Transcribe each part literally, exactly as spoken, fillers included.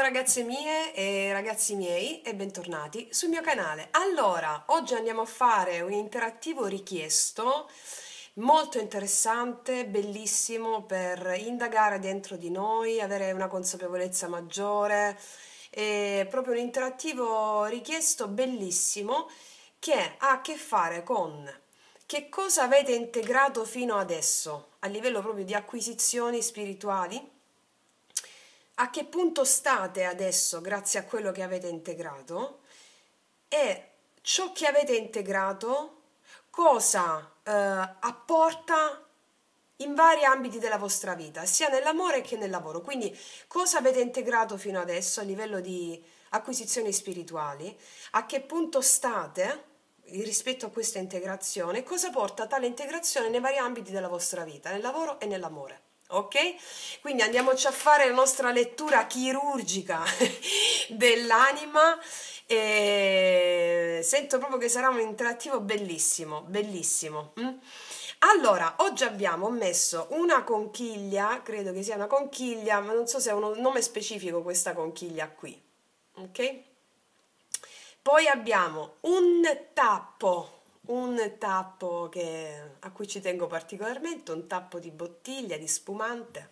ragazze mie e ragazzi miei e bentornati sul mio canale. Allora, oggi andiamo a fare un interattivo richiesto molto interessante, bellissimo per indagare dentro di noi, avere una consapevolezza maggiore. È proprio un interattivo richiesto bellissimo che ha a che fare con che cosa avete integrato fino adesso a livello proprio di acquisizioni spirituali. A che punto state adesso grazie a quello che avete integrato e ciò che avete integrato cosa eh, apporta in vari ambiti della vostra vita, sia nell'amore che nel lavoro. Quindi cosa avete integrato fino adesso a livello di acquisizioni spirituali, a che punto state rispetto a questa integrazione e cosa porta tale integrazione nei vari ambiti della vostra vita, nel lavoro e nell'amore. Ok? Quindi andiamoci a fare la nostra lettura chirurgica dell'anima e sento proprio che sarà un interattivo bellissimo, bellissimo. Mm? Allora, oggi abbiamo messo una conchiglia, credo che sia una conchiglia, ma non so se è un nome specifico questa conchiglia qui. Ok? Poi abbiamo un tappo. Un tappo che, a cui ci tengo particolarmente, un tappo di bottiglia, di spumante.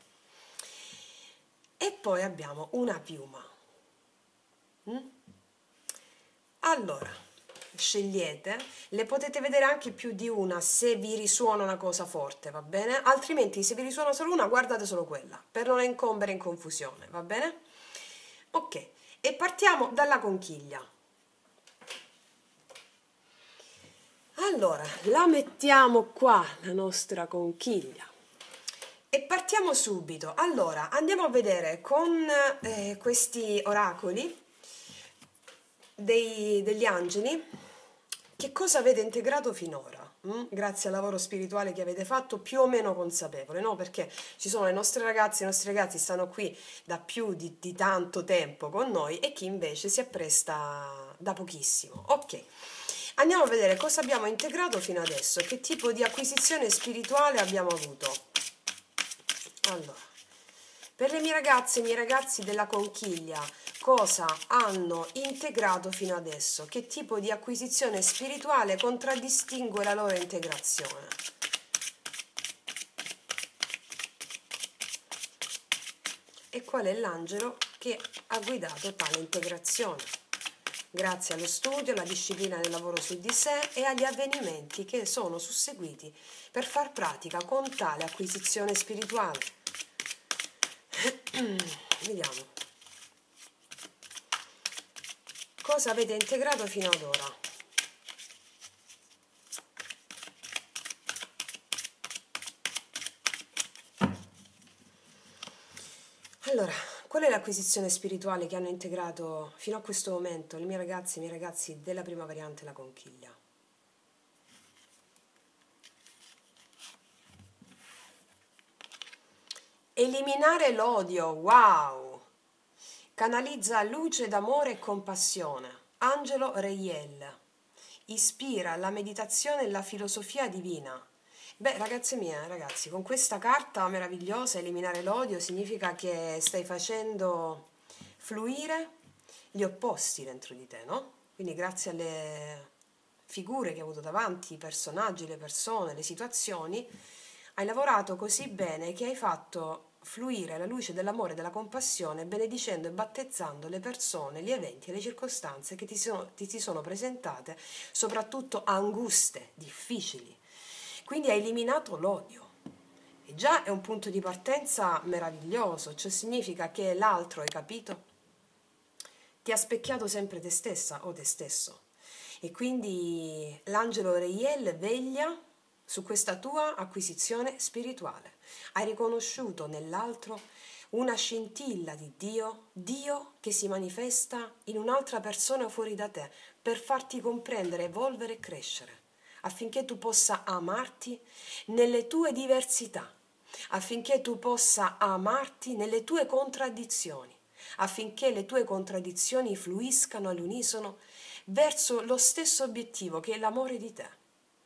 E poi abbiamo una piuma. Mm? Allora, scegliete, le potete vedere anche più di una se vi risuona una cosa forte, va bene? Altrimenti se vi risuona solo una, guardate solo quella, per non incombere in confusione, va bene? Ok, e partiamo dalla conchiglia. Allora, la mettiamo qua, la nostra conchiglia, e partiamo subito. Allora, andiamo a vedere con eh, questi oracoli dei, degli angeli che cosa avete integrato finora, hm? Grazie al lavoro spirituale che avete fatto, più o meno consapevole, no? Perché ci sono le nostre ragazze, i nostri ragazzi stanno qui da più di, di tanto tempo con noi e chi invece si appresta da pochissimo. Ok. Andiamo a vedere cosa abbiamo integrato fino adesso, che tipo di acquisizione spirituale abbiamo avuto. Allora, per le mie ragazze e i miei ragazzi della conchiglia, cosa hanno integrato fino adesso? Che tipo di acquisizione spirituale contraddistingue la loro integrazione? E qual è l'angelo che ha guidato tale integrazione? Grazie allo studio, alla disciplina del lavoro su di sé e agli avvenimenti che sono susseguiti per far pratica con tale acquisizione spirituale. Vediamo. Cosa avete integrato fino ad ora? Allora, qual è l'acquisizione spirituale che hanno integrato fino a questo momento le mie ragazze e i miei ragazzi della prima variante, la conchiglia? Eliminare l'odio, wow! Canalizza luce d'amore e compassione. Angelo Reiel. Ispira la meditazione e la filosofia divina. Beh, ragazze mie, ragazzi, con questa carta meravigliosa, eliminare l'odio significa che stai facendo fluire gli opposti dentro di te, no? Quindi grazie alle figure che hai avuto davanti, i personaggi, le persone, le situazioni, hai lavorato così bene che hai fatto fluire la luce dell'amore e della compassione, benedicendo e battezzando le persone, gli eventi e le circostanze che ti sono, ti si sono presentate, soprattutto anguste, difficili. Quindi hai eliminato l'odio. E già è un punto di partenza meraviglioso, cioè significa che l'altro, hai capito? Ti ha specchiato sempre te stessa o te stesso. E quindi l'angelo Reiel veglia su questa tua acquisizione spirituale. Hai riconosciuto nell'altro una scintilla di Dio, Dio che si manifesta in un'altra persona fuori da te per farti comprendere, evolvere e crescere, affinché tu possa amarti nelle tue diversità, affinché tu possa amarti nelle tue contraddizioni, affinché le tue contraddizioni fluiscano all'unisono verso lo stesso obiettivo che è l'amore di te.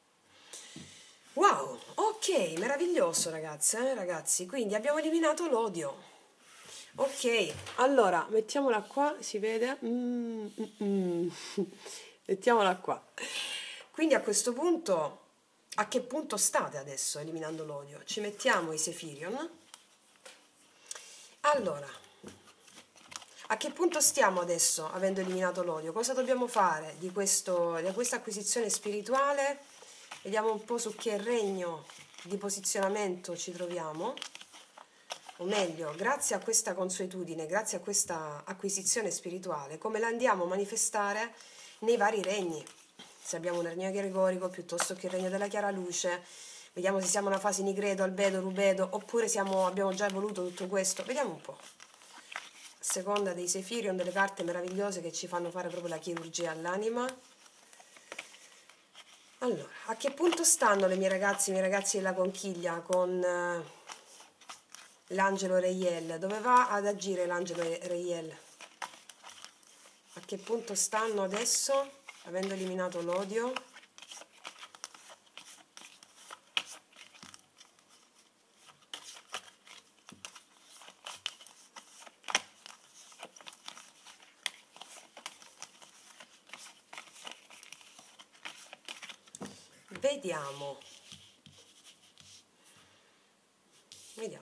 Wow, ok, meraviglioso ragazze, eh, ragazzi, quindi abbiamo eliminato l'odio. Ok, allora mettiamola qua, si vede? Mm, mm, mm. Mettiamola qua. Quindi a questo punto, a che punto state adesso eliminando l'odio? Ci mettiamo i Sefirion. Allora, a che punto stiamo adesso avendo eliminato l'odio? Cosa dobbiamo fare di questo, di questa acquisizione spirituale? Vediamo un po' su che regno di posizionamento ci troviamo. O meglio, grazie a questa consuetudine, grazie a questa acquisizione spirituale, come la andiamo a manifestare nei vari regni. Se abbiamo un regno gregorico piuttosto che il regno della chiara luce, vediamo se siamo una fase nigredo, albedo, rubedo, oppure siamo, abbiamo già evoluto tutto questo. Vediamo un po'. A seconda dei Sefirion, delle carte meravigliose che ci fanno fare proprio la chirurgia all'anima. Allora, a che punto stanno le mie ragazze, i miei ragazzi della conchiglia con eh, l'angelo Reiel? Dove va ad agire l'angelo Reiel? A che punto stanno adesso, avendo eliminato l'odio? Vediamo. Vediamo.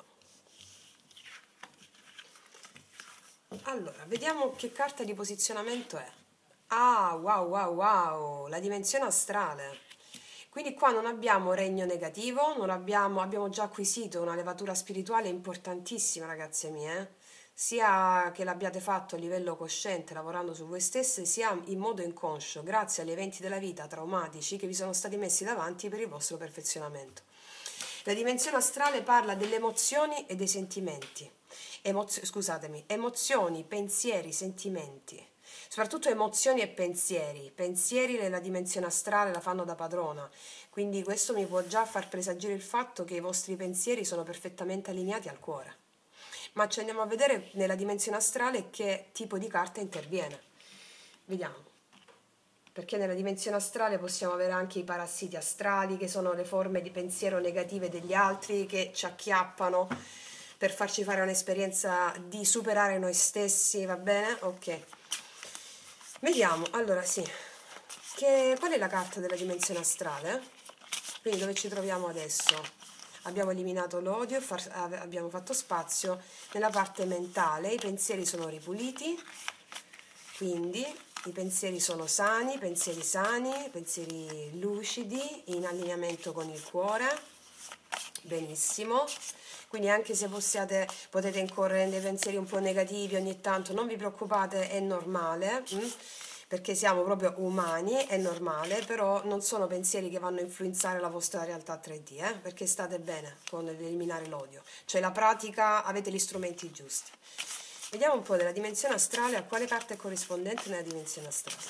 Allora, vediamo che carta di posizionamento è. Ah, wow, wow, wow, la dimensione astrale. Quindi qua non abbiamo regno negativo, non abbiamo, abbiamo già acquisito una levatura spirituale importantissima, ragazze mie, sia che l'abbiate fatto a livello cosciente, lavorando su voi stesse, sia in modo inconscio, grazie agli eventi della vita traumatici che vi sono stati messi davanti per il vostro perfezionamento. La dimensione astrale parla delle emozioni e dei sentimenti. Emozio- scusatemi, emozioni, pensieri, sentimenti. Soprattutto emozioni e pensieri. Pensieri nella dimensione astrale la fanno da padrona. Quindi questo mi può già far presagire il fatto che i vostri pensieri sono perfettamente allineati al cuore. Ma ci andiamo a vedere nella dimensione astrale che tipo di carta interviene. Vediamo. Perché nella dimensione astrale possiamo avere anche i parassiti astrali, che sono le forme di pensiero negative degli altri che ci acchiappano per farci fare un'esperienza di superare noi stessi, va bene? Ok. Vediamo, allora sì, che, qual è la carta della dimensione astrale? Quindi dove ci troviamo adesso? Abbiamo eliminato l'odio, far, abbiamo fatto spazio nella parte mentale, i pensieri sono ripuliti, quindi i pensieri sono sani, pensieri sani, pensieri lucidi, in allineamento con il cuore, benissimo. Quindi anche se possiate, potete incorrere in dei pensieri un po' negativi ogni tanto, non vi preoccupate, è normale, hm? Perché siamo proprio umani, è normale, però non sono pensieri che vanno a influenzare la vostra realtà tre D, eh? Perché state bene con eliminare l'odio, cioè la pratica, avete gli strumenti giusti. Vediamo un po' della dimensione astrale, a quale carta è corrispondente nella dimensione astrale.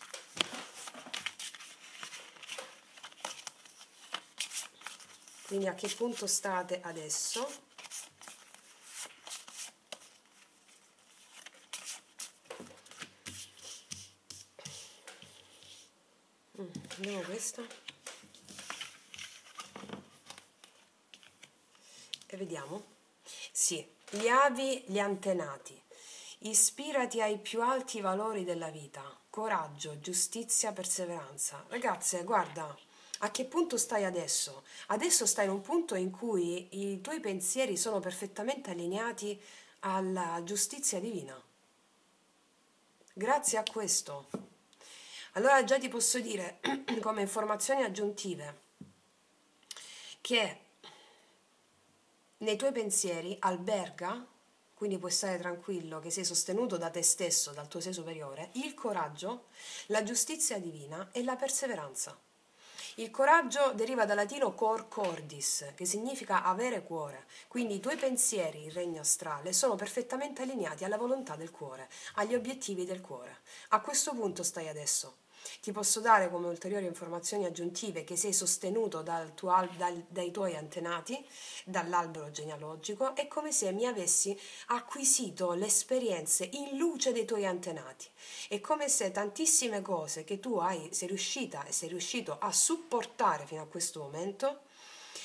Quindi a che punto state adesso? Mm, vediamo questa. E vediamo. Sì, gli avi, gli antenati. Ispirati ai più alti valori della vita. Coraggio, giustizia, perseveranza. Ragazze, guarda, a che punto stai adesso? Adesso stai in un punto in cui i tuoi pensieri sono perfettamente allineati alla giustizia divina. Grazie a questo. Allora già ti posso dire, come informazioni aggiuntive, che nei tuoi pensieri alberga, quindi puoi stare tranquillo che sei sostenuto da te stesso, dal tuo sé superiore, il coraggio, la giustizia divina e la perseveranza. Il coraggio deriva dal latino cor cordis, che significa avere cuore. Quindi i tuoi pensieri, il regno astrale, sono perfettamente allineati alla volontà del cuore, agli obiettivi del cuore. A questo punto stai adesso. Ti posso dare come ulteriori informazioni aggiuntive che sei sostenuto dal tuo, dal, dai tuoi antenati, dall'albero genealogico, è come se mi avessi acquisito le esperienze in luce dei tuoi antenati. È come se tantissime cose che tu hai, sei riuscita e sei riuscito a supportare fino a questo momento,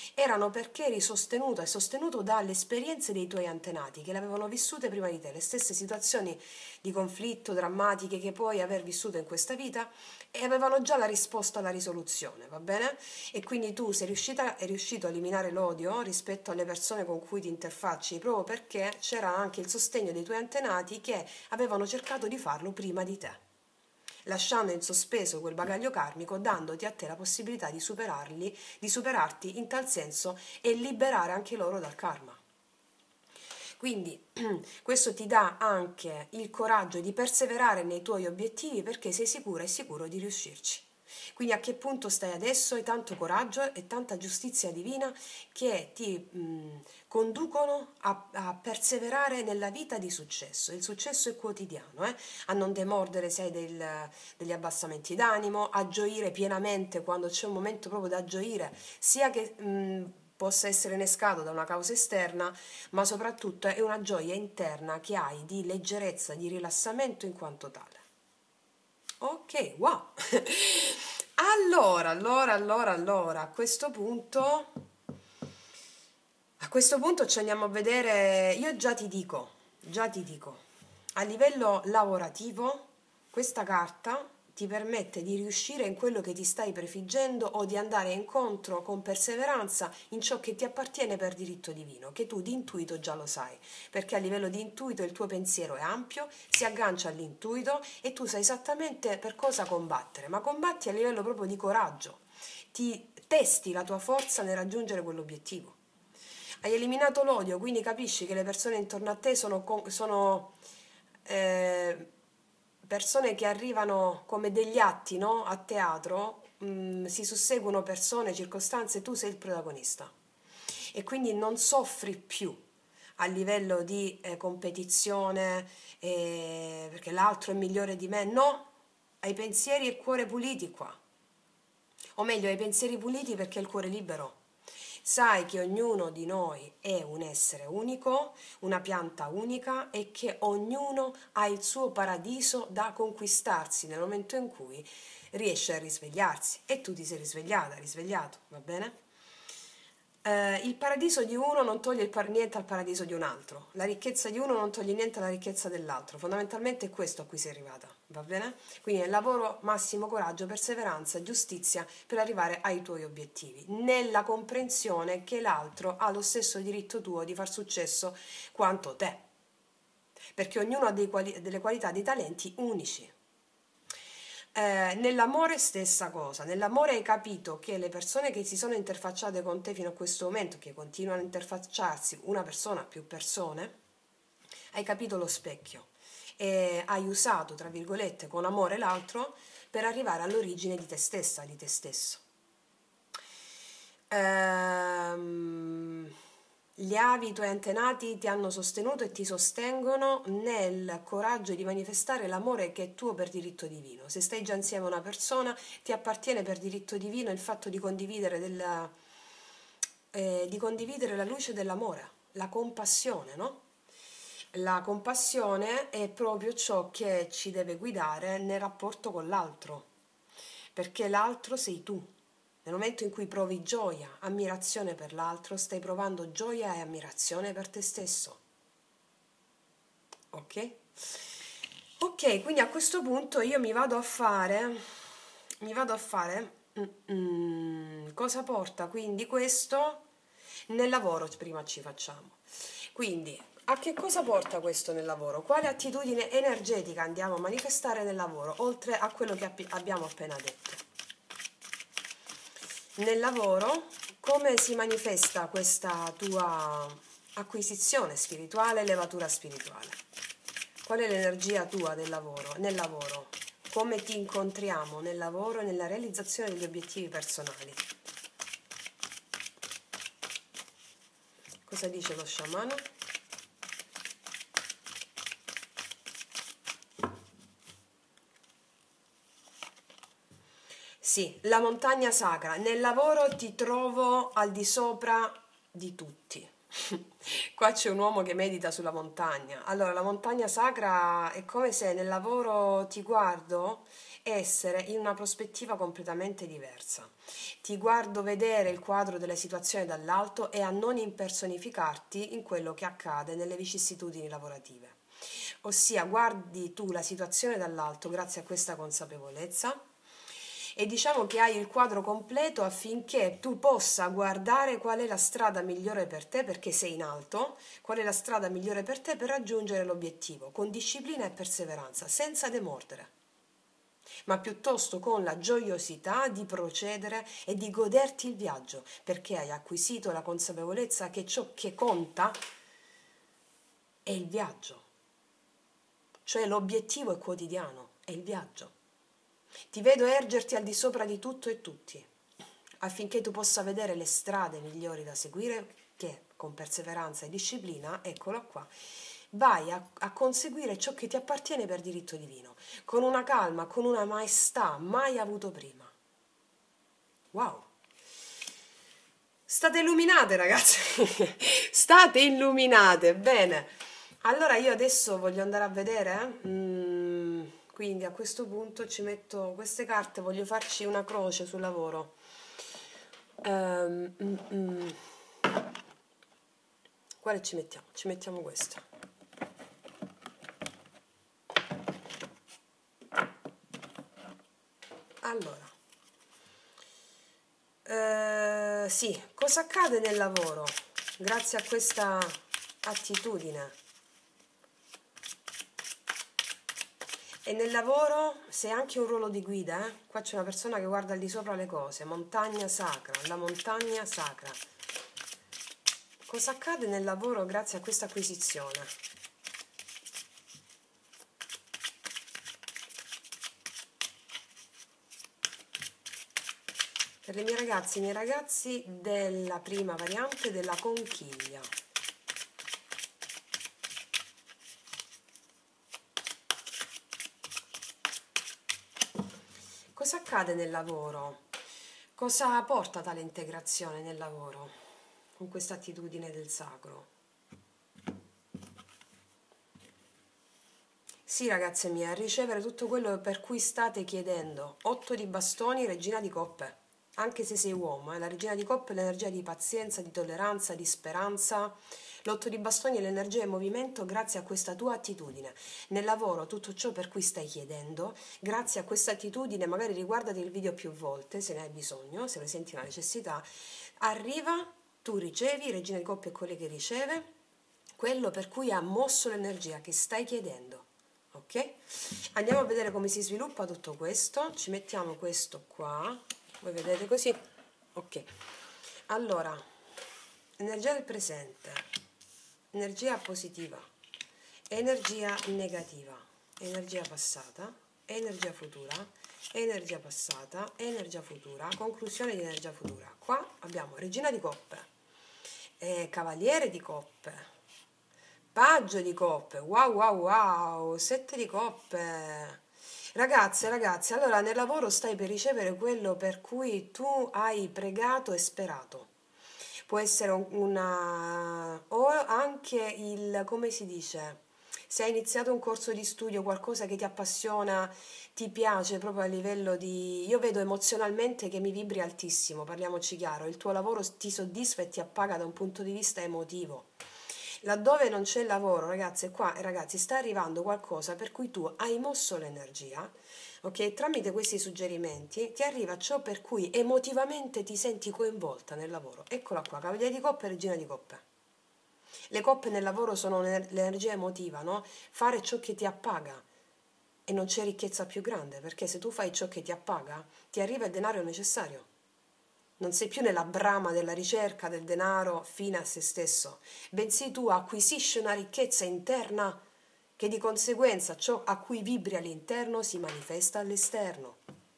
erano perché eri sostenuto e sostenuto dalle esperienze dei tuoi antenati che le avevano vissute prima di te, le stesse situazioni di conflitto drammatiche che puoi aver vissuto in questa vita e avevano già la risposta alla risoluzione, va bene? E quindi tu sei riuscita, è riuscito a eliminare l'odio rispetto alle persone con cui ti interfacci proprio perché c'era anche il sostegno dei tuoi antenati che avevano cercato di farlo prima di te, lasciando in sospeso quel bagaglio karmico, dandoti a te la possibilità di superarli, di superarti in tal senso e liberare anche loro dal karma. Quindi questo ti dà anche il coraggio di perseverare nei tuoi obiettivi perché sei sicura e sicuro di riuscirci. Quindi a che punto stai adesso? Hai tanto coraggio e tanta giustizia divina che ti mh, conducono a, a perseverare nella vita di successo. Il successo è quotidiano, eh? A non demordere se hai del, degli abbassamenti d'animo, a gioire pienamente quando c'è un momento proprio da gioire, sia che mh, possa essere innescato da una causa esterna, ma soprattutto è una gioia interna che hai di leggerezza, di rilassamento in quanto tale. Ok, wow! Allora, allora, allora, allora, a questo punto, a questo punto ci andiamo a vedere, io già ti dico, già ti dico, a livello lavorativo, questa carta ti permette di riuscire in quello che ti stai prefiggendo o di andare incontro con perseveranza in ciò che ti appartiene per diritto divino, che tu di intuito già lo sai, perché a livello di intuito il tuo pensiero è ampio, si aggancia all'intuito e tu sai esattamente per cosa combattere, ma combatti a livello proprio di coraggio, ti testi la tua forza nel raggiungere quell'obiettivo. Hai eliminato l'odio, quindi capisci che le persone intorno a te sono... sono eh, persone che arrivano come degli atti, no? A teatro, mh, si susseguono persone, circostanze, tu sei il protagonista e quindi non soffri più a livello di eh, competizione eh, perché l'altro è migliore di me, no, hai pensieri e cuore puliti qua, o meglio hai pensieri puliti perché hai il cuore libero. Sai che ognuno di noi è un essere unico, una pianta unica e che ognuno ha il suo paradiso da conquistarsi nel momento in cui riesce a risvegliarsi. E tu ti sei risvegliata, risvegliato, va bene? Eh, il paradiso di uno non toglie il par- niente al paradiso di un altro, la ricchezza di uno non toglie niente alla ricchezza dell'altro, fondamentalmente è questo a cui sei arrivata, va bene? Quindi nel lavoro massimo coraggio, perseveranza, giustizia per arrivare ai tuoi obiettivi, nella comprensione che l'altro ha lo stesso diritto tuo di far successo quanto te, perché ognuno ha dei quali- delle qualità, dei talenti unici. Eh, nell'amore stessa cosa, nell'amore hai capito che le persone che si sono interfacciate con te fino a questo momento, che continuano a interfacciarsi una persona più persone, hai capito lo specchio e hai usato, tra virgolette, con amore l'altro per arrivare all'origine di te stessa, di te stesso. Ehm... Gli avi, i tuoi antenati ti hanno sostenuto e ti sostengono nel coraggio di manifestare l'amore che è tuo per diritto divino. Se stai già insieme a una persona, ti appartiene per diritto divino il fatto di condividere, della, eh, di condividere la luce dell'amore, la compassione, no? La compassione è proprio ciò che ci deve guidare nel rapporto con l'altro, perché l'altro sei tu. Nel momento in cui provi gioia, ammirazione per l'altro, stai provando gioia e ammirazione per te stesso. Ok? Ok, quindi a questo punto io mi vado a fare, mi vado a fare, mm, mm, cosa porta quindi questo nel lavoro, prima ci facciamo. Quindi, a che cosa porta questo nel lavoro? Quale attitudine energetica andiamo a manifestare nel lavoro, oltre a quello che abbi- abbiamo appena detto? Nel lavoro, come si manifesta questa tua acquisizione spirituale, levatura spirituale? Qual è l'energia tua del lavoro, nel lavoro? Come ti incontriamo nel lavoro e nella realizzazione degli obiettivi personali? Cosa dice lo sciamano? Sì, la montagna sacra. Nel lavoro ti trovo al di sopra di tutti. Qua c'è un uomo che medita sulla montagna. Allora, la montagna sacra è come se nel lavoro ti guardo essere in una prospettiva completamente diversa. Ti guardo vedere il quadro delle situazioni dall'alto e a non impersonificarti in quello che accade nelle vicissitudini lavorative. Ossia, guardi tu la situazione dall'alto grazie a questa consapevolezza e diciamo che hai il quadro completo affinché tu possa guardare qual è la strada migliore per te, perché sei in alto, qual è la strada migliore per te per raggiungere l'obiettivo, con disciplina e perseveranza, senza demordere, ma piuttosto con la gioiosità di procedere e di goderti il viaggio, perché hai acquisito la consapevolezza che ciò che conta è il viaggio, cioè l'obiettivo è quotidiano, è il viaggio. Ti vedo ergerti al di sopra di tutto e tutti, affinché tu possa vedere le strade migliori da seguire che con perseveranza e disciplina, eccolo qua, vai a, a conseguire ciò che ti appartiene per diritto divino, con una calma, con una maestà mai avuto prima. Wow! State illuminate, ragazzi! State illuminate! Bene! Allora io adesso voglio andare a vedere, eh? mm, quindi a questo punto ci metto queste carte, voglio farci una croce sul lavoro. Um, mm, mm. Quale ci mettiamo? Ci mettiamo questa. Allora, eh, sì, cosa accade nel lavoro grazie a questa attitudine? E nel lavoro sei anche un ruolo di guida, eh? Qua c'è una persona che guarda al di sopra le cose, montagna sacra, la montagna sacra. Cosa accade nel lavoro grazie a questa acquisizione? Per le mie ragazze, i miei ragazzi della prima variante della conchiglia. Cosa accade nel lavoro? Cosa porta tale integrazione nel lavoro con questa attitudine del sacro? Sì, ragazze mie, a ricevere tutto quello per cui state chiedendo. Otto di bastoni, regina di coppe. Anche se sei uomo, eh? La regina di coppe è l'energia di pazienza, di tolleranza, di speranza. L'otto di bastoni è l'energia in movimento grazie a questa tua attitudine. Nel lavoro tutto ciò per cui stai chiedendo, grazie a questa attitudine, magari riguardati il video più volte se ne hai bisogno, se ne senti la necessità, arriva, tu ricevi, regina di coppe è quella che riceve, quello per cui ha mosso l'energia che stai chiedendo. Ok? Andiamo a vedere come si sviluppa tutto questo. Ci mettiamo questo qua. Voi vedete così? Ok. Allora, energia del presente, energia positiva, energia negativa, energia passata, energia futura, energia passata, energia futura, conclusione di energia futura. Qua abbiamo regina di coppe, eh, cavaliere di coppe, paggio di coppe, wow wow wow, sette di coppe. Ragazze, ragazzi, allora nel lavoro stai per ricevere quello per cui tu hai pregato e sperato. Può essere una... o anche il, come si dice, se hai iniziato un corso di studio, qualcosa che ti appassiona, ti piace proprio a livello di... Io vedo emozionalmente che mi vibri altissimo, parliamoci chiaro, il tuo lavoro ti soddisfa e ti appaga da un punto di vista emotivo. Laddove non c'è lavoro, ragazze, qua, ragazzi, sta arrivando qualcosa per cui tu hai mosso l'energia, ok? Tramite questi suggerimenti ti arriva ciò per cui emotivamente ti senti coinvolta nel lavoro. Eccola qua, cavaliere di coppe e regina di coppe. Le coppe nel lavoro sono l'energia emotiva, no? Fare ciò che ti appaga. E non c'è ricchezza più grande, perché se tu fai ciò che ti appaga, ti arriva il denaro necessario. Non sei più nella brama della ricerca del denaro fine a se stesso, bensì tu acquisisci una ricchezza interna che di conseguenza ciò a cui vibri all'interno si manifesta all'esterno.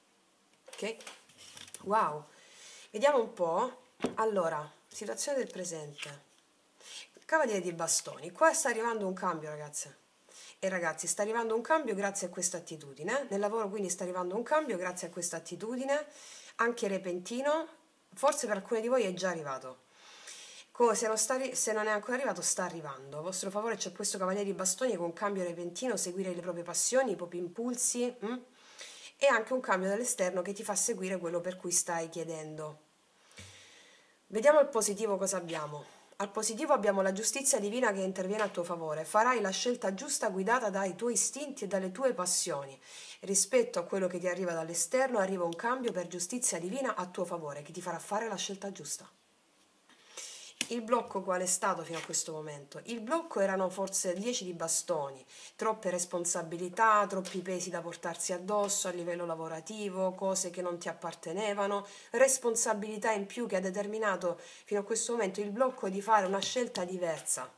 Ok? Wow! Vediamo un po'. Allora, situazione del presente. Cavaliere di bastoni. Qua sta arrivando un cambio, ragazze. E ragazzi, sta arrivando un cambio grazie a questa attitudine. Nel lavoro quindi sta arrivando un cambio grazie a questa attitudine, anche repentino. Forse per alcuni di voi è già arrivato. Come se non, sta, arri- se non è ancora arrivato, sta arrivando. A vostro favore c'è questo cavaliere di bastoni con un cambio repentino, seguire le proprie passioni, i propri impulsi, mm? E anche un cambio dall'esterno che ti fa seguire quello per cui stai chiedendo. Vediamo il positivo cosa abbiamo. Al positivo abbiamo la giustizia divina che interviene a tuo favore. Farai la scelta giusta guidata dai tuoi istinti e dalle tue passioni. Rispetto a quello che ti arriva dall'esterno arriva un cambio per giustizia divina a tuo favore che ti farà fare la scelta giusta. Il blocco qual è stato fino a questo momento? Il blocco erano forse dieci di bastoni, troppe responsabilità, troppi pesi da portarsi addosso a livello lavorativo, cose che non ti appartenevano, responsabilità in più che ha determinato fino a questo momento il blocco di fare una scelta diversa.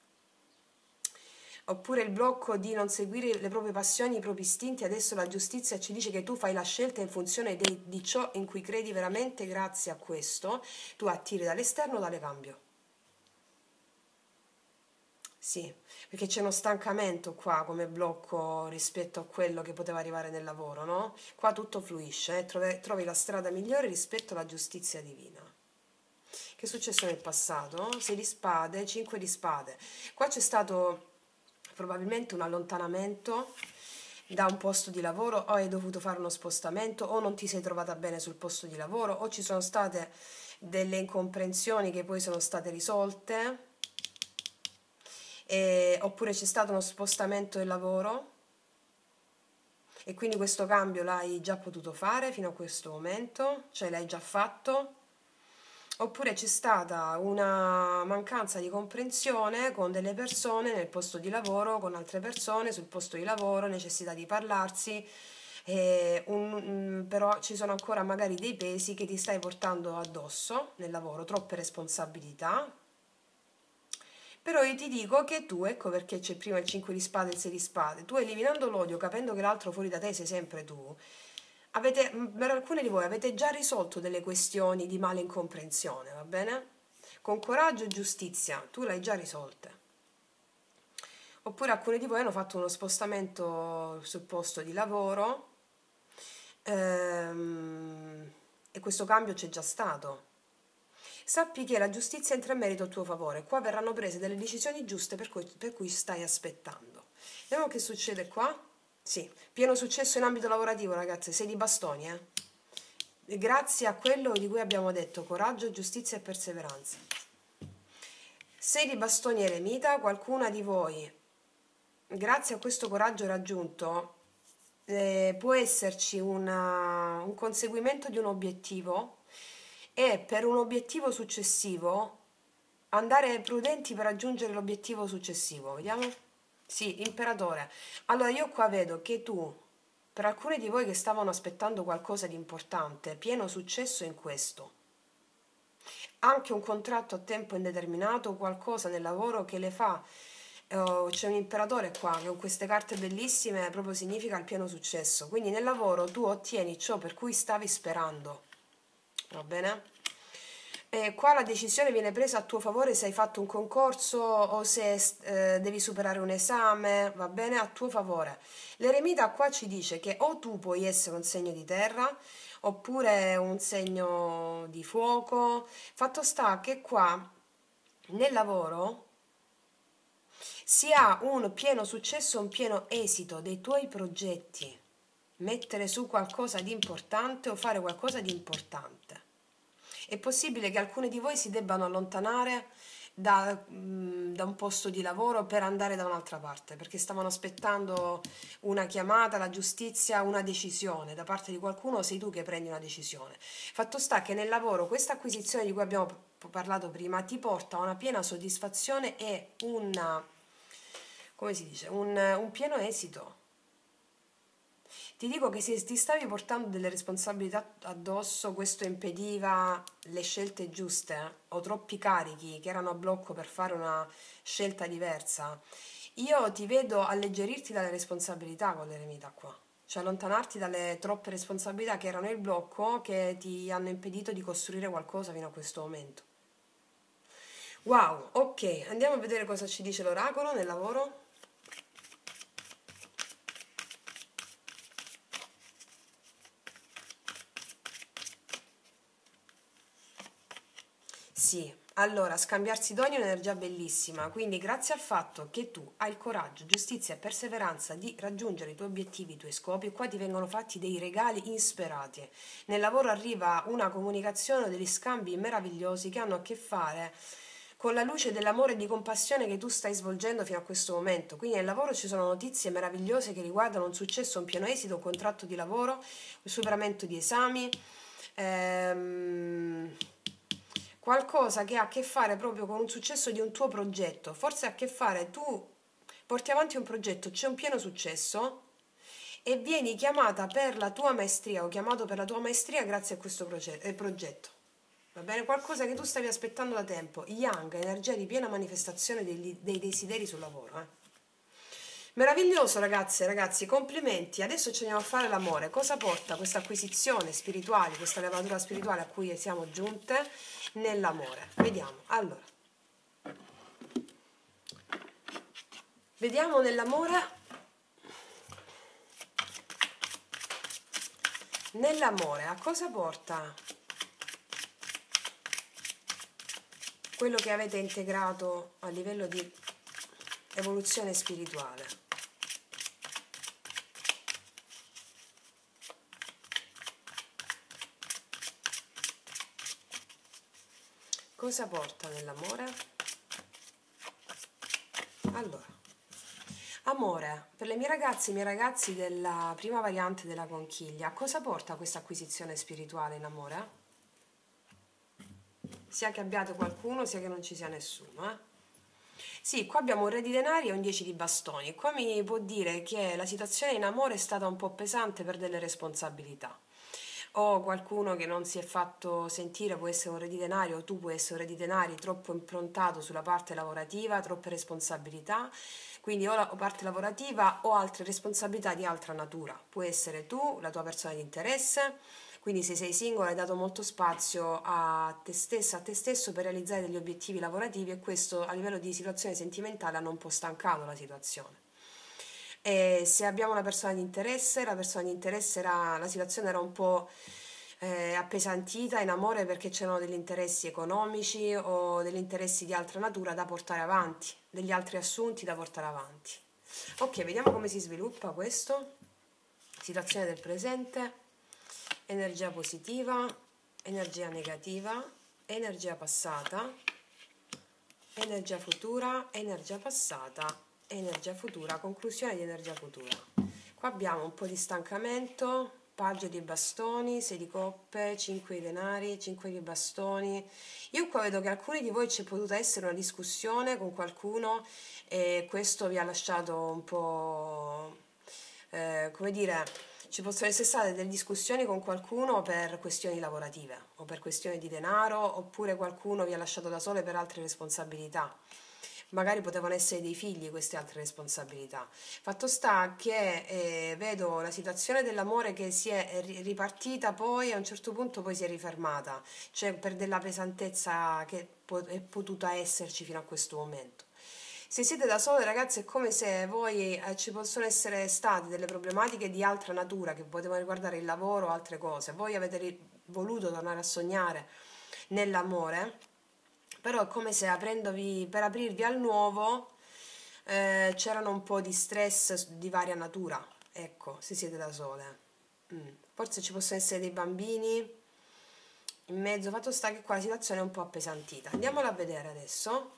Oppure il blocco di non seguire le proprie passioni, i propri istinti, adesso la giustizia ci dice che tu fai la scelta in funzione di, di ciò in cui credi veramente, grazie a questo tu attiri dall'esterno tale cambio. Sì, perché c'è uno stancamento qua come blocco rispetto a quello che poteva arrivare nel lavoro, no? Qua tutto fluisce, eh? trovi, trovi la strada migliore rispetto alla giustizia divina. Che è successo nel passato? sei di spade, cinque di spade. Qua c'è stato probabilmente un allontanamento da un posto di lavoro, o hai dovuto fare uno spostamento, o non ti sei trovata bene sul posto di lavoro, o ci sono state delle incomprensioni che poi sono state risolte, e, oppure c'è stato uno spostamento del lavoro e quindi questo cambio l'hai già potuto fare fino a questo momento, cioè l'hai già fatto. Oppure c'è stata una mancanza di comprensione con delle persone nel posto di lavoro, con altre persone sul posto di lavoro, necessità di parlarsi, e un- però ci sono ancora magari dei pesi che ti stai portando addosso nel lavoro, troppe responsabilità. Però io ti dico che tu, ecco perché c'è prima il cinque di spade e il sei di spade, tu eliminando l'odio, capendo che l'altro fuori da te sei sempre tu, avete, per alcuni di voi avete già risolto delle questioni di male incomprensione, va bene? Con coraggio e giustizia, tu l'hai già risolte. Oppure alcuni di voi hanno fatto uno spostamento sul posto di lavoro, ehm, e questo cambio c'è già stato. Sappi che la giustizia entra in merito a tuo favore. Qua verranno prese delle decisioni giuste per cui, per cui stai aspettando. Vediamo che succede qua. Sì, pieno successo in ambito lavorativo, ragazzi. Sei di bastoni, eh. E grazie a quello di cui abbiamo detto, coraggio, giustizia e perseveranza. Sei di bastoni eremita, qualcuna di voi, grazie a questo coraggio raggiunto, eh, può esserci una- un conseguimento di un obiettivo, e per un obiettivo successivo andare prudenti per raggiungere l'obiettivo successivo. Vediamo? Sì, imperatore. Allora io qua vedo che tu, per alcuni di voi che stavano aspettando qualcosa di importante, pieno successo in questo, anche un contratto a tempo indeterminato, qualcosa nel lavoro che le fa. Oh, c'è un imperatore qua che con queste carte bellissime proprio significa il pieno successo. Quindi nel lavoro tu ottieni ciò per cui stavi sperando. Va bene? E qua la decisione viene presa a tuo favore se hai fatto un concorso o se eh, devi superare un esame, va bene? A tuo favore. L'eremita qua ci dice che o tu puoi essere un segno di terra oppure un segno di fuoco. Fatto sta che qua nel lavoro si ha un pieno successo, un pieno esito dei tuoi progetti. Mettere su qualcosa di importante o fare qualcosa di importante. È possibile che alcuni di voi si debbano allontanare da, mh, da un posto di lavoro per andare da un'altra parte, perché stavano aspettando una chiamata, la giustizia, una decisione da parte di qualcuno, sei tu che prendi una decisione. Fatto sta che nel lavoro questa acquisizione di cui abbiamo p- parlato prima ti porta a una piena soddisfazione e una, come si dice, un, un pieno esito. Ti dico che se ti stavi portando delle responsabilità addosso, questo impediva le scelte giuste, eh, o troppi carichi che erano a blocco per fare una scelta diversa, io ti vedo alleggerirti dalle responsabilità con l'eremita qua, cioè allontanarti dalle troppe responsabilità che erano il blocco che ti hanno impedito di costruire qualcosa fino a questo momento. Wow, ok, andiamo a vedere cosa ci dice l'oracolo nel lavoro. Sì, Allora, scambiarsi doni è un'energia bellissima, quindi grazie al fatto che tu hai il coraggio, giustizia e perseveranza di raggiungere i tuoi obiettivi, i tuoi scopi, qua ti vengono fatti dei regali insperati. Nel lavoro arriva una comunicazione, degli scambi meravigliosi che hanno a che fare con la luce dell'amore e di compassione che tu stai svolgendo fino a questo momento. Quindi nel lavoro ci sono notizie meravigliose che riguardano un successo, un pieno esito, un contratto di lavoro, il superamento di esami, ehm, qualcosa che ha a che fare proprio con un successo di un tuo progetto. Forse ha a che fare, tu porti avanti un progetto, c'è un pieno successo e vieni chiamata per la tua maestria o chiamato per la tua maestria grazie a questo proge- eh, progetto. Va bene? Qualcosa che tu stavi aspettando da tempo. Yang, energia di piena manifestazione dei, dei desideri sul lavoro. Eh. Meraviglioso ragazze e ragazzi, complimenti. Adesso ci andiamo a fare l'amore. Cosa porta questa acquisizione spirituale, questa levatura spirituale a cui siamo giunte nell'amore? Vediamo. Allora, vediamo nell'amore. Nell'amore, a cosa porta quello che avete integrato a livello di evoluzione spirituale? Cosa porta nell'amore? Allora, amore, per le mie ragazze e i miei ragazzi della prima variante della conchiglia, cosa porta questa acquisizione spirituale in amore? Sia che abbiate qualcuno, sia che non ci sia nessuno, eh? Sì, qua abbiamo un re di denari e un dieci di bastoni. Qua mi può dire che la situazione in amore è stata un po' pesante per delle responsabilità. O qualcuno che non si è fatto sentire, può essere un re di denari, o tu puoi essere un re di denari troppo improntato sulla parte lavorativa, troppe responsabilità, quindi o la parte lavorativa o altre responsabilità di altra natura. Può essere tu, la tua persona di interesse, quindi se sei singola hai dato molto spazio a te stessa, a te stesso per realizzare degli obiettivi lavorativi e questo a livello di situazione sentimentale hanno un po' stancato la situazione. E se abbiamo una persona di interesse, la persona di interesse era, la situazione era un po' eh, appesantita in amore perché c'erano degli interessi economici o degli interessi di altra natura da portare avanti, degli altri assunti da portare avanti. Ok, vediamo come si sviluppa questo. Situazione del presente, energia positiva, energia negativa, energia passata, energia futura, energia passata, energia futura, conclusione di energia futura. Qua abbiamo un po' di stancamento, paggio di bastoni, sei di coppe, cinque di denari, cinque di bastoni. Io qua vedo che alcuni di voi c'è potuta essere una discussione con qualcuno e questo vi ha lasciato un po', eh, come dire, ci possono essere state delle discussioni con qualcuno per questioni lavorative o per questioni di denaro, oppure qualcuno vi ha lasciato da sole per altre responsabilità. Magari potevano essere dei figli queste altre responsabilità. Fatto sta che eh, vedo la situazione dell'amore che si è ripartita, poi a un certo punto poi si è rifermata, cioè per della pesantezza che è potuta esserci fino a questo momento. Se siete da sole, ragazzi, è come se voi eh, ci possono essere state delle problematiche di altra natura che potevano riguardare il lavoro o altre cose. Voi avete ri- voluto tornare a sognare nell'amore, però è come se aprendovi per aprirvi al nuovo eh, c'erano un po' di stress di varia natura. Ecco, se siete da sole. Mm. Forse ci possono essere dei bambini in mezzo. Fatto sta che qua la situazione è un po' appesantita. Andiamola a vedere adesso.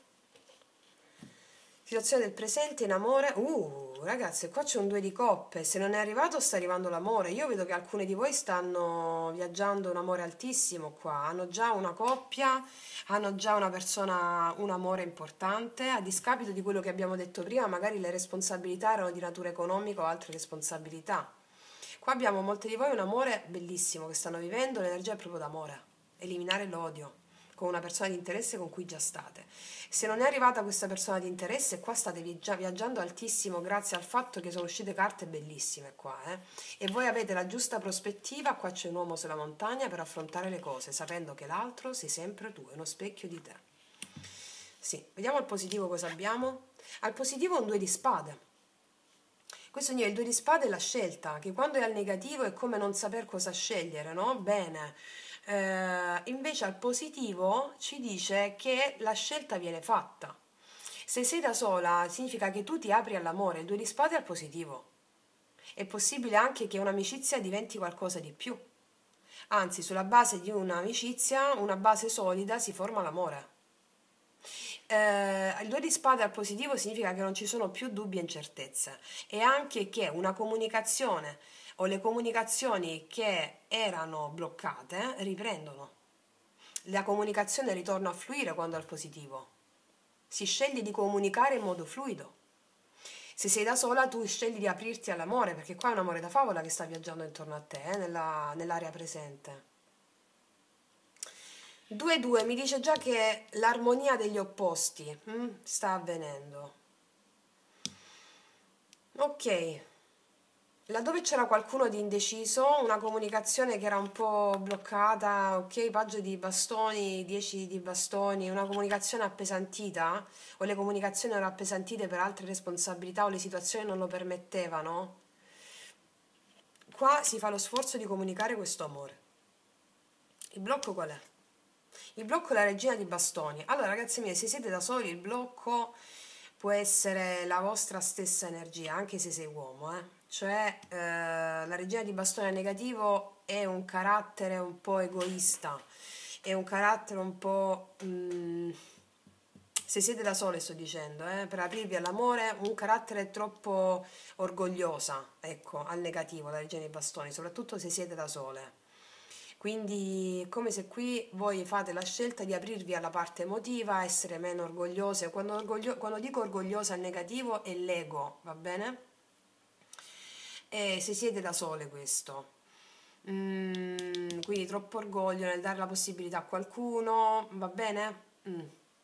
Situazione del presente in amore. Uh, ragazzi, qua c'è un due di coppe. Se non è arrivato, sta arrivando l'amore. Io vedo che alcuni di voi stanno viaggiando un amore altissimo qua. Hanno già una coppia, hanno già una persona, un amore importante. A discapito di quello che abbiamo detto prima, magari le responsabilità erano di natura economica o altre responsabilità. Qua abbiamo molte di voi un amore bellissimo che stanno vivendo. L'energia è proprio d'amore. Eliminare l'odio con una persona di interesse con cui già state. Se non è arrivata questa persona di interesse, qua state già viaggiando altissimo grazie al fatto che sono uscite carte bellissime qua, eh? E voi avete la giusta prospettiva, qua c'è un uomo sulla montagna per affrontare le cose, sapendo che l'altro sei sempre tu, è uno specchio di te. Sì, vediamo al positivo cosa abbiamo. Al positivo un due di spade. Questo il due di spade è la scelta, che quando è al negativo è come non saper cosa scegliere, no? Bene. Eh, invece al positivo ci dice che la scelta viene fatta. Se sei da sola significa che tu ti apri all'amore, il due di spade è al positivo. È possibile anche che un'amicizia diventi qualcosa di più. Anzi, sulla base di un'amicizia, una base solida, si forma l'amore. Eh, il due di spade al positivo significa che non ci sono più dubbi e incertezze e anche che una comunicazione o le comunicazioni che erano bloccate riprendono. La comunicazione ritorna a fluire quando è al positivo. Si sceglie di comunicare in modo fluido. Se sei da sola tu scegli di aprirti all'amore, perché qua è un amore da favola che sta viaggiando intorno a te, eh, nella, nell'area presente. due due mi dice già che l'armonia degli opposti hm, sta avvenendo. Ok, laddove c'era qualcuno di indeciso, una comunicazione che era un po' bloccata, ok, paggio di bastoni, dieci di bastoni, una comunicazione appesantita, o le comunicazioni erano appesantite per altre responsabilità o le situazioni non lo permettevano, qua si fa lo sforzo di comunicare questo amore. Il blocco qual è? Il blocco è la regina di bastoni. Allora, ragazzi miei, se siete da soli, il blocco può essere la vostra stessa energia, anche se sei uomo, eh. Cioè, eh, la regina di bastoni negativo è un carattere un po' egoista, è un carattere un po'... mm, se siete da sole, sto dicendo, eh, per aprirvi all'amore, un carattere troppo orgogliosa, ecco, al negativo, la regina di bastoni, soprattutto se siete da sole. Quindi è come se qui voi fate la scelta di aprirvi alla parte emotiva, essere meno orgogliose. Quando, orgoglio- quando dico orgogliosa al negativo è l'ego, va bene? E se siete da sole questo. Mm, quindi troppo orgoglio nel dare la possibilità a qualcuno, va bene? Mm.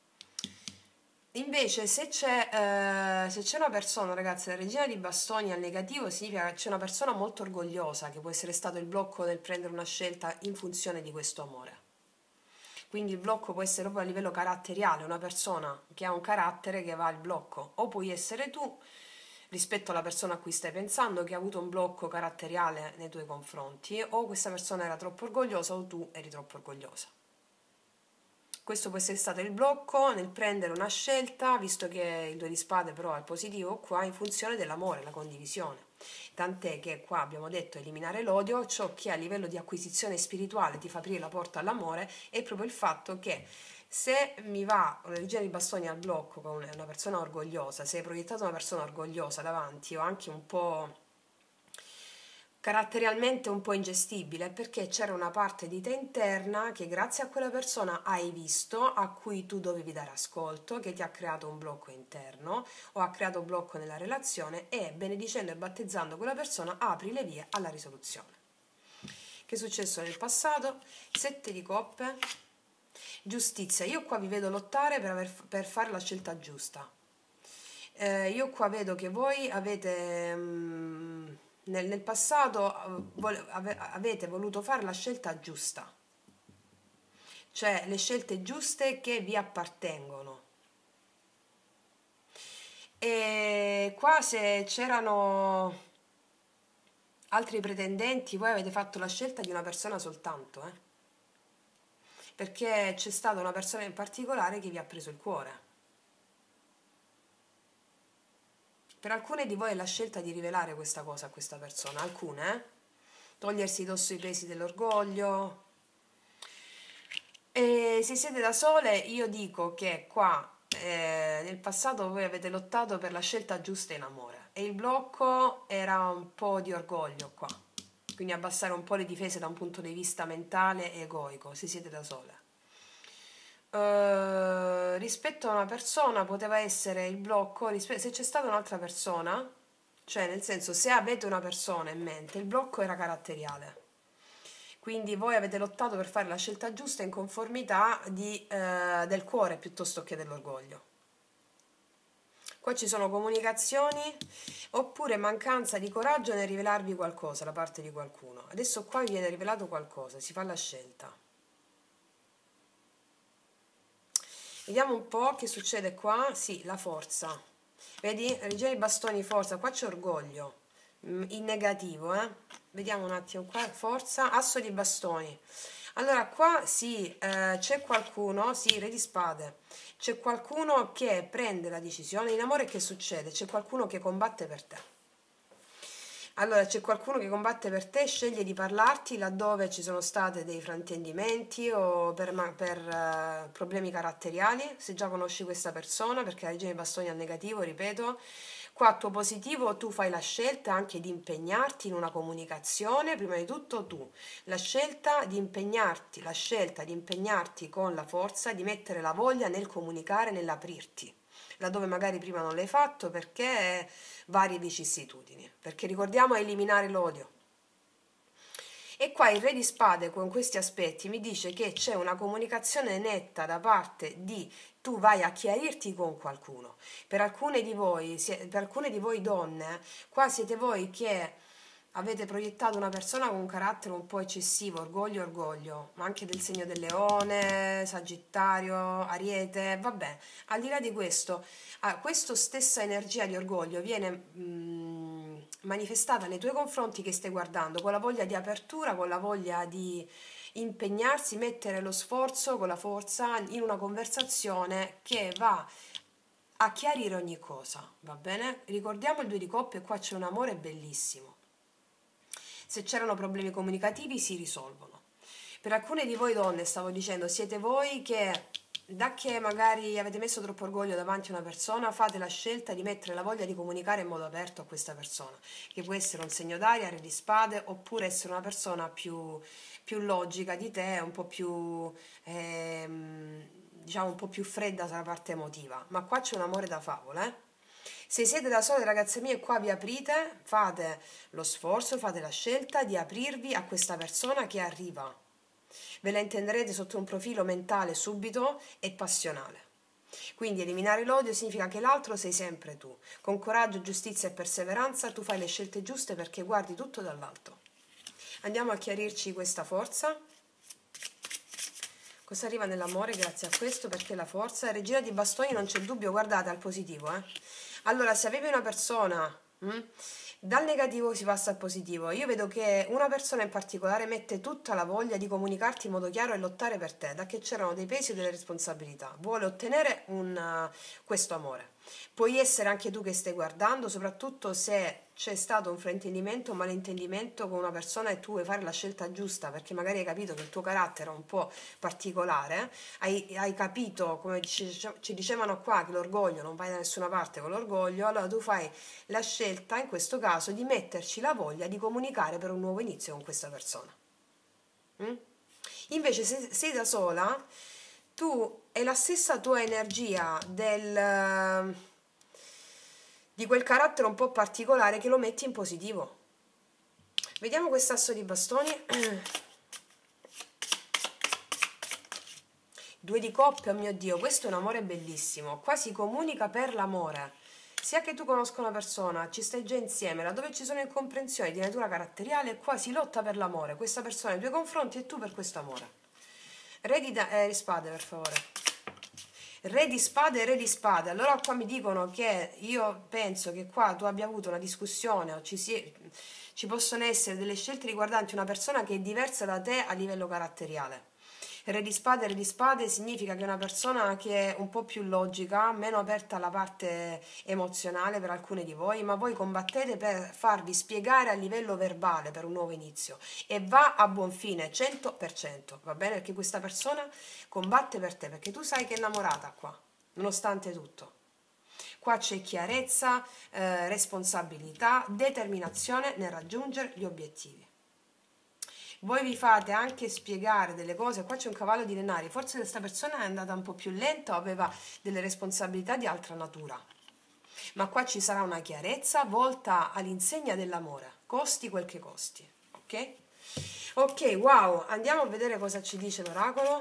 Invece se c'è eh, se c'è una persona, ragazzi, la regina di bastoni al negativo significa che c'è una persona molto orgogliosa, che può essere stato il blocco nel prendere una scelta in funzione di questo amore. Quindi il blocco può essere proprio a livello caratteriale, una persona che ha un carattere che va al blocco, o puoi essere tu rispetto alla persona a cui stai pensando che ha avuto un blocco caratteriale nei tuoi confronti, o questa persona era troppo orgogliosa o tu eri troppo orgogliosa. Questo può essere stato il blocco nel prendere una scelta, visto che il due di spade però è positivo qua, in funzione dell'amore, la condivisione. Tant'è che qua abbiamo detto eliminare l'odio, ciò che a livello di acquisizione spirituale ti fa aprire la porta all'amore è proprio il fatto che se mi va una regina di bastoni al blocco con una persona orgogliosa, se hai proiettato una persona orgogliosa davanti o anche un po' caratterialmente un po' ingestibile, perché c'era una parte di te interna che grazie a quella persona hai visto, a cui tu dovevi dare ascolto, che ti ha creato un blocco interno o ha creato un blocco nella relazione, e benedicendo e battezzando quella persona apri le vie alla risoluzione. Che è successo nel passato? Sette di coppe, giustizia. Io qua vi vedo lottare per, aver, per fare la scelta giusta. Eh, io qua vedo che voi avete... Mm, nel, nel passato vole- ave- avete voluto fare la scelta giusta, cioè le scelte giuste che vi appartengono. E qua se c'erano altri pretendenti, voi avete fatto la scelta di una persona soltanto, eh? Perché c'è stata una persona in particolare che vi ha preso il cuore. Per alcune di voi è la scelta di rivelare questa cosa a questa persona, alcune, eh? Togliersi d'osso i pesi dell'orgoglio. E se siete da sole, io dico che qua eh, nel passato voi avete lottato per la scelta giusta in amore e il blocco era un po' di orgoglio qua, quindi abbassare un po' le difese da un punto di vista mentale e egoico, se siete da sole. Uh, rispetto a una persona poteva essere il blocco se c'è stata un'altra persona, cioè nel senso se avete una persona in mente, il blocco era caratteriale, quindi voi avete lottato per fare la scelta giusta in conformità di, eh, del cuore piuttosto che dell'orgoglio. Qua ci sono comunicazioni oppure mancanza di coraggio nel rivelarvi qualcosa da parte di qualcuno. Adesso qua vi viene rivelato qualcosa, si fa la scelta. Vediamo un po' che succede qua. Sì, la forza. Vedi? Regina di bastoni, forza. Qua c'è orgoglio. In negativo, eh? Vediamo un attimo qua. Forza. Asso di bastoni. Allora, qua sì, eh, c'è qualcuno, sì, Re di Spade, c'è qualcuno che prende la decisione. In amore che succede? C'è qualcuno che combatte per te. Allora, c'è qualcuno che combatte per te, sceglie di parlarti laddove ci sono state dei fraintendimenti o per, ma- per, eh, problemi caratteriali, se già conosci questa persona, perché la regina dei bastoni al negativo, ripeto, qua a tuo positivo tu fai la scelta anche di impegnarti in una comunicazione, prima di tutto tu, la scelta di impegnarti, la scelta di impegnarti con la forza, di mettere la voglia nel comunicare, nell'aprirti laddove magari prima non l'hai fatto perché varie vicissitudini, perché ricordiamo a eliminare l'odio. E qua il Re di Spade con questi aspetti mi dice che c'è una comunicazione netta da parte di tu vai a chiarirti con qualcuno. Per alcune di voi, per alcune di voi donne, qua siete voi che avete proiettato una persona con un carattere un po' eccessivo, orgoglio, orgoglio, ma anche del segno del leone, Sagittario, Ariete, vabbè, al di là di questo, ah, questa stessa energia di orgoglio viene mh, manifestata nei tuoi confronti che stai guardando, con la voglia di apertura, con la voglia di impegnarsi, mettere lo sforzo con la forza in una conversazione che va a chiarire ogni cosa, va bene? Ricordiamo il due di coppie, qua c'è un amore bellissimo. Se c'erano problemi comunicativi si risolvono. Per alcune di voi donne, stavo dicendo, siete voi che da che magari avete messo troppo orgoglio davanti a una persona, fate la scelta di mettere la voglia di comunicare in modo aperto a questa persona, che può essere un segno d'aria, Re di Spade, oppure essere una persona più, più logica di te, un po' più, ehm, diciamo, un po' più fredda sulla parte emotiva. Ma qua c'è un amore da favola, eh? Se siete da sole, ragazze mie, qua vi aprite, fate lo sforzo, fate la scelta di aprirvi a questa persona che arriva. Ve la intenderete sotto un profilo mentale subito e passionale. Quindi eliminare l'odio significa che l'altro sei sempre tu. Con coraggio, giustizia e perseveranza tu fai le scelte giuste perché guardi tutto dall'alto. Andiamo a chiarirci questa forza. Cosa arriva nell'amore grazie a questo? Perché la forza, regina di bastoni, non c'è dubbio, guardate al positivo, eh. Allora, se avevi una persona, mh, dal negativo si passa al positivo. Io vedo che una persona in particolare mette tutta la voglia di comunicarti in modo chiaro e lottare per te, da che c'erano dei pesi e delle responsabilità. Vuole ottenere un, uh, questo amore. Puoi essere anche tu che stai guardando, soprattutto se c'è stato un fraintendimento, un malintendimento con una persona e tu vuoi fare la scelta giusta perché magari hai capito che il tuo carattere è un po' particolare, hai, hai capito, come ci, ci dicevano qua, che l'orgoglio non vai da nessuna parte con l'orgoglio, allora tu fai la scelta, in questo caso, di metterci la voglia di comunicare per un nuovo inizio con questa persona. Mm? Invece se sei da sola, tu è la stessa tua energia del, di quel carattere un po' particolare che lo metti in positivo. Vediamo quest'asso di bastoni. Due di coppia, oh mio Dio, questo è un amore bellissimo. Qua si comunica per l'amore. Sia che tu conosca una persona, ci stai già insieme, laddove ci sono incomprensioni di natura caratteriale, qua si lotta per l'amore. Questa persona nei tuoi confronti e tu per questo amore. Re di, da- eh, spade, per favore. Re di spade e re di spade. Allora qua mi dicono che io penso che qua tu abbia avuto una discussione o ci, si, ci possono essere delle scelte riguardanti una persona che è diversa da te a livello caratteriale. Re di spade, re di spade significa che è una persona che è un po' più logica, meno aperta alla parte emozionale per alcune di voi, ma voi combattete per farvi spiegare a livello verbale per un nuovo inizio e va a buon fine, cento per cento, va bene? Perché questa persona combatte per te, perché tu sai che è innamorata qua, nonostante tutto. Qua c'è chiarezza, eh, responsabilità, determinazione nel raggiungere gli obiettivi. Voi vi fate anche spiegare delle cose, qua c'è un cavallo di denari, forse questa persona è andata un po' più lenta o aveva delle responsabilità di altra natura, ma qua ci sarà una chiarezza volta all'insegna dell'amore, costi quel che costi, ok? Ok, wow, andiamo a vedere cosa ci dice l'oracolo.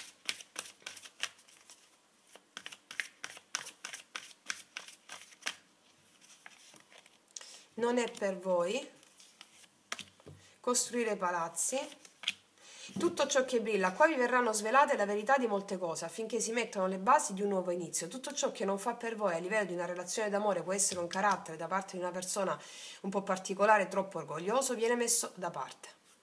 Non è per voi costruire palazzi, tutto ciò che brilla, qua vi verranno svelate la verità di molte cose affinché si mettano le basi di un nuovo inizio. Tutto ciò che non fa per voi a livello di una relazione d'amore, può essere un carattere da parte di una persona un po' particolare, troppo orgoglioso, viene messo da parte.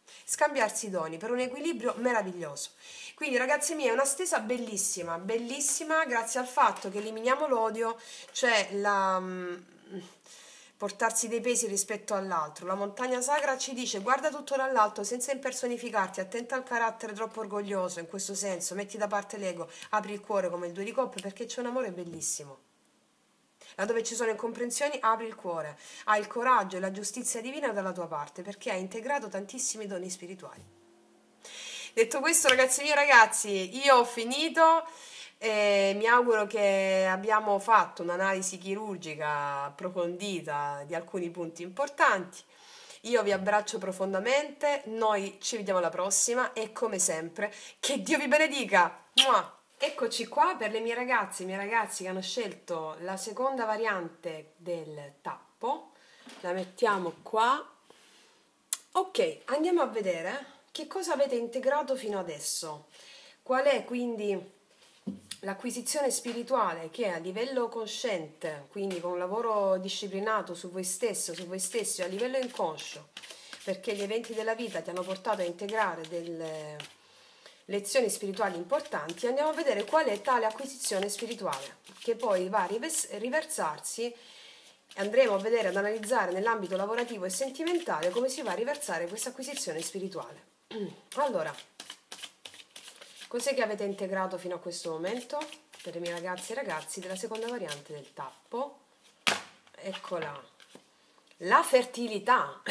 scambiarsi i doni per un equilibrio meraviglioso. Quindi ragazzi miei, è una stesa bellissima, bellissima, grazie al fatto che eliminiamo l'odio, cioè la, mh, portarsi dei pesi rispetto all'altro. La montagna sacra ci dice guarda tutto dall'alto senza impersonificarti, attenta al carattere troppo orgoglioso, in questo senso, metti da parte l'ego, apri il cuore come il due di coppe perché c'è un amore bellissimo. Laddove ci sono incomprensioni, apri il cuore, hai il coraggio e la giustizia divina dalla tua parte perché hai integrato tantissimi doni spirituali. Detto questo, ragazzi miei, ragazzi, io ho finito e mi auguro che abbiamo fatto un'analisi chirurgica approfondita di alcuni punti importanti. Io vi abbraccio profondamente, noi ci vediamo alla prossima e come sempre, che Dio vi benedica! Mua! Eccoci qua per le mie ragazze, i miei ragazzi che hanno scelto la seconda variante del tappo. La mettiamo qua. Ok, andiamo a vedere che cosa avete integrato fino adesso. Qual è quindi l'acquisizione spirituale che a livello cosciente, quindi con un lavoro disciplinato su voi stesso, su voi stessi, a livello inconscio, perché gli eventi della vita ti hanno portato a integrare delle lezioni spirituali importanti, andiamo a vedere qual è tale acquisizione spirituale, che poi va a riversarsi. Andremo a vedere, ad analizzare nell'ambito lavorativo e sentimentale come si va a riversare questa acquisizione spirituale. Allora, cos'è che avete integrato fino a questo momento? Per i miei ragazzi e ragazzi della seconda variante del tappo. Eccola. La fertilità.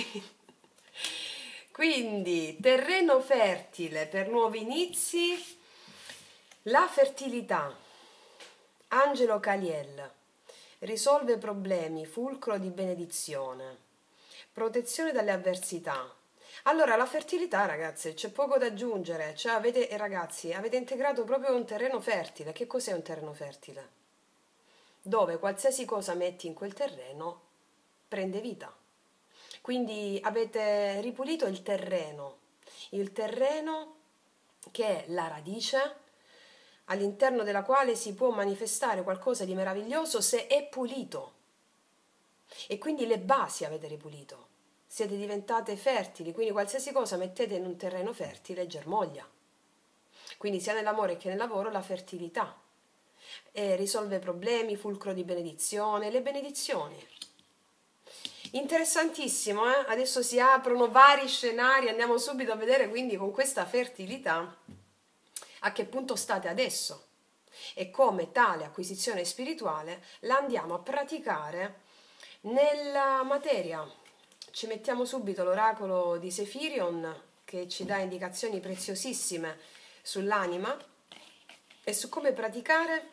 Quindi, terreno fertile per nuovi inizi. La fertilità. Angelo Caliel. Risolve problemi, fulcro di benedizione, protezione dalle avversità. Allora, la fertilità, ragazzi, c'è poco da aggiungere, cioè avete, ragazzi, avete integrato proprio un terreno fertile. Che cos'è un terreno fertile? Dove qualsiasi cosa metti in quel terreno prende vita. Quindi avete ripulito il terreno, il terreno che è la radice, all'interno della quale si può manifestare qualcosa di meraviglioso se è pulito. E quindi le basi avete ripulito. Siete diventate fertili, quindi qualsiasi cosa mettete in un terreno fertile germoglia. Quindi sia nell'amore che nel lavoro la fertilità. E risolve problemi, fulcro di benedizione, le benedizioni. Interessantissimo, eh? Adesso si aprono vari scenari, andiamo subito a vedere quindi con questa fertilità a che punto state adesso e come tale acquisizione spirituale la andiamo a praticare nella materia. Ci mettiamo subito l'oracolo di Sefirion che ci dà indicazioni preziosissime sull'anima e su come praticare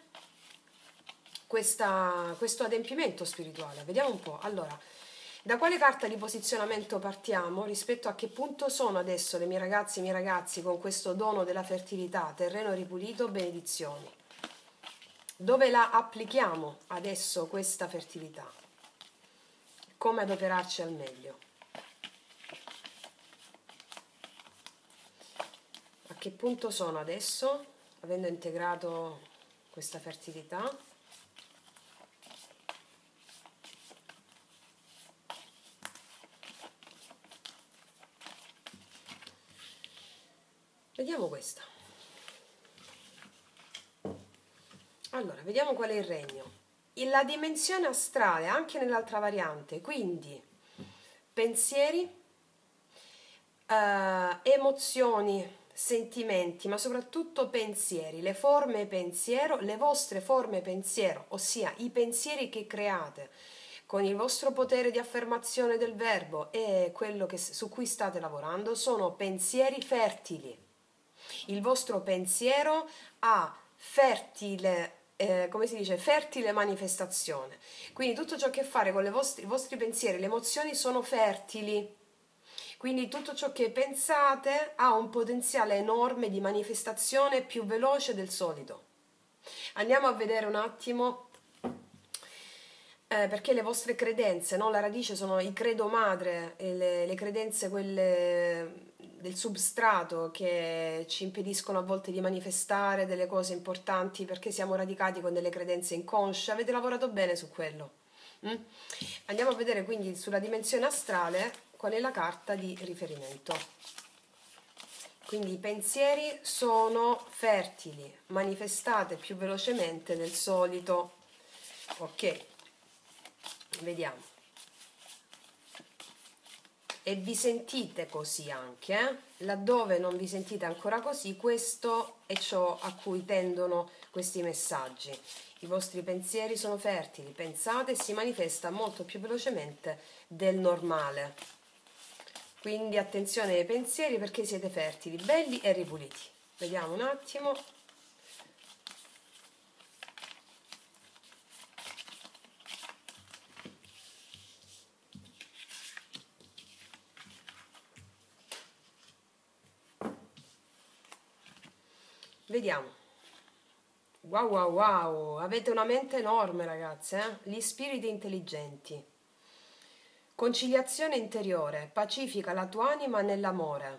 questa, questo adempimento spirituale. Vediamo un po'. Allora, da quale carta di posizionamento partiamo? Rispetto a che punto sono adesso le mie ragazze e i miei ragazzi con questo dono della fertilità, terreno ripulito, benedizioni? Dove la applichiamo adesso questa fertilità? Come adoperarci al meglio? A che punto sono adesso, avendo integrato questa fertilità? Vediamo questa. Allora, vediamo qual è il regno. La dimensione astrale, anche nell'altra variante, quindi pensieri, eh, emozioni, sentimenti, ma soprattutto pensieri, le forme pensiero, le vostre forme pensiero, ossia i pensieri che create con il vostro potere di affermazione del verbo e quello che, su cui state lavorando, sono pensieri fertili. Il vostro pensiero ha fertile, eh, come si dice, fertile manifestazione. Quindi tutto ciò che ha a fare con le vostri, i vostri pensieri, le emozioni sono fertili. Quindi tutto ciò che pensate ha un potenziale enorme di manifestazione più veloce del solito. Andiamo a vedere un attimo, eh, perché le vostre credenze, no? La radice sono i credo madre, e le, le credenze quelle del substrato che ci impediscono a volte di manifestare delle cose importanti perché siamo radicati con delle credenze inconsce. Avete lavorato bene su quello. Mm? Andiamo a vedere quindi sulla dimensione astrale qual è la carta di riferimento. Quindi i pensieri sono fertili, manifestate più velocemente del solito. Ok, vediamo. E vi sentite così anche, eh? Laddove non vi sentite ancora così, questo è ciò a cui tendono questi messaggi. I vostri pensieri sono fertili, pensate e si manifesta molto più velocemente del normale. Quindi attenzione ai pensieri perché siete fertili, belli e ripuliti. Vediamo un attimo. Vediamo. Wow wow wow, avete una mente enorme ragazze, eh? Gli spiriti intelligenti. Conciliazione interiore, pacifica la tua anima nell'amore.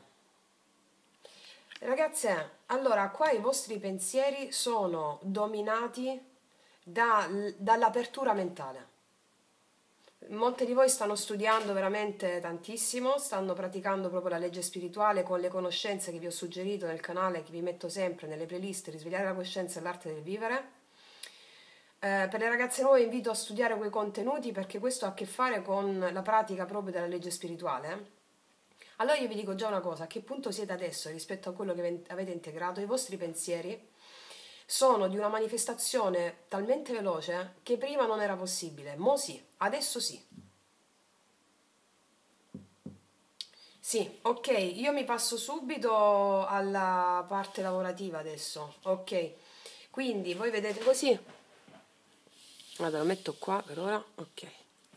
Ragazze, allora qua i vostri pensieri sono dominati da, dall'apertura mentale. Molte di voi stanno studiando veramente tantissimo, stanno praticando proprio la legge spirituale con le conoscenze che vi ho suggerito nel canale, che vi metto sempre nelle playlist, risvegliare la coscienza e l'arte del vivere. Eh, per le ragazze nuove invito a studiare quei contenuti perché questo ha a che fare con la pratica proprio della legge spirituale. Allora io vi dico già una cosa, a che punto siete adesso rispetto a quello che avete integrato? I vostri pensieri sono di una manifestazione talmente veloce che prima non era possibile. Mo sì, adesso sì. Sì, ok, io mi passo subito alla parte lavorativa adesso. Ok, quindi voi vedete così. Allora lo metto qua per ora. Ok.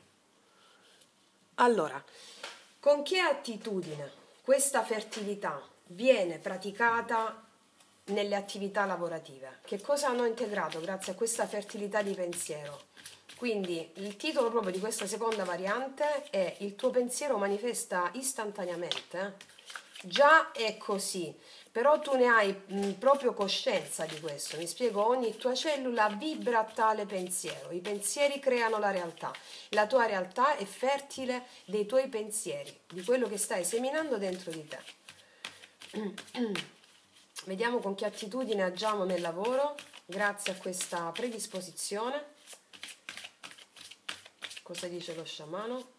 Allora, con che attitudine questa fertilità viene praticata nelle attività lavorative? Che cosa hanno integrato grazie a questa fertilità di pensiero? Quindi il titolo proprio di questa seconda variante è Il tuo pensiero manifesta istantaneamente. Già è così, però tu ne hai mh, proprio coscienza di questo. Mi spiego, ogni tua cellula vibra a tale pensiero. I pensieri creano la realtà. La tua realtà è fertile dei tuoi pensieri, di quello che stai seminando dentro di te. Vediamo con che attitudine agiamo nel lavoro, grazie a questa predisposizione. Cosa dice lo sciamano?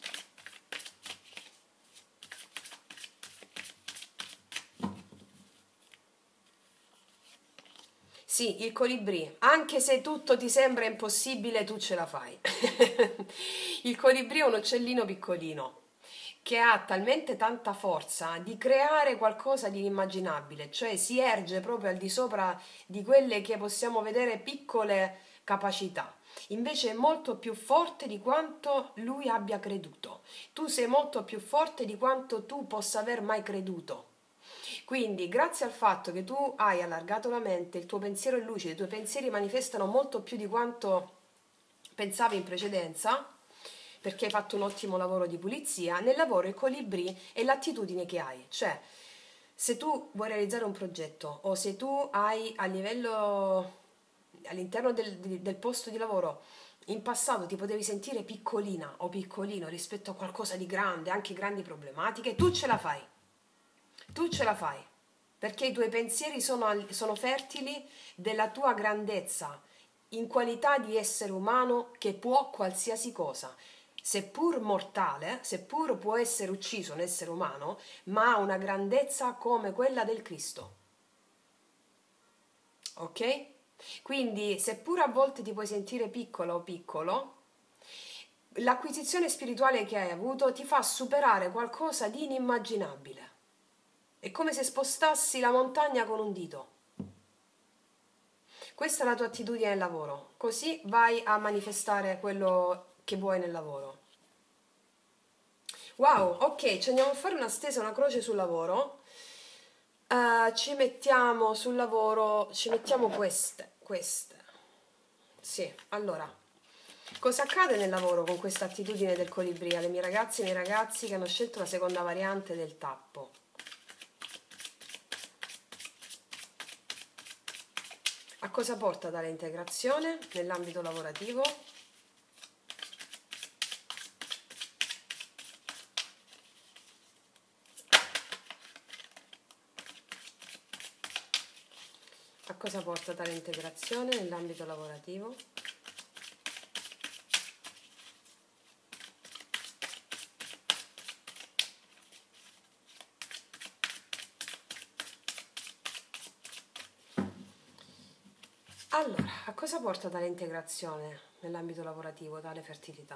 Sì, il colibrì, anche se tutto ti sembra impossibile, tu ce la fai. Il colibrì è un uccellino piccolino che ha talmente tanta forza di creare qualcosa di inimmaginabile, cioè si erge proprio al di sopra di quelle che possiamo vedere piccole capacità. Invece è molto più forte di quanto lui abbia creduto. Tu sei molto più forte di quanto tu possa aver mai creduto. Quindi, grazie al fatto che tu hai allargato la mente, il tuo pensiero è lucido, i tuoi pensieri manifestano molto più di quanto pensavi in precedenza, perché hai fatto un ottimo lavoro di pulizia, nel lavoro il colibrì è l'attitudine che hai. Cioè, se tu vuoi realizzare un progetto o se tu hai a livello, all'interno del, del posto di lavoro, in passato ti potevi sentire piccolina o piccolino rispetto a qualcosa di grande, anche grandi problematiche, tu ce la fai. Tu ce la fai, perché i tuoi pensieri sono, sono fertili della tua grandezza, in qualità di essere umano che può qualsiasi cosa. Seppur mortale, seppur può essere ucciso un essere umano, ma ha una grandezza come quella del Cristo. Ok? Quindi, seppur a volte ti puoi sentire piccola o piccolo, l'acquisizione spirituale che hai avuto ti fa superare qualcosa di inimmaginabile. È come se spostassi la montagna con un dito. Questa è la tua attitudine nel lavoro, così vai a manifestare quello che vuoi nel lavoro. Wow, ok, ci andiamo a fare una stesa, una croce sul lavoro. Uh, ci mettiamo sul lavoro, ci mettiamo queste, queste. Sì, allora, cosa accade nel lavoro con questa attitudine del colibrì alle mie ragazze e ai miei ragazzi che hanno scelto la seconda variante del tappo? A cosa porta tale integrazione nell'ambito lavorativo? cosa porta tale integrazione nell'ambito lavorativo? Allora, a cosa porta tale integrazione nell'ambito lavorativo, tale fertilità?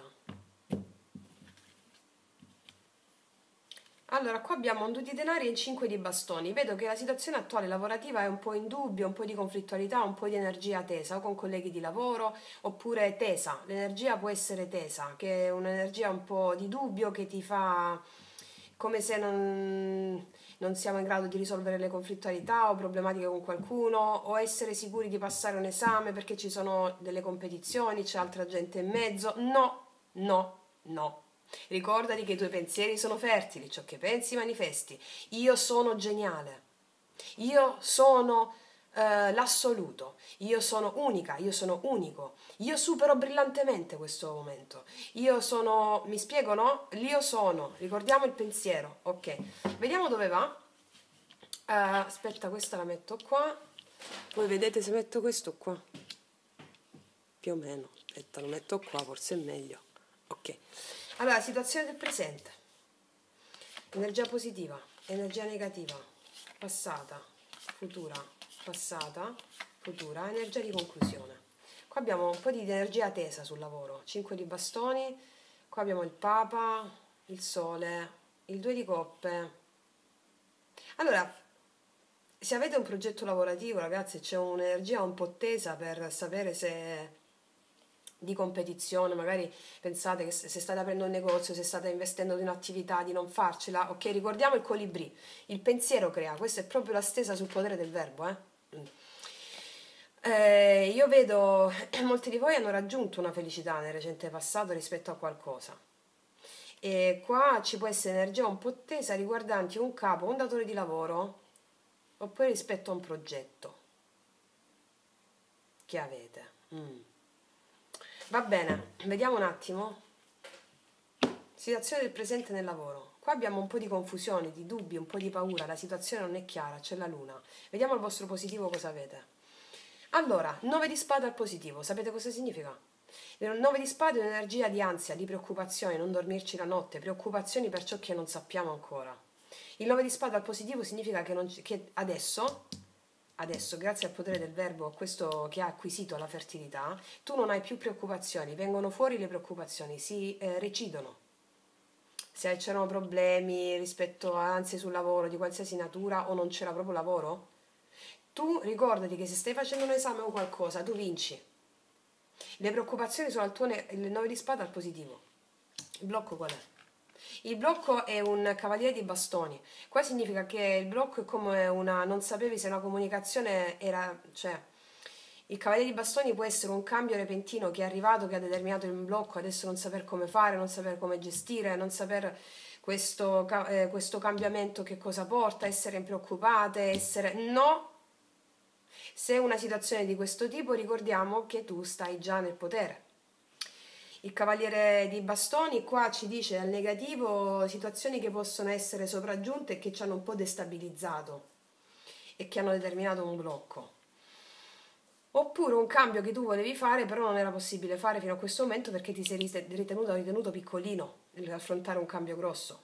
Allora, qua abbiamo un due di denari e un cinque di bastoni. Vedo che la situazione attuale lavorativa è un po' in dubbio, un po' di conflittualità, un po' di energia tesa, o con colleghi di lavoro, oppure tesa. L'energia può essere tesa, che è un'energia un po' di dubbio che ti fa come se non, non siamo in grado di risolvere le conflittualità o problematiche con qualcuno, o essere sicuri di passare un esame perché ci sono delle competizioni, c'è altra gente in mezzo. No, no, no. Ricordati che i tuoi pensieri sono fertili, ciò che pensi manifesti. Io sono geniale, io sono eh, l'assoluto, io sono unica, io sono unico, io supero brillantemente questo momento. Io sono, mi spiego, no? L'io sono, ricordiamo il pensiero, ok. Vediamo dove va. Uh, aspetta, questa la metto qua. Voi vedete se metto questo qua? Più o meno. Aspetta, lo metto qua, forse è meglio. Ok. Allora, situazione del presente, energia positiva, energia negativa, passata, futura, passata, futura, energia di conclusione. Qua abbiamo un po' di energia tesa sul lavoro, cinque di bastoni, qua abbiamo il Papa, il Sole, il due di coppe. Allora, se avete un progetto lavorativo, ragazzi, c'è un'energia un po' tesa per sapere se di competizione, magari pensate che se state aprendo un negozio, se state investendo in un'attività, di non farcela, ok, ricordiamo il colibrì, il pensiero crea, questa è proprio la stesa sul potere del verbo, eh? Eh, io vedo molti di voi hanno raggiunto una felicità nel recente passato rispetto a qualcosa, e qua ci può essere energia un po' tesa riguardanti un capo, un datore di lavoro, oppure rispetto a un progetto che avete. Mm. Va bene, vediamo un attimo. Situazione del presente nel lavoro. Qua abbiamo un po' di confusione, di dubbi, un po' di paura, la situazione non è chiara, c'è la luna. Vediamo il vostro positivo cosa avete. Allora, nove di spade al positivo, sapete cosa significa? Il nove di spade è un'energia di ansia, di preoccupazione, non dormirci la notte, preoccupazioni per ciò che non sappiamo ancora. Il nove di spade al positivo significa che, non, che adesso... Adesso, grazie al potere del verbo, questo che ha acquisito la fertilità, tu non hai più preoccupazioni, vengono fuori le preoccupazioni, si eh, recidono. Se c'erano problemi rispetto a ansie sul lavoro di qualsiasi natura o non c'era proprio lavoro, tu ricordati che se stai facendo un esame o qualcosa, tu vinci. Le preoccupazioni sono al tuo ne- il nove di spada al positivo. Il blocco qual è? Il blocco è un cavaliere di bastoni. Qua significa che il blocco è come una... non sapevi se una comunicazione era... cioè, il cavaliere di bastoni può essere un cambio repentino che è arrivato, che ha determinato il blocco, adesso non saper come fare, non saper come gestire, non saper questo, eh, questo cambiamento che cosa porta, essere preoccupate, essere... No! Se è una situazione di questo tipo, ricordiamo che tu stai già nel potere. Il cavaliere di bastoni qua ci dice al negativo situazioni che possono essere sopraggiunte e che ci hanno un po' destabilizzato e che hanno determinato un blocco. Oppure un cambio che tu volevi fare però non era possibile fare fino a questo momento perché ti sei ritenuto, ritenuto piccolino nell'affrontare un cambio grosso.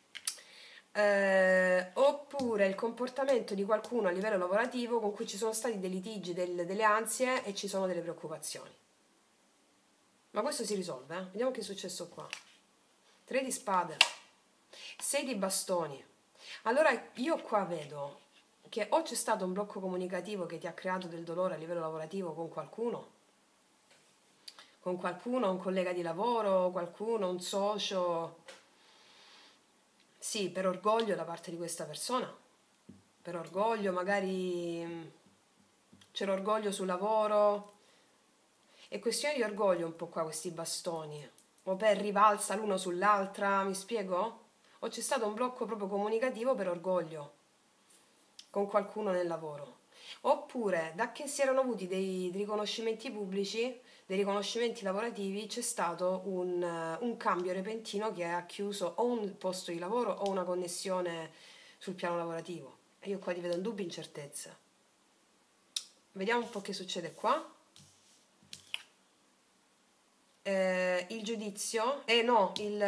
Eh, oppure il comportamento di qualcuno a livello lavorativo con cui ci sono stati dei litigi, del, delle ansie e ci sono delle preoccupazioni. Ma questo si risolve, eh? Vediamo che è successo qua. tre di spade, sei di bastoni. Allora io qua vedo che o c'è stato un blocco comunicativo che ti ha creato del dolore a livello lavorativo con qualcuno, con qualcuno, un collega di lavoro, qualcuno, un socio. Sì, per orgoglio da parte di questa persona. Per orgoglio, magari c'è l'orgoglio sul lavoro. È questione di orgoglio un po' qua questi bastoni, o per rivalsa l'uno sull'altra, mi spiego? O c'è stato un blocco proprio comunicativo per orgoglio con qualcuno nel lavoro. Oppure, da che si erano avuti dei, dei riconoscimenti pubblici, dei riconoscimenti lavorativi, c'è stato un, un cambio repentino che ha chiuso o un posto di lavoro o una connessione sul piano lavorativo. E io qua ti vedo in dubbio e incertezze. vediamo un po' che succede qua. Eh, il giudizio, eh no, il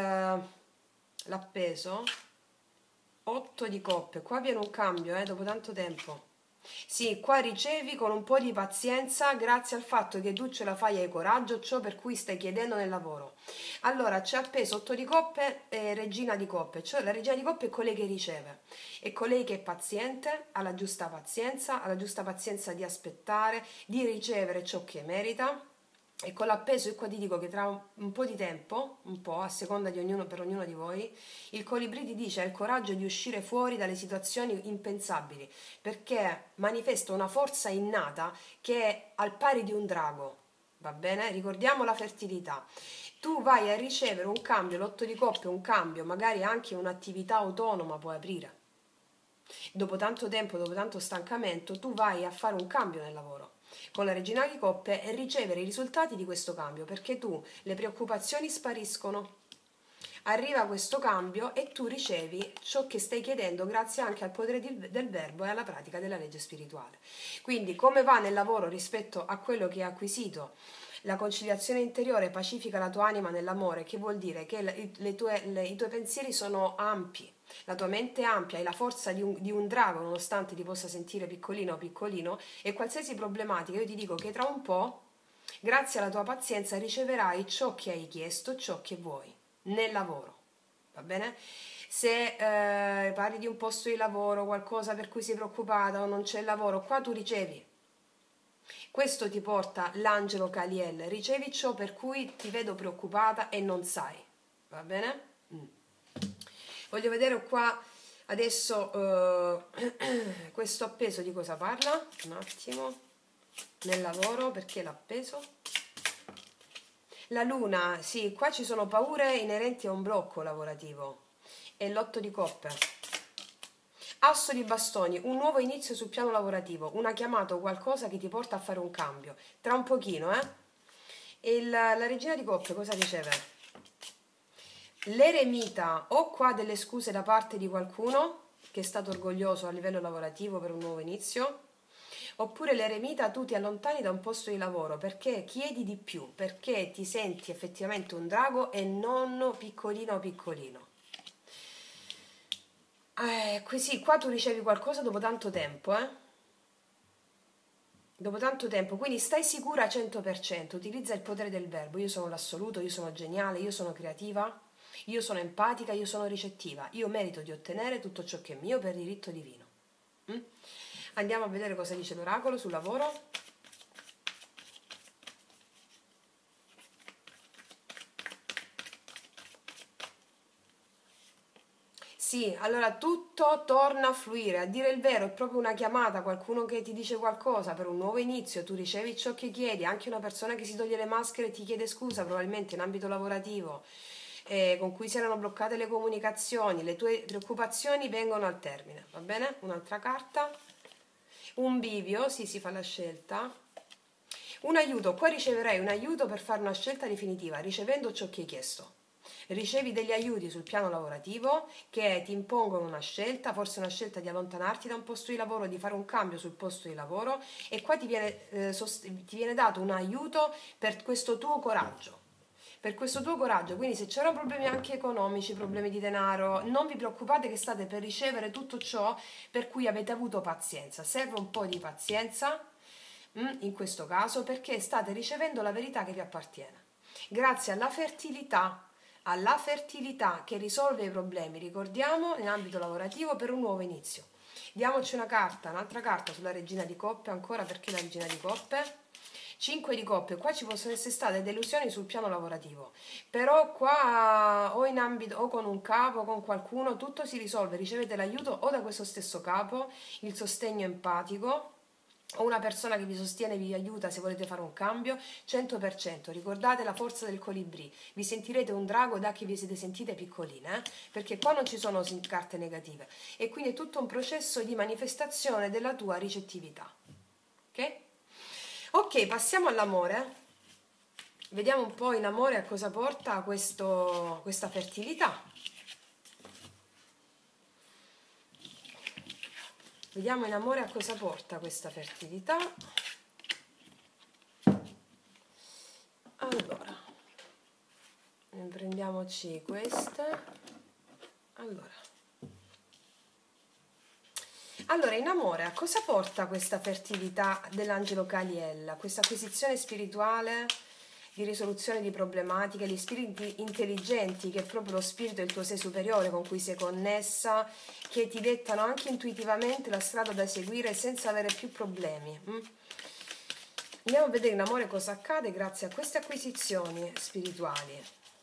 l'appeso, otto di coppe, qua viene un cambio, eh, dopo tanto tempo. Sì, qua ricevi con un po' di pazienza grazie al fatto che tu ce la fai e hai coraggio, ciò per cui stai chiedendo nel lavoro. Allora, c'è appeso otto di coppe e regina di coppe, cioè la regina di coppe è colei che riceve, è colei che è paziente, ha la giusta pazienza, ha la giusta pazienza di aspettare, di ricevere ciò che merita. E con l'appeso, io qua ti dico che tra un, un po' di tempo, un po' a seconda di ognuno, per ognuno di voi, il colibrì ti dice ha il coraggio di uscire fuori dalle situazioni impensabili, perché manifesta una forza innata che è al pari di un drago, va bene? Ricordiamo la fertilità. Tu vai a ricevere un cambio, l'otto di coppe, un cambio, magari anche un'attività autonoma puoi aprire. Dopo tanto tempo, dopo tanto stancamento, tu vai a fare un cambio nel lavoro con la regina di coppe e ricevere i risultati di questo cambio, perché tu le preoccupazioni spariscono, arriva questo cambio e tu ricevi ciò che stai chiedendo grazie anche al potere del verbo e alla pratica della legge spirituale. Quindi come va nel lavoro rispetto a quello che hai acquisito? La conciliazione interiore pacifica la tua anima nell'amore, che vuol dire che le, le tue, le, i tuoi pensieri sono ampi, la tua mente è ampia, hai la forza di un, di un drago nonostante ti possa sentire piccolino o piccolino, e qualsiasi problematica io ti dico che tra un po', grazie alla tua pazienza, riceverai ciò che hai chiesto, ciò che vuoi nel lavoro, va bene? Se eh, parli di un posto di lavoro, qualcosa per cui sei preoccupata o non c'è lavoro, qua tu ricevi. Questo ti porta l'angelo Caliel, ricevi ciò per cui ti vedo preoccupata e non sai, va bene? Mm. Voglio vedere qua adesso eh, questo appeso di cosa parla, un attimo, nel lavoro, perché l'appeso? La luna, sì, qua ci sono paure inerenti a un blocco lavorativo, e l'otto di coppe. Asso di bastoni, un nuovo inizio sul piano lavorativo, una chiamata o qualcosa che ti porta a fare un cambio, tra un pochino, eh? E la, la regina di coppe cosa riceve? L'eremita, o qua delle scuse da parte di qualcuno che è stato orgoglioso a livello lavorativo per un nuovo inizio, oppure l'eremita tu ti allontani da un posto di lavoro perché chiedi di più, perché ti senti effettivamente un drago e non piccolino piccolino. Eh, così, qua tu ricevi qualcosa dopo tanto tempo, eh? Dopo tanto tempo, quindi stai sicura al cento per cento, utilizza il potere del verbo, io sono l'assoluto, io sono geniale, io sono creativa, io sono empatica, io sono ricettiva, io merito di ottenere tutto ciò che è mio per diritto divino. Mm? Andiamo a vedere cosa dice l'oracolo sul lavoro. Sì, allora tutto torna a fluire, a dire il vero, è proprio una chiamata, qualcuno che ti dice qualcosa per un nuovo inizio, tu ricevi ciò che chiedi, anche una persona che si toglie le maschere e ti chiede scusa, probabilmente in ambito lavorativo, eh, con cui si erano bloccate le comunicazioni, le tue preoccupazioni vengono al termine, va bene? Un'altra carta, un bivio, sì, si fa la scelta. Un aiuto, qua riceverai un aiuto per fare una scelta definitiva, ricevendo ciò che hai chiesto. Ricevi degli aiuti sul piano lavorativo che ti impongono una scelta, forse una scelta di allontanarti da un posto di lavoro, di fare un cambio sul posto di lavoro, e qua ti viene, eh, sost- ti viene dato un aiuto per questo tuo coraggio. Per questo tuo coraggio, quindi se c'erano problemi anche economici, problemi di denaro, non vi preoccupate che state per ricevere tutto ciò per cui avete avuto pazienza. Serve un po' di pazienza in questo caso perché state ricevendo la verità che vi appartiene. Grazie alla fertilità, alla fertilità che risolve i problemi, ricordiamo, in ambito lavorativo per un nuovo inizio. Diamoci una carta, un'altra carta sulla regina di coppe, ancora perché la regina di coppe. cinque di coppe, qua ci possono essere state delusioni sul piano lavorativo, però qua o in ambito o con un capo o con qualcuno tutto si risolve, ricevete l'aiuto o da questo stesso capo, il sostegno empatico, o una persona che vi sostiene e vi aiuta se volete fare un cambio, cento per cento. Ricordate la forza del colibrì, vi sentirete un drago da che vi siete sentite piccoline, eh? Perché qua non ci sono carte negative e quindi è tutto un processo di manifestazione della tua ricettività. Ok? Ok, passiamo all'amore. Vediamo un po' in amore a cosa porta questo, questa fertilità. Vediamo in amore a cosa porta questa fertilità. prendiamoci queste. Allora. Allora, in amore, a cosa porta questa fertilità dell'angelo Caliella, questa acquisizione spirituale di risoluzione di problematiche, gli spiriti intelligenti, che è proprio lo spirito del tuo sé superiore con cui sei connessa, che ti dettano anche intuitivamente la strada da seguire senza avere più problemi. Mm? Andiamo a vedere in amore cosa accade grazie a queste acquisizioni spirituali.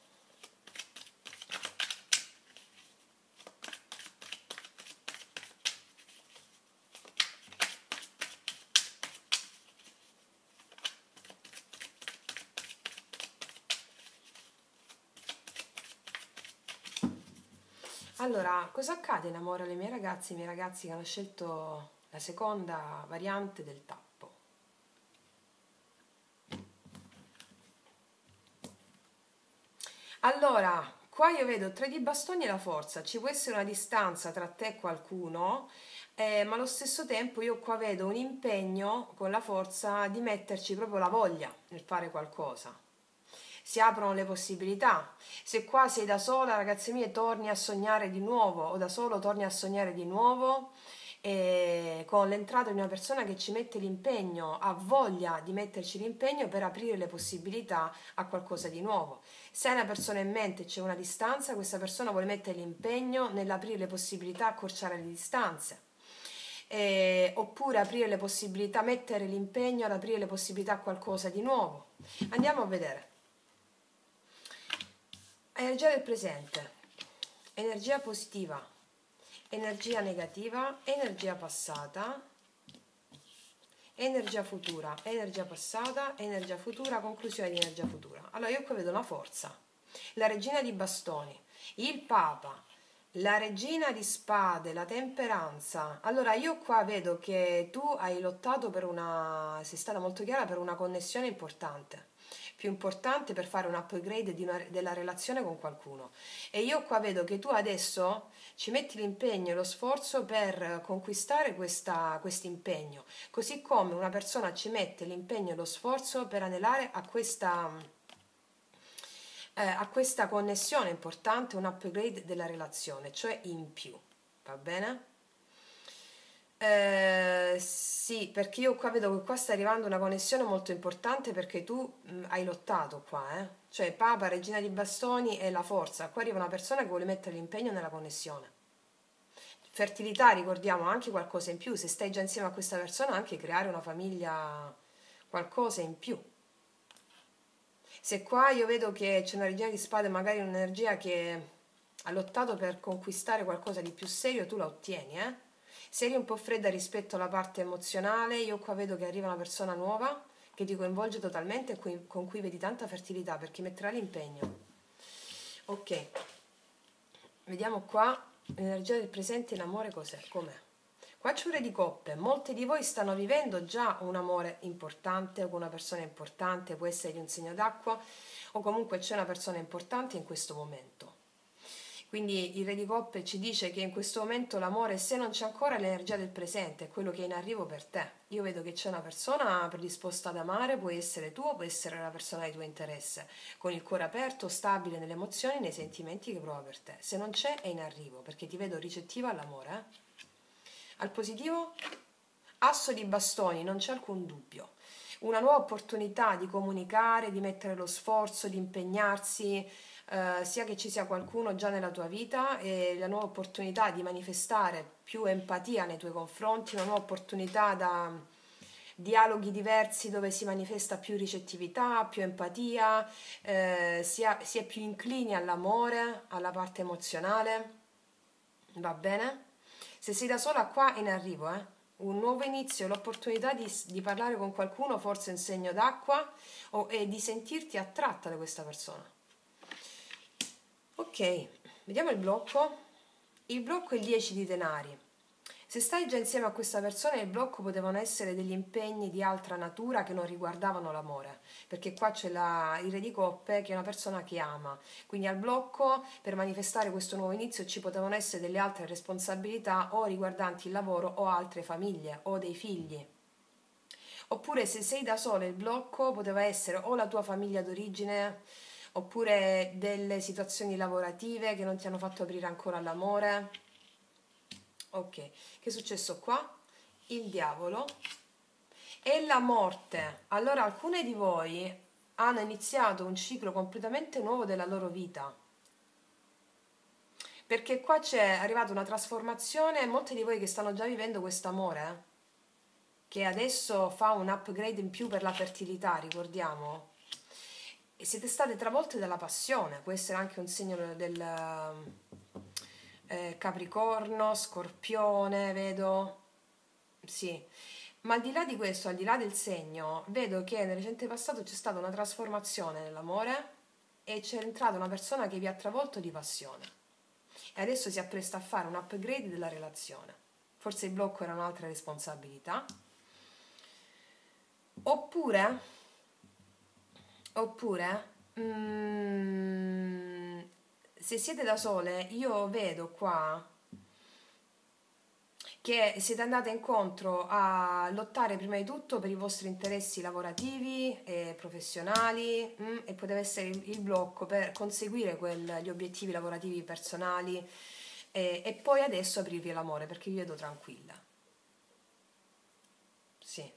Allora, cosa accade in amore alle mie ragazze, ai miei ragazzi che hanno scelto la seconda variante del tappo? Allora, qua io vedo tre di bastoni e la forza, ci può essere una distanza tra te e qualcuno, eh, ma allo stesso tempo io qua vedo un impegno con la forza di metterci proprio la voglia nel fare qualcosa. Si aprono le possibilità. Se qua sei da sola, ragazze mie, torni a sognare di nuovo, o da solo torni a sognare di nuovo, e con l'entrata di una persona che ci mette l'impegno, ha voglia di metterci l'impegno per aprire le possibilità a qualcosa di nuovo. Se hai una persona in mente e c'è una distanza, questa persona vuole mettere l'impegno nell'aprire le possibilità, accorciare le distanze. Eh, oppure aprire le possibilità, mettere l'impegno ad aprire le possibilità a qualcosa di nuovo. Andiamo a vedere. Energia del presente, energia positiva, energia negativa, energia passata, energia futura, energia passata, energia futura, conclusione di energia futura. Allora io qua vedo la forza, la regina di bastoni, il papa, la regina di spade, la temperanza. Allora io qua vedo che tu hai lottato per una, sei stata molto chiara, per una connessione importante, più importante per fare un upgrade di una, della relazione con qualcuno, e io qua vedo che tu adesso ci metti l'impegno e lo sforzo per conquistare questo impegno, così come una persona ci mette l'impegno e lo sforzo per anelare a questa, eh, a questa connessione importante, un upgrade della relazione, cioè in più, va bene? Eh, sì, perché io qua vedo che qua sta arrivando una connessione molto importante, perché tu mh, hai lottato qua, eh? Cioè Papa, Regina di Bastoni e la forza. Qua arriva una persona che vuole mettere l'impegno nella connessione. Fertilità, ricordiamo, anche qualcosa in più. Se stai già insieme a questa persona, anche creare una famiglia, qualcosa in più. Se qua io vedo che c'è una Regina di Spade, magari un'energia che ha lottato per conquistare qualcosa di più serio, tu la ottieni, eh? Se eri un po' fredda rispetto alla parte emozionale, io qua vedo che arriva una persona nuova che ti coinvolge totalmente e con cui vedi tanta fertilità, perché metterà l'impegno. Ok, vediamo qua l'energia del presente in amore cos'è, com'è. Qua c'è un re di coppe, molte di voi stanno vivendo già un amore importante o con una persona importante, può essere di un segno d'acqua o comunque c'è una persona importante in questo momento. Quindi il re di coppe ci dice che in questo momento l'amore, se non c'è ancora, l'energia del presente, è quello che è in arrivo per te. Io vedo che c'è una persona predisposta ad amare, può essere tu o può essere una persona di tuo interesse, con il cuore aperto, stabile nelle emozioni e nei sentimenti che prova per te. Se non c'è, è in arrivo, perché ti vedo ricettiva all'amore. Eh? Al positivo, asso di bastoni, non c'è alcun dubbio. Una nuova opportunità di comunicare, di mettere lo sforzo, di impegnarsi, eh, sia che ci sia qualcuno già nella tua vita, e la nuova opportunità di manifestare più empatia nei tuoi confronti, una nuova opportunità da dialoghi diversi dove si manifesta più ricettività, più empatia, eh, si, è, si è più inclini all'amore, alla parte emozionale. Va bene? Se sei da sola, qua in arrivo, eh? Un nuovo inizio, l'opportunità di, di parlare con qualcuno, forse in segno d'acqua, o, e di sentirti attratta da questa persona. Ok, vediamo il blocco. Il blocco è il dieci di denari. Se stai già insieme a questa persona, il blocco potevano essere degli impegni di altra natura che non riguardavano l'amore, perché qua c'è la, il re di coppe, che è una persona che ama. Quindi al blocco, per manifestare questo nuovo inizio, ci potevano essere delle altre responsabilità o riguardanti il lavoro o altre famiglie o dei figli. Oppure se sei da sola, il blocco poteva essere o la tua famiglia d'origine oppure delle situazioni lavorative che non ti hanno fatto aprire ancora all'amore. Ok, che è successo qua? Il diavolo e la morte. Allora alcune di voi hanno iniziato un ciclo completamente nuovo della loro vita, perché qua c'è arrivata una trasformazione e molti di voi che stanno già vivendo quest'amore, eh, che adesso fa un upgrade in più per la fertilità, ricordiamo, e siete state travolte dalla passione. Può essere anche un segno del eh, Capricorno, Scorpione, vedo, sì. Ma al di là di questo, al di là del segno, vedo che nel recente passato c'è stata una trasformazione nell'amore e c'è entrata una persona che vi ha travolto di passione e adesso si appresta a fare un upgrade della relazione. Forse il blocco era un'altra responsabilità. Oppure, oppure, mm, se siete da sole, io vedo qua che siete andate incontro a lottare prima di tutto per i vostri interessi lavorativi e professionali, mm, e poteva essere il, il blocco per conseguire quel- gli obiettivi lavorativi personali e, e poi adesso aprirvi l'amore perché vi vedo tranquilla. Sì.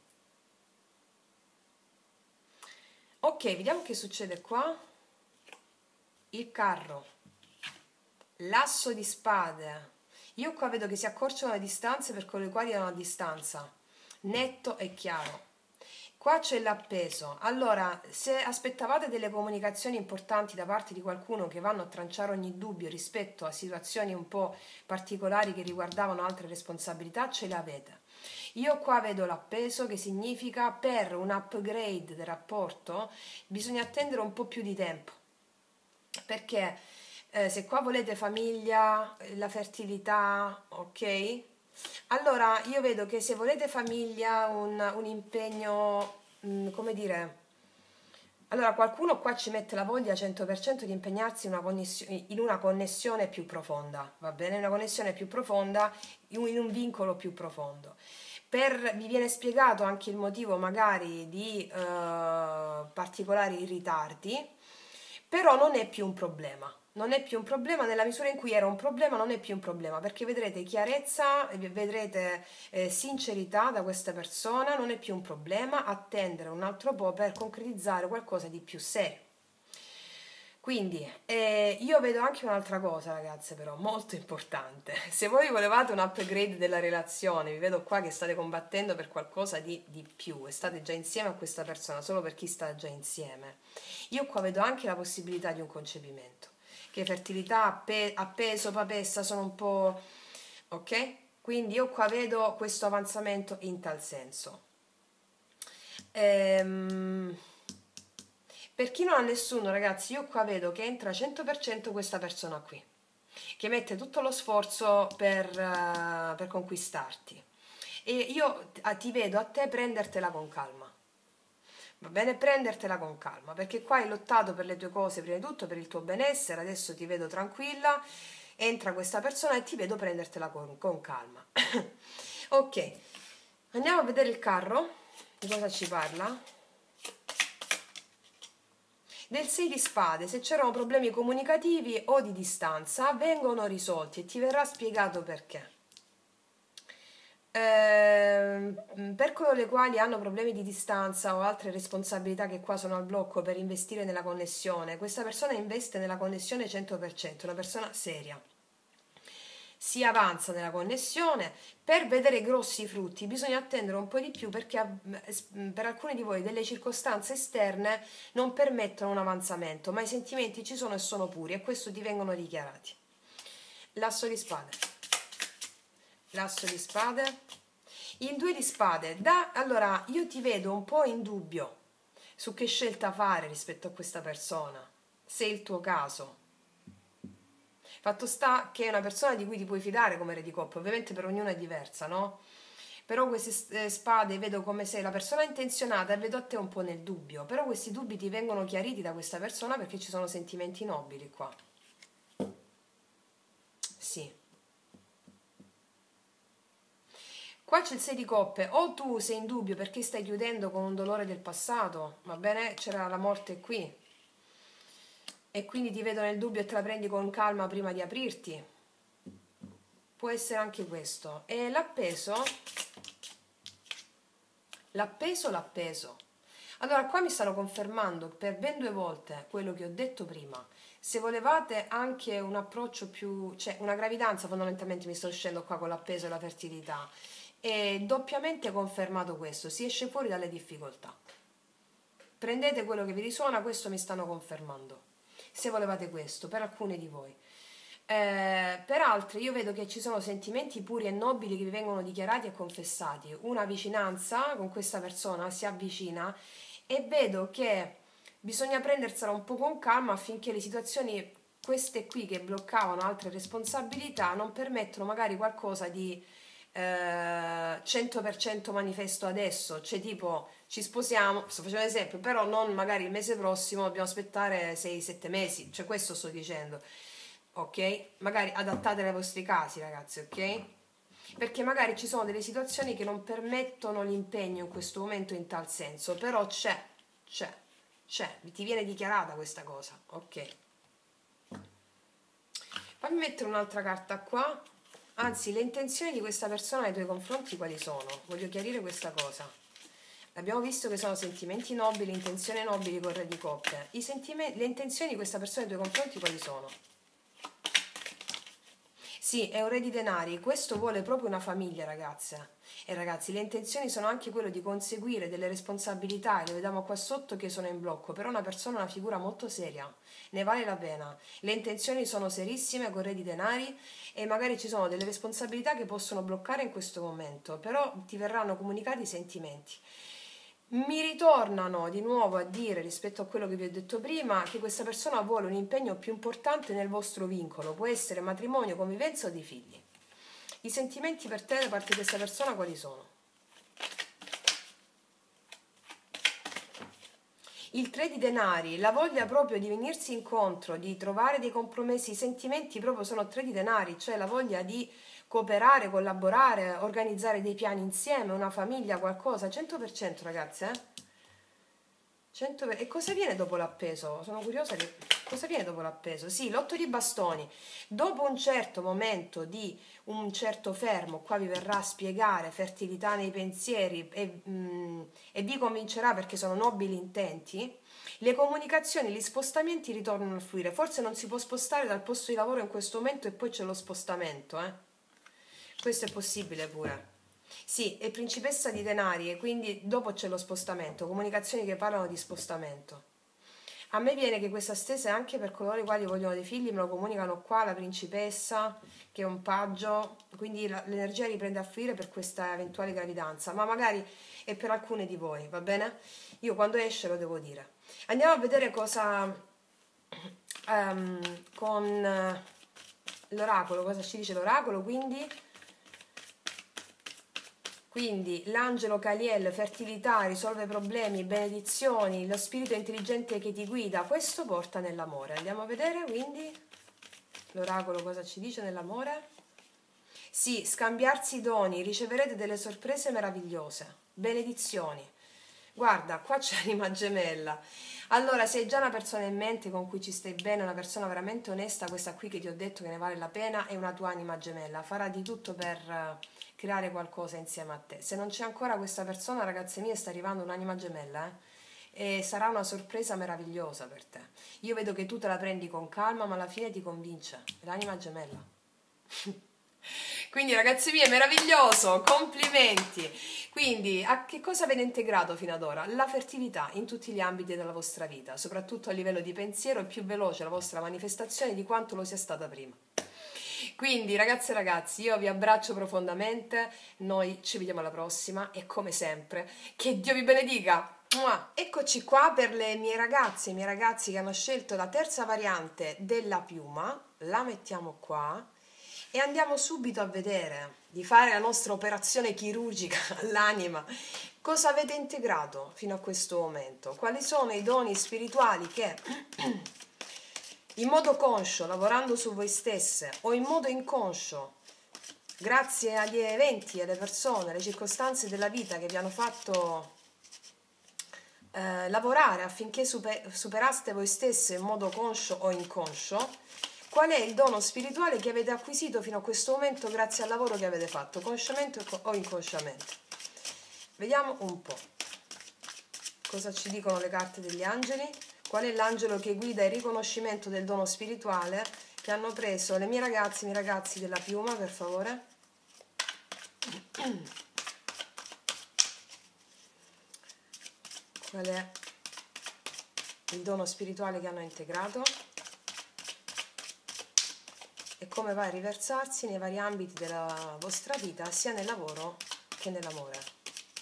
Ok, vediamo che succede qua. Il carro, l'asso di spade. Io qua vedo che si accorciano le distanze per coloro i quali erano a distanza, netto e chiaro. Qua c'è l'appeso. Allora, se aspettavate delle comunicazioni importanti da parte di qualcuno che vanno a tranciare ogni dubbio rispetto a situazioni un po' particolari che riguardavano altre responsabilità, ce le avete. Io qua vedo l'appeso, che significa per un upgrade del rapporto bisogna attendere un po' più di tempo, perché eh, se qua volete famiglia, la fertilità, ok? Allora io vedo che se volete famiglia, un, un impegno, mh, come dire, allora qualcuno qua ci mette la voglia cento per cento di impegnarsi in una, connessione, in una connessione più profonda, va bene? Una connessione più profonda, in un, in un vincolo più profondo. Per, vi viene spiegato anche il motivo magari di eh, particolari ritardi, però non è più un problema. Non è più un problema nella misura in cui era un problema, non è più un problema, perché vedrete chiarezza, vedrete eh, sincerità da questa persona, non è più un problema attendere un altro po' per concretizzare qualcosa di più serio. Quindi eh, io vedo anche un'altra cosa, ragazze, però molto importante. Se voi volevate un upgrade della relazione, vi vedo qua che state combattendo per qualcosa di, di più e state già insieme a questa persona, solo per chi sta già insieme. Io qua vedo anche la possibilità di un concepimento, che fertilità, appe- appeso, papessa sono un po'... ok? Quindi io qua vedo questo avanzamento in tal senso. Ehm... Per chi non ha nessuno, ragazzi, io qua vedo che entra cento per cento questa persona qui, che mette tutto lo sforzo per, eh, per conquistarti. E io t- ti vedo a te prendertela con calma. Va bene? Prendertela con calma, perché qua hai lottato per le tue cose, prima di tutto per il tuo benessere, adesso ti vedo tranquilla, entra questa persona e ti vedo prendertela con, con calma. Ok, andiamo a vedere il carro, di cosa ci parla? Del sei di spade, se c'erano problemi comunicativi o di distanza, vengono risolti e ti verrà spiegato perché. Ehm, per coloro le quali hanno problemi di distanza o altre responsabilità che qua sono al blocco per investire nella connessione, questa persona investe nella connessione cento per cento, una persona seria. Si avanza nella connessione, per vedere grossi frutti bisogna attendere un po' di più perché per alcuni di voi delle circostanze esterne non permettono un avanzamento, ma i sentimenti ci sono e sono puri e questo ti vengono dichiarati. L'asso di spade, l'asso di spade, il due di spade. Da, allora io ti vedo un po' in dubbio su che scelta fare rispetto a questa persona, se è il tuo caso. Fatto sta che è una persona di cui ti puoi fidare come re di coppe, ovviamente per ognuno è diversa, no? Però queste eh, spade vedo come se la persona è intenzionata e vedo a te un po' nel dubbio, però questi dubbi ti vengono chiariti da questa persona perché ci sono sentimenti nobili qua. Sì. Qua c'è il sei di coppe, o tu sei in dubbio perché stai chiudendo con un dolore del passato, va bene? C'era la morte qui. e quindi ti vedo nel dubbio e te la prendi con calma prima di aprirti. Può essere anche questo. E l'appeso, l'appeso, l'appeso. Allora, qua mi stanno confermando per ben due volte quello che ho detto prima. Se volevate anche un approccio più, cioè una gravidanza, fondamentalmente mi sto uscendo qua con l'appeso e la fertilità, è doppiamente confermato questo, si esce fuori dalle difficoltà. Prendete quello che vi risuona, questo mi stanno confermando. Se volevate questo, per alcuni di voi. Eh, per altri io vedo che ci sono sentimenti puri e nobili che vi vengono dichiarati e confessati. Una vicinanza con questa persona si avvicina e vedo che bisogna prendersela un po' con calma affinché le situazioni, queste qui che bloccavano altre responsabilità, non permettono magari qualcosa di eh, cento per cento manifesto adesso, cioè tipo ci sposiamo, sto facendo un esempio, però non magari il mese prossimo, dobbiamo aspettare sei sette mesi, cioè questo sto dicendo, ok? Magari adattate ai vostri casi, ragazzi, ok? Perché magari ci sono delle situazioni che non permettono l'impegno in questo momento in tal senso, però c'è, c'è, c'è, ti viene dichiarata questa cosa, ok? Fammi mettere un'altra carta qua, anzi le intenzioni di questa persona nei tuoi confronti quali sono? Voglio chiarire questa cosa. Abbiamo visto che sono sentimenti nobili, intenzioni nobili con Re di Coppe. I sentimenti, le intenzioni di questa persona nei tuoi confronti quali sono? Sì, è un re di denari, questo vuole proprio una famiglia, ragazze e ragazzi. Le intenzioni sono anche quello di conseguire delle responsabilità, e le vediamo qua sotto che sono in blocco, però una persona è una figura molto seria, ne vale la pena. Le intenzioni sono serissime con re di denari e magari ci sono delle responsabilità che possono bloccare in questo momento, però ti verranno comunicati i sentimenti. Mi ritornano di nuovo a dire, rispetto a quello che vi ho detto prima, che questa persona vuole un impegno più importante nel vostro vincolo, può essere matrimonio, convivenza o dei figli. I sentimenti per te da parte di questa persona quali sono? Il tre di denari, la voglia proprio di venirsi incontro, di trovare dei compromessi, i sentimenti proprio sono tre di denari, cioè la voglia di cooperare, collaborare, organizzare dei piani insieme, una famiglia, qualcosa, cento per cento ragazze, eh? cento per... E cosa viene dopo l'appeso? Sono curiosa di... Cosa viene dopo l'appeso? Sì, l'otto di bastoni. Dopo un certo momento di un certo fermo, qua vi verrà a spiegare fertilità nei pensieri e, mm, e vi convincerà perché sono nobili intenti, le comunicazioni, gli spostamenti ritornano a fluire. Forse non si può spostare dal posto di lavoro in questo momento e poi c'è lo spostamento, eh? Questo è possibile pure. Sì, è principessa di denari e quindi dopo c'è lo spostamento, comunicazioni che parlano di spostamento. A me viene che questa stesa è anche per coloro i quali vogliono dei figli, me lo comunicano qua la principessa, che è un paggio, quindi la- l'energia riprende a fluire per questa eventuale gravidanza, ma magari è per alcune di voi, va bene? Io quando esce lo devo dire. Andiamo a vedere cosa ehm, con eh, l'oracolo, cosa ci dice l'oracolo, quindi... Quindi l'angelo Caliel, fertilità, risolve problemi, benedizioni, lo spirito intelligente che ti guida, questo porta nell'amore. Andiamo a vedere quindi l'oracolo cosa ci dice nell'amore. Sì, scambiarsi i doni, riceverete delle sorprese meravigliose, benedizioni. Guarda, qua c'è l'anima gemella. Allora, se hai già una persona in mente con cui ci stai bene, una persona veramente onesta, questa qui che ti ho detto che ne vale la pena, è una tua anima gemella, farà di tutto per eh, creare qualcosa insieme a te. Se non c'è ancora questa persona, ragazze mie, sta arrivando un'anima gemella, eh? E sarà una sorpresa meravigliosa per te. Io vedo che tu te la prendi con calma, ma alla fine ti convince. È l'anima gemella. Quindi ragazzi miei, meraviglioso, complimenti. Quindi a che cosa avete integrato fino ad ora? La fertilità in tutti gli ambiti della vostra vita, soprattutto a livello di pensiero, è più veloce la vostra manifestazione di quanto lo sia stata prima. Quindi ragazze e ragazzi, io vi abbraccio profondamente, noi ci vediamo alla prossima e come sempre, che Dio vi benedica! Mua! Eccoci qua per le mie ragazze, i miei ragazzi che hanno scelto la terza variante della piuma, la mettiamo qua e andiamo subito a vedere di fare la nostra operazione chirurgica all'anima. Cosa avete integrato fino a questo momento? Quali sono i doni spirituali che in modo conscio, lavorando su voi stesse, o in modo inconscio, grazie agli eventi, alle persone, alle circostanze della vita che vi hanno fatto eh, lavorare affinché super, superaste voi stesse in modo conscio o inconscio, qual è il dono spirituale che avete acquisito fino a questo momento grazie al lavoro che avete fatto, consciamente o inconsciamente. Vediamo un po' cosa ci dicono le carte degli angeli. Qual è l'angelo che guida il riconoscimento del dono spirituale che hanno preso le mie ragazze, i miei ragazzi della piuma, per favore? Qual è il dono spirituale che hanno integrato e come va a riversarsi nei vari ambiti della vostra vita, sia nel lavoro che nell'amore.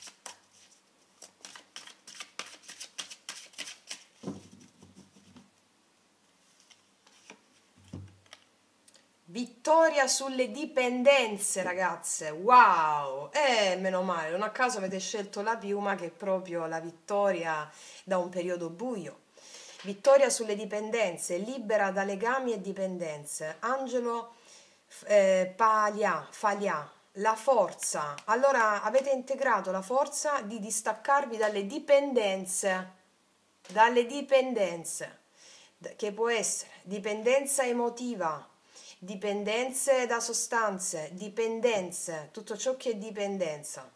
Vittoria sulle dipendenze, ragazze, wow! E eh, meno male, non a caso avete scelto la piuma, che è proprio la vittoria da un periodo buio. Vittoria sulle dipendenze, libera da legami e dipendenze. Angelo eh, Palia, Falia, la forza. Allora avete integrato la forza di distaccarvi dalle dipendenze, dalle dipendenze, che può essere dipendenza emotiva, dipendenze da sostanze, dipendenze, tutto ciò che è dipendenza,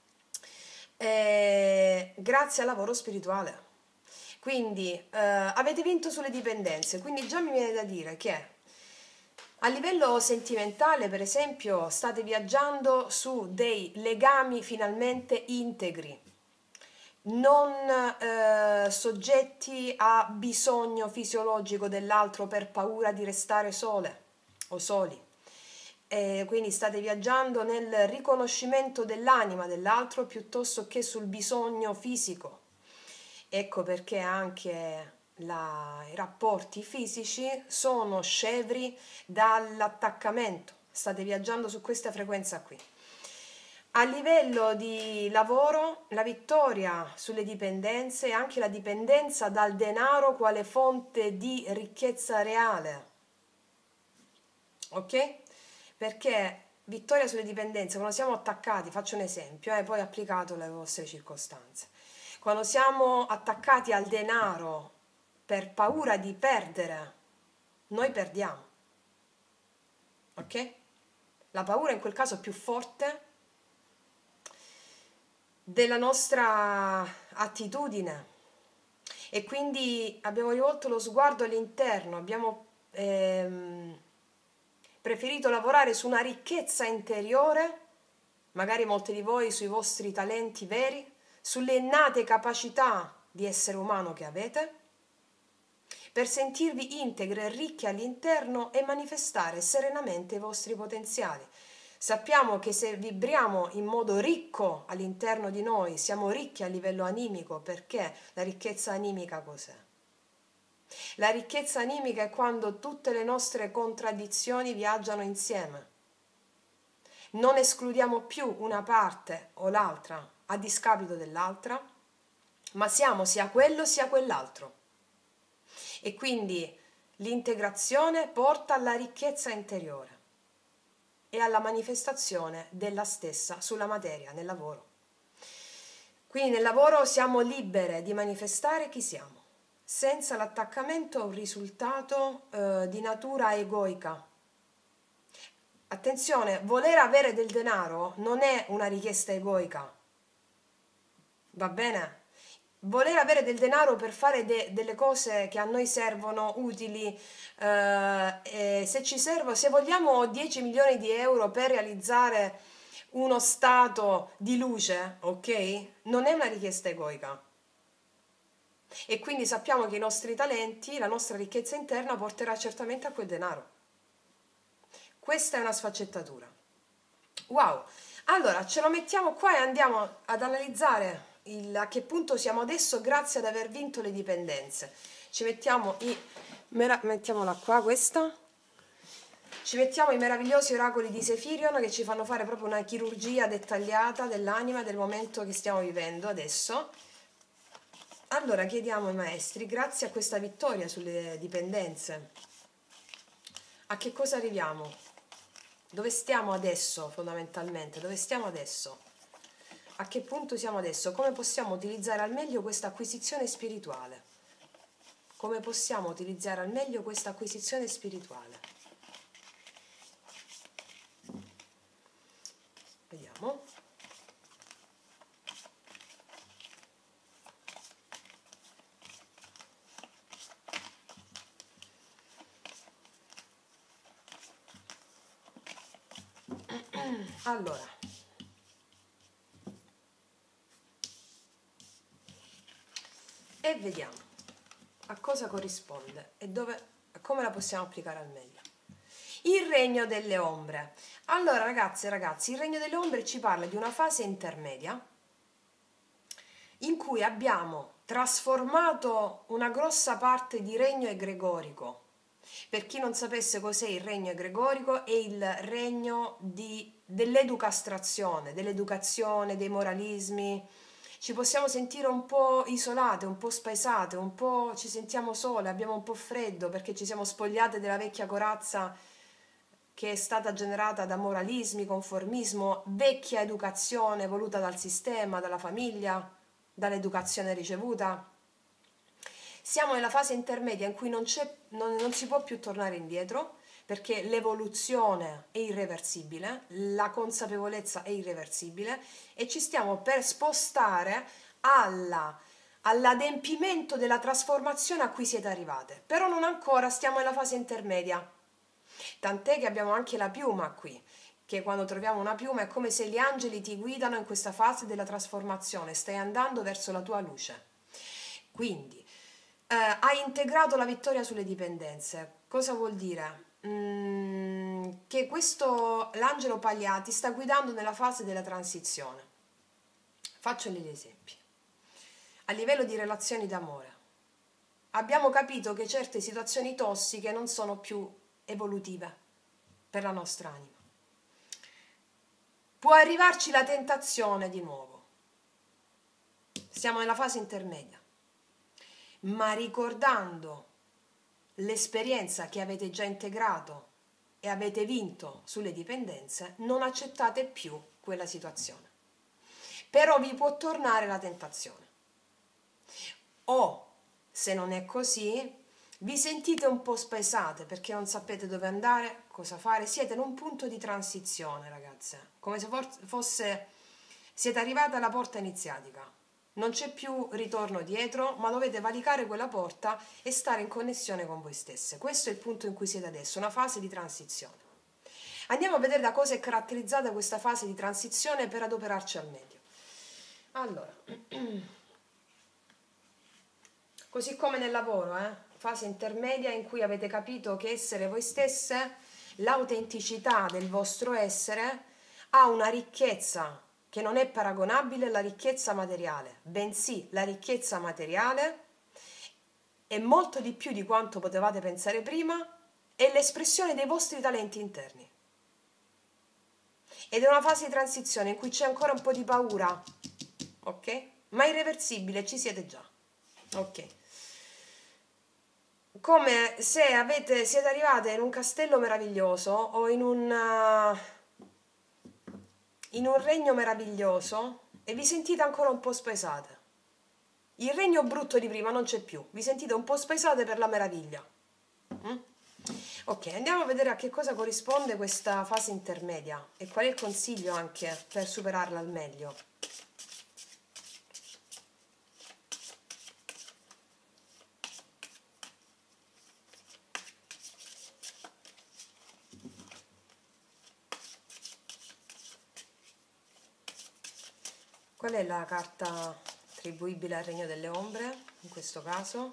eh, grazie al lavoro spirituale. Quindi eh, avete vinto sulle dipendenze, quindi già mi viene da dire che a livello sentimentale, per esempio, state viaggiando su dei legami finalmente integri, non eh, soggetti a bisogno fisiologico dell'altro per paura di restare sole o soli. E quindi state viaggiando nel riconoscimento dell'anima dell'altro piuttosto che sul bisogno fisico. Ecco perché anche la, i rapporti fisici sono scevri dall'attaccamento. State viaggiando su questa frequenza qui. A livello di lavoro, la vittoria sulle dipendenze e anche la dipendenza dal denaro quale fonte di ricchezza reale. Ok? Perché vittoria sulle dipendenze, quando siamo attaccati, faccio un esempio, e eh, poi applicato alle vostre circostanze. Quando siamo attaccati al denaro per paura di perdere, noi perdiamo. Ok? La paura in quel caso è più forte della nostra attitudine e quindi abbiamo rivolto lo sguardo all'interno, abbiamo ehm, preferito lavorare su una ricchezza interiore, magari molti di voi sui vostri talenti veri, sulle innate capacità di essere umano che avete, per sentirvi integre e ricchi all'interno e manifestare serenamente i vostri potenziali. Sappiamo che se vibriamo in modo ricco all'interno di noi, siamo ricchi a livello animico, perché la ricchezza animica cos'è? La ricchezza animica è quando tutte le nostre contraddizioni viaggiano insieme. Non escludiamo più una parte o l'altra a discapito dell'altra, ma siamo sia quello sia quell'altro. E quindi l'integrazione porta alla ricchezza interiore e alla manifestazione della stessa sulla materia, nel lavoro. Quindi nel lavoro siamo libere di manifestare chi siamo, senza l'attaccamento a un risultato eh, di natura egoica. Attenzione, voler avere del denaro non è una richiesta egoica, va bene? Voler avere del denaro per fare de- delle cose che a noi servono, utili, eh, e se ci servono, se vogliamo dieci milioni di euro per realizzare uno stato di luce, ok? Non è una richiesta egoica. E quindi sappiamo che i nostri talenti, la nostra ricchezza interna porterà certamente a quel denaro. Questa è una sfaccettatura. Wow! Allora, ce lo mettiamo qua e andiamo ad analizzare il, a che punto siamo adesso grazie ad aver vinto le dipendenze. Ci mettiamo i... Mera, mettiamola qua, questa. Ci mettiamo i meravigliosi oracoli di Sefirion che ci fanno fare proprio una chirurgia dettagliata dell'anima del momento che stiamo vivendo adesso. Allora chiediamo ai maestri, grazie a questa vittoria sulle dipendenze, a che cosa arriviamo? Dove stiamo adesso fondamentalmente? Dove stiamo adesso? a che punto siamo adesso, come possiamo utilizzare al meglio questa acquisizione spirituale. Come possiamo utilizzare al meglio questa acquisizione spirituale. Vediamo. Allora, e vediamo a cosa corrisponde e dove, come la possiamo applicare al meglio. Il regno delle ombre. Allora, ragazze e ragazzi, il regno delle ombre ci parla di una fase intermedia in cui abbiamo trasformato una grossa parte di regno egregorico. Per chi non sapesse cos'è il regno egregorico, è il regno di, dell'educastrazione, dell'educazione, dei moralismi. Ci possiamo sentire un po' isolate, un po' spaesate, un po' ci sentiamo sole, abbiamo un po' freddo perché ci siamo spogliate della vecchia corazza che è stata generata da moralismi, conformismo, vecchia educazione voluta dal sistema, dalla famiglia, dall'educazione ricevuta. Siamo nella fase intermedia in cui non, c'è, non, non si può più tornare indietro, perché l'evoluzione è irreversibile, la consapevolezza è irreversibile e ci stiamo per spostare alla, all'adempimento della trasformazione a cui siete arrivate. Però non ancora, stiamo nella fase intermedia. Tant'è che abbiamo anche la piuma qui, che quando troviamo una piuma è come se gli angeli ti guidano in questa fase della trasformazione, stai andando verso la tua luce. Quindi, eh, hai integrato la vittoria sulle dipendenze. Cosa vuol dire? Mm, che questo, l'angelo Paglia ti sta guidando nella fase della transizione. Faccio degli esempi. A livello di relazioni d'amore, abbiamo capito che certe situazioni tossiche non sono più evolutive per la nostra anima. Può arrivarci la tentazione di nuovo. Siamo nella fase intermedia, ma ricordando l'esperienza che avete già integrato e avete vinto sulle dipendenze, non accettate più quella situazione. Però vi può tornare la tentazione. O, se non è così, vi sentite un po' spaesate perché non sapete dove andare, cosa fare, siete in un punto di transizione, ragazze, come se fosse, siete arrivate alla porta iniziatica. Non c'è più ritorno dietro, ma dovete valicare quella porta e stare in connessione con voi stesse. Questo è il punto in cui siete adesso, una fase di transizione. Andiamo a vedere da cosa è caratterizzata questa fase di transizione per adoperarci al meglio. Allora, così come nel lavoro, eh? Fase intermedia in cui avete capito che essere voi stesse, l'autenticità del vostro essere, ha una ricchezza che non è paragonabile alla ricchezza materiale, bensì la ricchezza materiale è molto di più di quanto potevate pensare prima, è l'espressione dei vostri talenti interni. Ed è una fase di transizione in cui c'è ancora un po' di paura, ok? Ma irreversibile, ci siete già, ok? Come se avete, siete arrivate in un castello meraviglioso o in un... Uh, in un regno meraviglioso e vi sentite ancora un po' spaesate. Il regno brutto di prima non c'è più, vi sentite un po' spaesate per la meraviglia. Mm? Ok, andiamo a vedere a che cosa corrisponde questa fase intermedia e qual è il consiglio anche per superarla al meglio. Qual è la carta attribuibile al regno delle ombre in questo caso?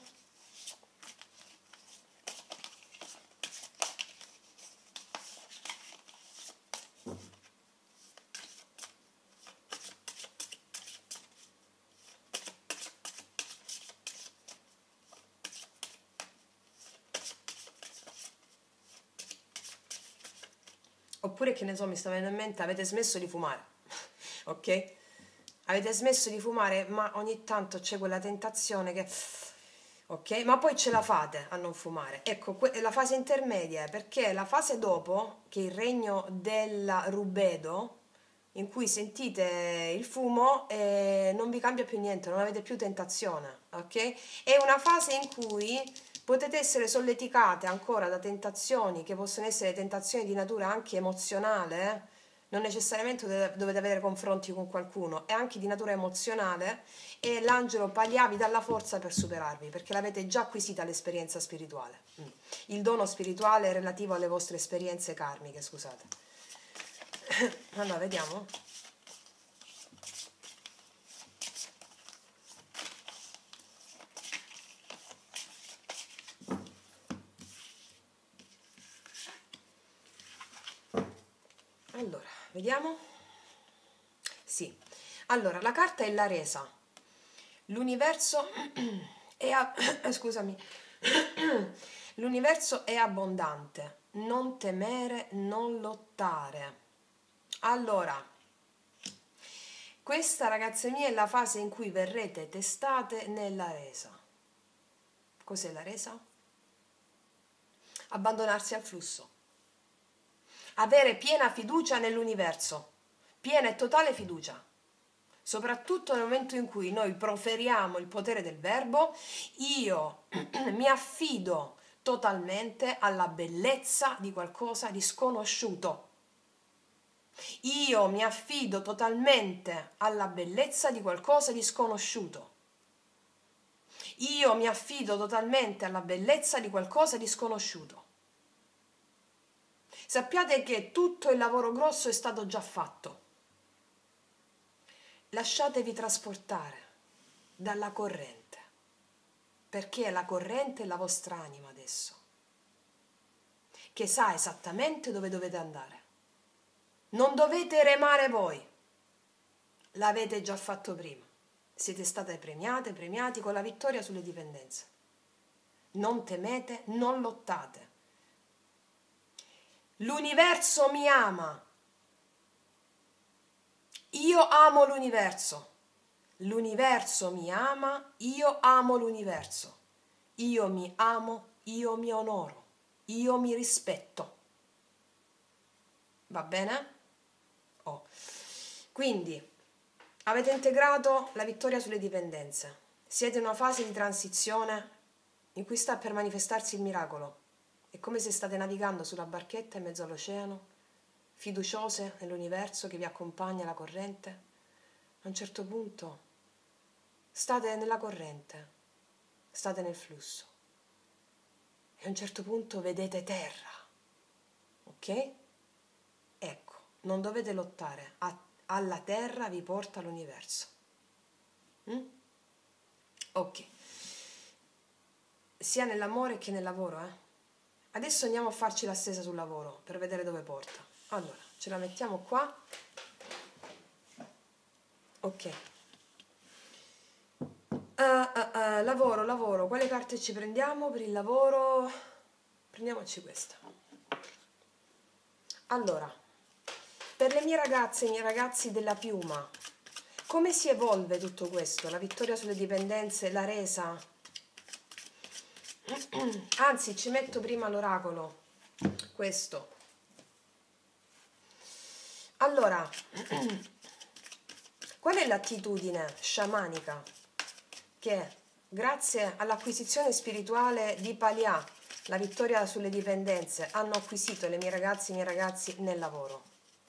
Oppure, che ne so, mi sta venendo in mente, avete smesso di fumare, ok? Avete smesso di fumare, ma ogni tanto c'è quella tentazione che... ok? Ma poi ce la fate a non fumare. Ecco, la fase intermedia è perché la fase dopo, che è il regno del rubedo, in cui sentite il fumo e non vi cambia più niente, non avete più tentazione, ok? È una fase in cui potete essere solleticate ancora da tentazioni che possono essere tentazioni di natura anche emozionale, eh? Non necessariamente dovete avere confronti con qualcuno, è anche di natura emozionale e l'angelo Palia vi dà la forza per superarvi, perché l'avete già acquisita l'esperienza spirituale. Mm. Il dono spirituale è relativo alle vostre esperienze karmiche, scusate. Allora, vediamo. Allora, vediamo. Sì. Allora, la carta è la resa. L'universo è a... scusami. L'universo è abbondante. Non temere, non lottare. Allora, questa, ragazze mie, è la fase in cui verrete testate nella resa. Cos'è la resa? Abbandonarsi al flusso. Avere piena fiducia nell'universo, piena e totale fiducia, soprattutto nel momento in cui noi proferiamo il potere del verbo, io mi affido totalmente alla bellezza di qualcosa di sconosciuto. Io mi affido totalmente alla bellezza di qualcosa di sconosciuto. Io mi affido totalmente alla bellezza di qualcosa di sconosciuto. Sappiate che tutto il lavoro grosso è stato già fatto. Lasciatevi trasportare dalla corrente, perché la corrente è la vostra anima adesso, che sa esattamente dove dovete andare. Non dovete remare voi, l'avete già fatto prima. Siete state premiate, premiati con la vittoria sulle dipendenze. Non temete, non lottate. L'universo mi ama. Io amo l'universo. L'universo mi ama, io amo l'universo. Io mi amo, io mi onoro, io mi rispetto. Va bene? Oh. Quindi avete integrato la vittoria sulle dipendenze. Siete in una fase di transizione in cui sta per manifestarsi il miracolo. È come se state navigando sulla barchetta in mezzo all'oceano, fiduciose nell'universo che vi accompagna la corrente. A un certo punto state nella corrente, state nel flusso e a un certo punto vedete terra, ok? Ecco, non dovete lottare, a, alla terra vi porta l'universo. Mm? Ok, sia nell'amore che nel lavoro, eh? Adesso andiamo a farci la stesa sul lavoro per vedere dove porta. Allora, ce la mettiamo qua. Ok. Uh, uh, uh, lavoro, lavoro. Quale carte ci prendiamo per il lavoro? Prendiamoci questa. Allora, per le mie ragazze e i miei ragazzi della piuma, come si evolve tutto questo? La vittoria sulle dipendenze, la resa? Anzi, ci metto prima l'oracolo. Questo. Allora, qual è l'attitudine sciamanica che, grazie all'acquisizione spirituale di Palia, la vittoria sulle dipendenze, hanno acquisito le mie ragazze e i miei ragazzi nel lavoro?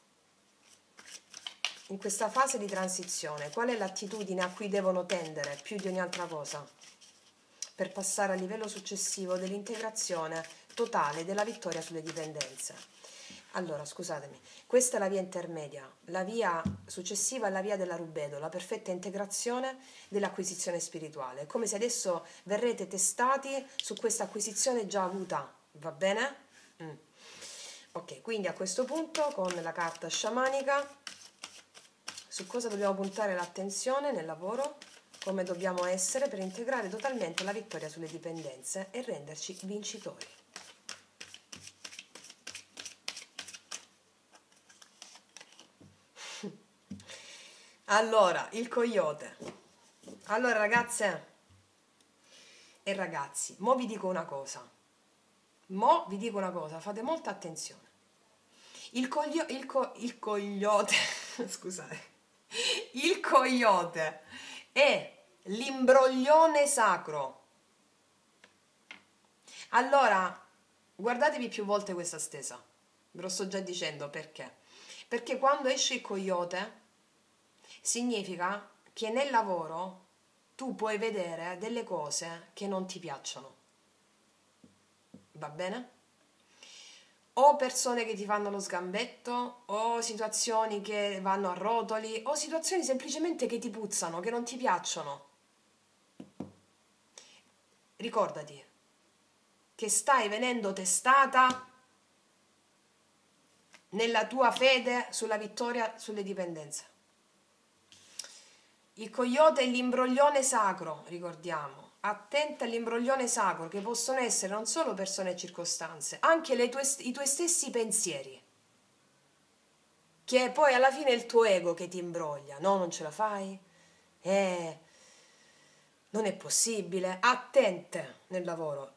In questa fase di transizione, qual è l'attitudine a cui devono tendere più di ogni altra cosa per passare al livello successivo dell'integrazione totale della vittoria sulle dipendenze? Allora, scusatemi, questa è la via intermedia, la via successiva è la via della rubedo, la perfetta integrazione dell'acquisizione spirituale. È come se adesso verrete testati su questa acquisizione già avuta, va bene? Mm. Ok, quindi a questo punto con la carta sciamanica, su cosa dobbiamo puntare l'attenzione nel lavoro, come dobbiamo essere per integrare totalmente la vittoria sulle dipendenze e renderci vincitori. Allora, il coyote. Allora, ragazze e ragazzi, mo vi dico una cosa. Mo vi dico una cosa, fate molta attenzione. Il, coglio, il, co, il cogliote, scusate, il coyote è l'imbroglione sacro. Allora, guardatevi più volte questa stesa, ve lo sto già dicendo perché. Perché quando esce il coyote significa che nel lavoro tu puoi vedere delle cose che non ti piacciono. Va bene? O persone che ti fanno lo sgambetto, o situazioni che vanno a rotoli, o situazioni semplicemente che ti puzzano, che non ti piacciono. Ricordati che stai venendo testata nella tua fede sulla vittoria sulle dipendenze. Il coyote è l'imbroglione sacro, ricordiamo. Attenta all'imbroglione sacro, che possono essere non solo persone e circostanze, anche le tue, i tuoi stessi pensieri. Che è poi alla fine il tuo ego che ti imbroglia. No, non ce la fai? Eh, non è possibile. Attente nel lavoro.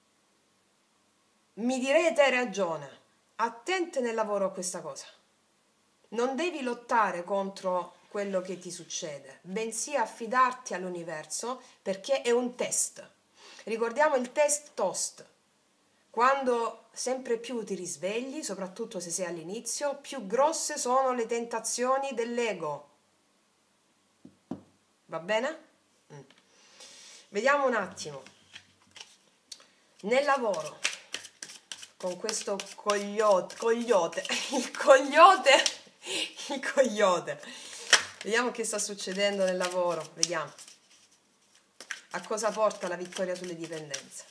Mi direte hai ragione. Attente nel lavoro a questa cosa. Non devi lottare contro quello che ti succede, bensì affidarti all'universo, perché è un test. Ricordiamo il test toast. Quando sempre più ti risvegli, soprattutto se sei all'inizio, più grosse sono le tentazioni dell'ego. Va bene? Mm. Vediamo un attimo. Nel lavoro, con questo cogliote, cogliote, il cogliote, il cogliote. Vediamo che sta succedendo nel lavoro, vediamo. A cosa porta la vittoria sulle dipendenze?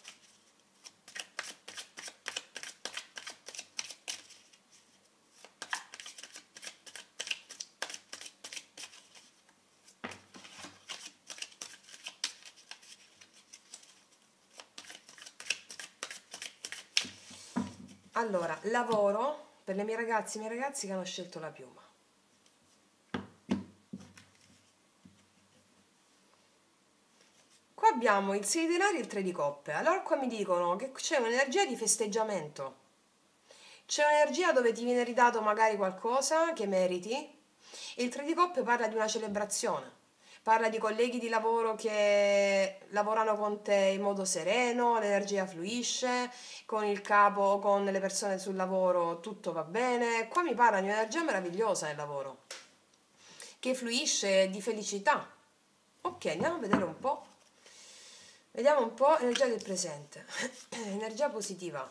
Allora, lavoro per le mie ragazze e i miei ragazzi che hanno scelto la piuma. Qua abbiamo il sei di denari e il tre di coppe. Allora qua mi dicono che c'è un'energia di festeggiamento. C'è un'energia dove ti viene ridato magari qualcosa che meriti. E il tre di coppe parla di una celebrazione. Parla di colleghi di lavoro che lavorano con te in modo sereno, l'energia fluisce, con il capo, con le persone sul lavoro tutto va bene. Qua mi parla di un'energia meravigliosa nel lavoro, che fluisce di felicità. Ok, andiamo a vedere un po'. Vediamo un po' energia del presente. Energia positiva.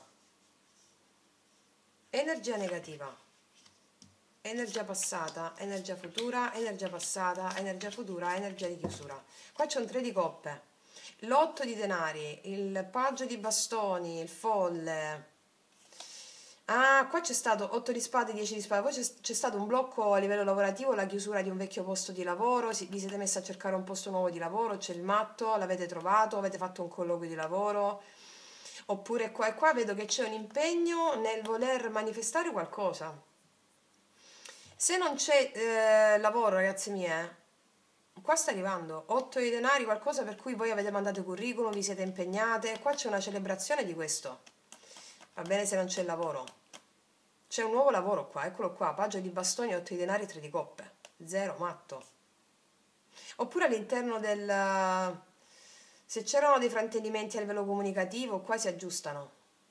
Energia negativa. Energia passata, energia futura, energia passata, energia futura, energia di chiusura. Qua c'è un tre di coppe, l'otto di denari, il paggio di bastoni, il folle. Ah, qua c'è stato otto di spade, dieci di spade, poi c'è stato un blocco a livello lavorativo, la chiusura di un vecchio posto di lavoro, vi siete messi a cercare un posto nuovo di lavoro, c'è il matto, l'avete trovato, avete fatto un colloquio di lavoro, oppure qua e qua vedo che c'è un impegno nel voler manifestare qualcosa. Se non c'è eh, lavoro, ragazze mie, qua sta arrivando otto di denari, qualcosa per cui voi avete mandato i curriculum, vi siete impegnate, qua c'è una celebrazione di questo. Va bene se non c'è lavoro. C'è un nuovo lavoro qua, eccolo qua, paggio di bastoni, otto di denari, tre di coppe. Zero, matto. Oppure all'interno del... se c'erano dei fraintendimenti a livello comunicativo, qua si aggiustano.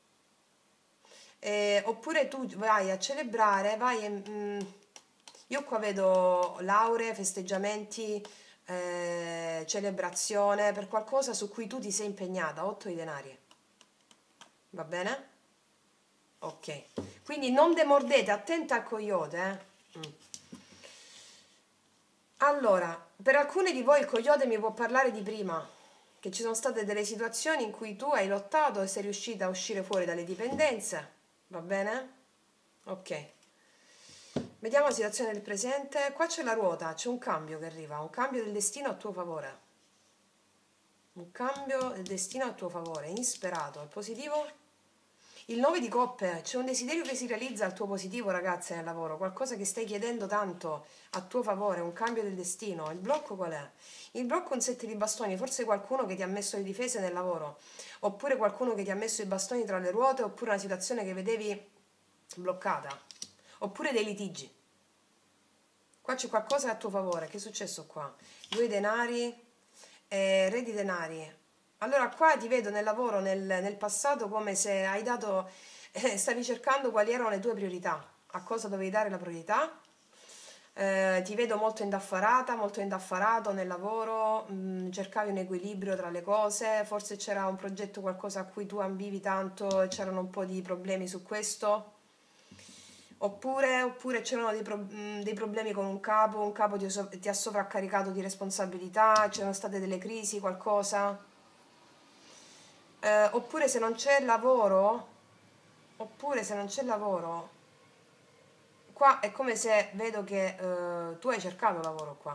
Eh, oppure tu vai a celebrare, vai e... Mm, io qua vedo lauree, festeggiamenti, eh, celebrazione per qualcosa su cui tu ti sei impegnata, otto di denari. Va bene? Ok. Quindi non demordete, attenta al coyote. Eh? Mm. Allora, per alcune di voi il coyote mi può parlare di prima, che ci sono state delle situazioni in cui tu hai lottato e sei riuscita a uscire fuori dalle dipendenze. Va bene? Ok. Vediamo la situazione del presente. Qua c'è la ruota, c'è un cambio che arriva, un cambio del destino a tuo favore. Un cambio del destino a tuo favore, insperato, è positivo. Il nove di coppe, c'è un desiderio che si realizza al tuo positivo, ragazze, nel lavoro, qualcosa che stai chiedendo tanto a tuo favore, un cambio del destino. Il blocco qual è? Il blocco è un sette di bastoni, forse qualcuno che ti ha messo le difese nel lavoro, oppure qualcuno che ti ha messo i bastoni tra le ruote, oppure una situazione che vedevi bloccata. Oppure dei litigi. Qua c'è qualcosa a tuo favore. Che è successo qua? Due denari, eh, re di denari. Allora qua ti vedo nel lavoro, nel, nel passato, come se hai dato, eh, stavi cercando quali erano le tue priorità, a cosa dovevi dare la priorità. Eh, ti vedo molto indaffarata, molto indaffarato nel lavoro, mh, cercavi un equilibrio tra le cose, forse c'era un progetto, qualcosa a cui tu ambivi tanto e c'erano un po' di problemi su questo. Oppure, oppure c'erano dei, pro- mh, dei problemi con un capo, un capo ti, ha sov- ti ha sovraccaricato di responsabilità, c'erano state delle crisi, qualcosa. Eh, oppure se non c'è lavoro, oppure se non c'è lavoro, qua è come se vedo che eh, tu hai cercato lavoro qua.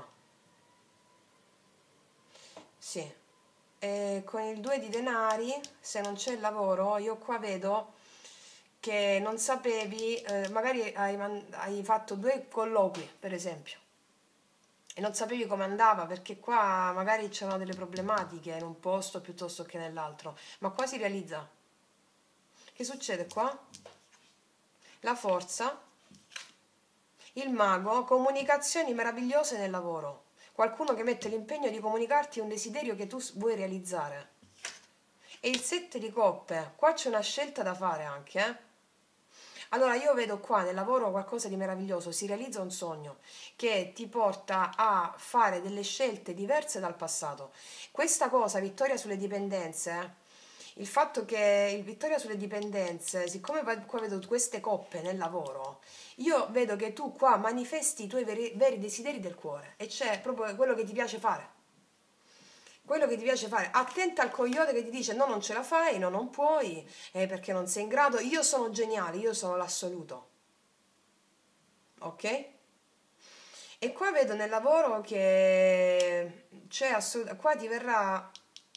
Sì. E con il due di denari, se non c'è lavoro, io qua vedo che non sapevi, eh, magari hai, man- hai fatto due colloqui, per esempio, e non sapevi come andava perché qua magari c'erano delle problematiche in un posto piuttosto che nell'altro, ma qua si realizza. Che succede qua? La forza, il mago, comunicazioni meravigliose nel lavoro. Qualcuno che mette l'impegno di comunicarti un desiderio che tu s- vuoi realizzare. E il sette di coppe, qua c'è una scelta da fare anche, eh? Allora io vedo qua nel lavoro qualcosa di meraviglioso, si realizza un sogno che ti porta a fare delle scelte diverse dal passato. Questa cosa, vittoria sulle dipendenze, il fatto che il vittoria sulle dipendenze, siccome va- qua vedo queste coppe nel lavoro, io vedo che tu qua manifesti i tuoi veri, veri desideri del cuore e c'è proprio quello che ti piace fare. Quello che ti piace fare, attenta al coyote che ti dice no, non ce la fai, no, non puoi, eh, perché non sei in grado, io sono geniale, io sono l'assoluto, ok? E qua vedo nel lavoro che c'è assolutamente, qua ti verrà,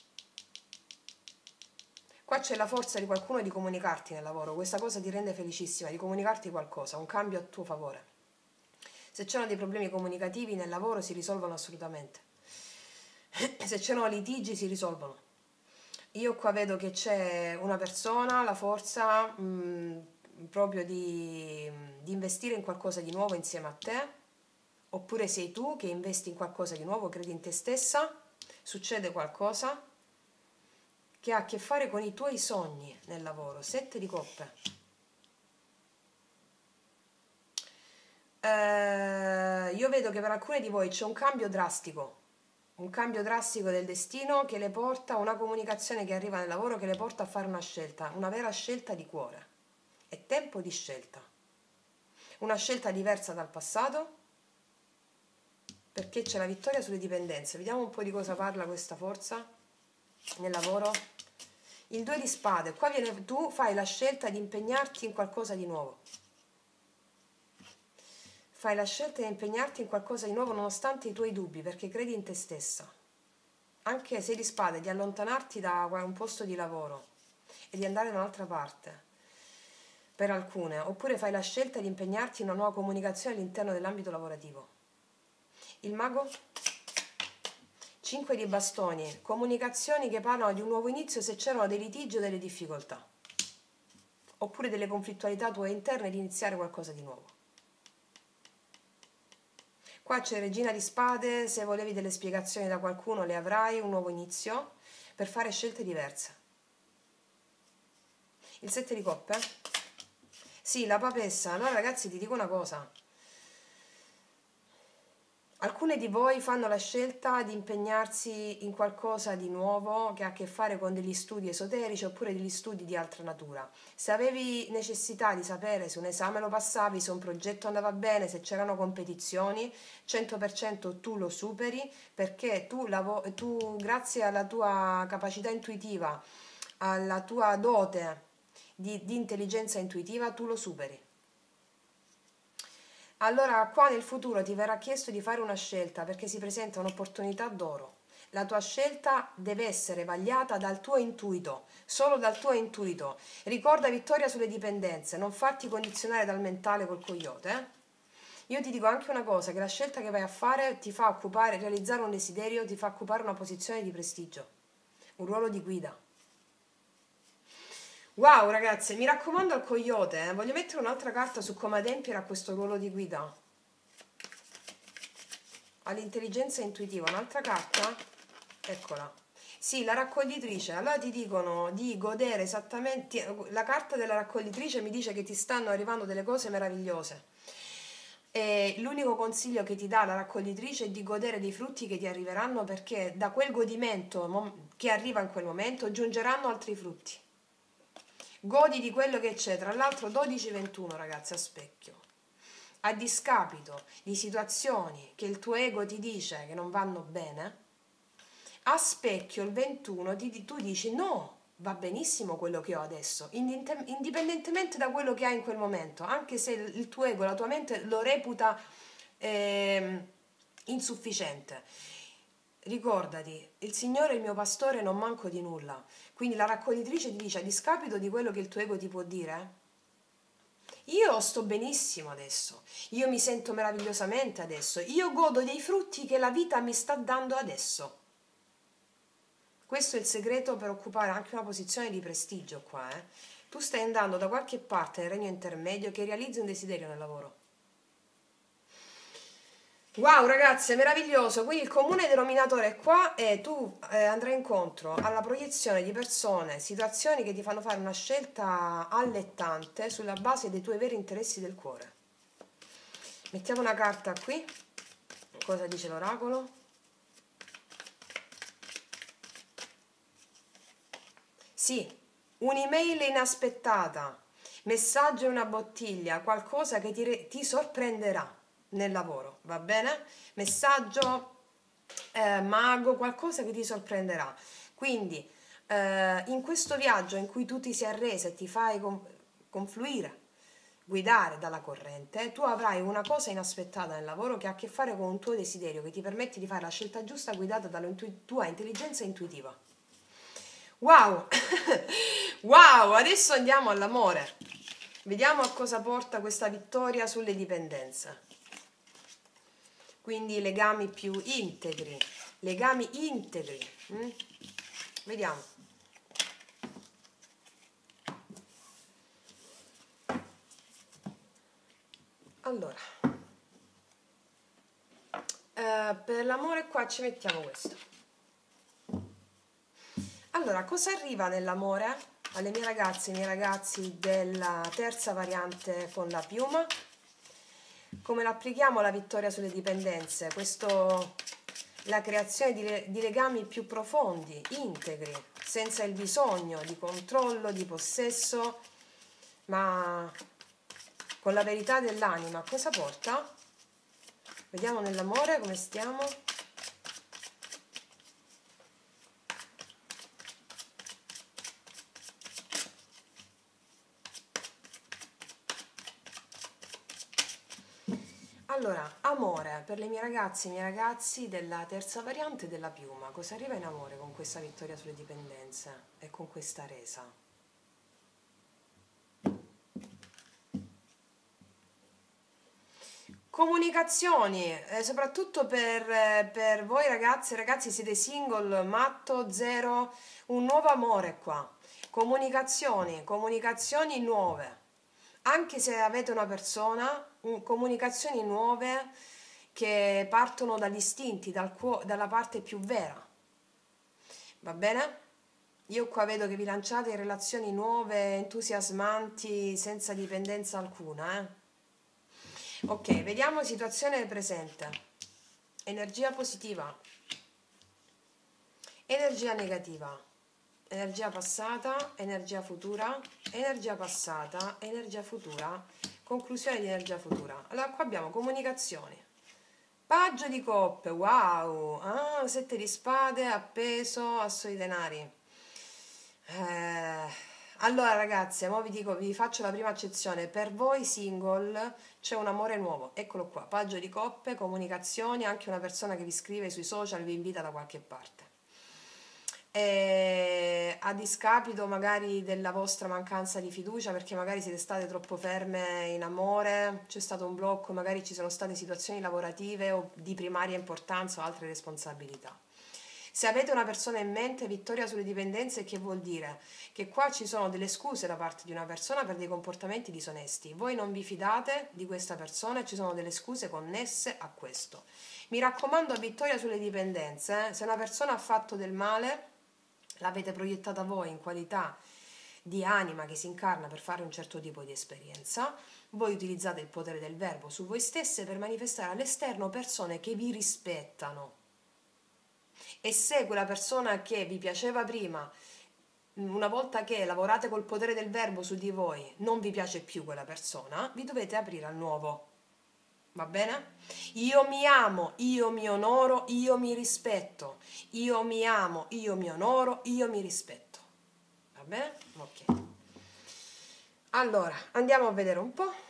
qua c'è la forza di qualcuno di comunicarti nel lavoro, questa cosa ti rende felicissima, di comunicarti qualcosa, un cambio a tuo favore. Se c'erano dei problemi comunicativi nel lavoro si risolvono assolutamente, se c'erano litigi si risolvono. Io qua vedo che c'è una persona, la forza mh, proprio di, di investire in qualcosa di nuovo insieme a te, oppure sei tu che investi in qualcosa di nuovo, credi in te stessa, succede qualcosa che ha a che fare con i tuoi sogni nel lavoro. Sette di coppe. Eh, io vedo che per alcune di voi c'è un cambio drastico, un cambio drastico del destino che le porta, una comunicazione che arriva nel lavoro che le porta a fare una scelta, una vera scelta di cuore. È tempo di scelta. Una scelta diversa dal passato, perché c'è la vittoria sulle dipendenze. Vediamo un po' di cosa parla questa forza nel lavoro. Il due di spade, qua viene, tu fai la scelta di impegnarti in qualcosa di nuovo. Fai la scelta di impegnarti in qualcosa di nuovo nonostante i tuoi dubbi, perché credi in te stessa. Anche sei di spade, di allontanarti da un posto di lavoro e di andare da un'altra parte. Per alcune, oppure fai la scelta di impegnarti in una nuova comunicazione all'interno dell'ambito lavorativo. Il mago? cinque di bastoni, comunicazioni che parlano di un nuovo inizio se c'erano dei litigi o delle difficoltà, oppure delle conflittualità tue interne di iniziare qualcosa di nuovo. Qua c'è regina di spade, se volevi delle spiegazioni da qualcuno le avrai, un nuovo inizio, per fare scelte diverse. Il sette di coppe? Sì, la papessa. Allora ragazzi ti dico una cosa. Alcune di voi fanno la scelta di impegnarsi in qualcosa di nuovo che ha a che fare con degli studi esoterici oppure degli studi di altra natura. Se avevi necessità di sapere se un esame lo passavi, se un progetto andava bene, se c'erano competizioni, cento per cento tu lo superi perché tu, lavo- tu grazie alla tua capacità intuitiva, alla tua dote di, di intelligenza intuitiva, tu lo superi. Allora, qua nel futuro ti verrà chiesto di fare una scelta perché si presenta un'opportunità d'oro. La tua scelta deve essere vagliata dal tuo intuito, solo dal tuo intuito. Ricorda vittoria sulle dipendenze, non farti condizionare dal mentale col coyote. Eh? Io ti dico anche una cosa, che la scelta che vai a fare ti fa occupare, realizzare un desiderio, ti fa occupare una posizione di prestigio, un ruolo di guida. Wow ragazze, mi raccomando al coyote, eh? Voglio mettere un'altra carta su come adempiere a questo ruolo di guida. all'intelligenza intuitiva, un'altra carta, eccola. Sì, la raccoglitrice, allora ti dicono di godere esattamente, la carta della raccoglitrice mi dice che ti stanno arrivando delle cose meravigliose. E l'unico consiglio che ti dà la raccoglitrice è di godere dei frutti che ti arriveranno, perché da quel godimento che arriva in quel momento giungeranno altri frutti. Godi di quello che c'è, tra l'altro dodici ventuno ragazzi a specchio. A discapito di situazioni che il tuo ego ti dice che non vanno bene, a specchio il ventuno ti, tu dici no, va benissimo quello che ho adesso, indipendentemente da quello che hai in quel momento, anche se il tuo ego, la tua mente lo reputa eh, insufficiente. Ricordati, il Signore è il mio pastore, non manco di nulla. Quindi la raccoglitrice ti dice, a discapito di quello che il tuo ego ti può dire, io sto benissimo adesso, io mi sento meravigliosamente adesso, io godo dei frutti che la vita mi sta dando adesso. Questo è il segreto per occupare anche una posizione di prestigio qua, eh. Tu stai andando da qualche parte nel regno intermedio che realizzi un desiderio nel lavoro. Wow ragazzi, è meraviglioso. Quindi il comune denominatore qua è tu eh, andrai incontro alla proiezione di persone, situazioni che ti fanno fare una scelta allettante sulla base dei tuoi veri interessi del cuore. Mettiamo una carta qui. Cosa dice l'oracolo? Sì, un'email inaspettata, messaggio in una bottiglia, qualcosa che ti, ti sorprenderà nel lavoro, va bene? Messaggio eh, mago, qualcosa che ti sorprenderà. Quindi eh, in questo viaggio in cui tu ti sei arresa e ti fai confluire, guidare dalla corrente, tu avrai una cosa inaspettata nel lavoro che ha a che fare con un tuo desiderio, che ti permette di fare la scelta giusta guidata dalla tua intelligenza intuitiva. Wow, wow, adesso andiamo all'amore. Vediamo a cosa porta questa vittoria sulle dipendenze. Quindi legami più integri, legami integri. Mm? Vediamo. Allora, eh, per l'amore qua ci mettiamo questo. Allora, cosa arriva nell'amore alle mie ragazze e ai miei ragazzi della terza variante con la piuma? Come l'applichiamo la vittoria sulle dipendenze? Questo, la creazione di, di legami più profondi, integri, senza il bisogno di controllo, di possesso, ma con la verità dell'anima. Cosa porta? Vediamo nell'amore come stiamo. Allora, amore per le mie ragazze e i miei ragazzi della terza variante della piuma. Cosa arriva in amore con questa vittoria sulle dipendenze e con questa resa? Comunicazioni, eh, soprattutto per, eh, per voi ragazze e ragazzi, siete single, matto, zero, un nuovo amore qua. Comunicazioni, comunicazioni nuove. Anche se avete una persona, comunicazioni nuove che partono dagli istinti, dal dalla parte più vera. Va bene? Io qua vedo che vi lanciate in relazioni nuove, entusiasmanti, senza dipendenza alcuna. Eh? Ok, vediamo situazione presente. Energia positiva. Energia negativa. Energia passata, energia futura, energia passata, energia futura, conclusione di energia futura. Allora qua abbiamo comunicazioni, paggio di coppe, wow, ah, sette di spade, appeso, asso di denari. Eh, allora ragazzi, ora vi dico, vi faccio la prima accezione, per voi single c'è un amore nuovo, eccolo qua, paggio di coppe, comunicazioni, anche una persona che vi scrive sui social, vi invita da qualche parte. E a discapito magari della vostra mancanza di fiducia, perché magari siete state troppo ferme in amore, c'è stato un blocco, magari ci sono state situazioni lavorative o di primaria importanza o altre responsabilità. Se avete una persona in mente, vittoria sulle dipendenze, che vuol dire? Che qua ci sono delle scuse da parte di una persona per dei comportamenti disonesti. Voi non vi fidate di questa persona e ci sono delle scuse connesse a questo. Mi raccomando, a vittoria sulle dipendenze, eh, se una persona ha fatto del male, l'avete proiettata voi in qualità di anima che si incarna per fare un certo tipo di esperienza, voi utilizzate il potere del verbo su voi stesse per manifestare all'esterno persone che vi rispettano. E se quella persona che vi piaceva prima, una volta che lavorate col potere del verbo su di voi, non vi piace più quella persona, vi dovete aprire al nuovo. Va bene? Io mi amo, io mi onoro, io mi rispetto. Io mi amo, io mi onoro, io mi rispetto. Va bene? Ok. Allora, andiamo a vedere un po'.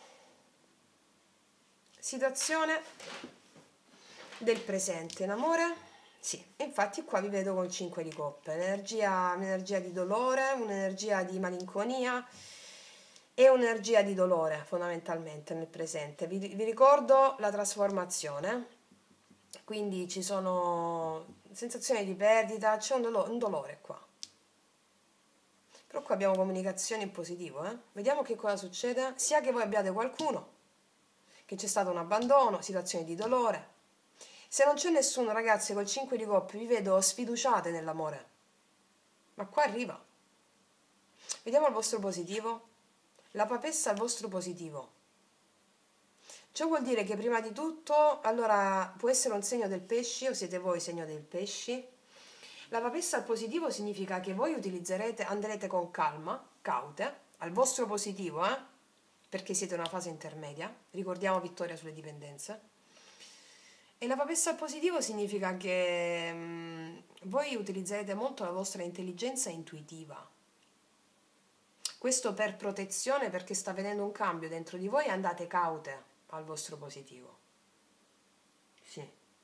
Situazione del presente in amore. Sì, infatti qua vi vedo con cinque di coppe. Energia, un'energia di dolore, un'energia di malinconia e un'energia di dolore fondamentalmente nel presente. Vi, vi ricordo la trasformazione, quindi ci sono sensazioni di perdita, c'è un, dolo- un dolore qua. Però qua abbiamo comunicazione in positivo, eh? Vediamo che cosa succede, sia che voi abbiate qualcuno, che c'è stato un abbandono, situazioni di dolore. Se non c'è nessuno, ragazzi, col cinque di coppe vi vedo sfiduciate nell'amore. Ma qua arriva. Vediamo il vostro positivo. La papessa al vostro positivo. Ciò vuol dire che prima di tutto, allora, può essere un segno del pesci, o siete voi segno del pesci. La papessa al positivo significa che voi utilizzerete, andrete con calma, caute, al vostro positivo, eh? Perché siete in una fase intermedia. Ricordiamo vittoria sulle dipendenze. E la papessa al positivo significa che mh, voi utilizzerete molto la vostra intelligenza intuitiva. Questo per protezione, perché sta avvenendo un cambio dentro di voi e andate caute al vostro positivo. Sì.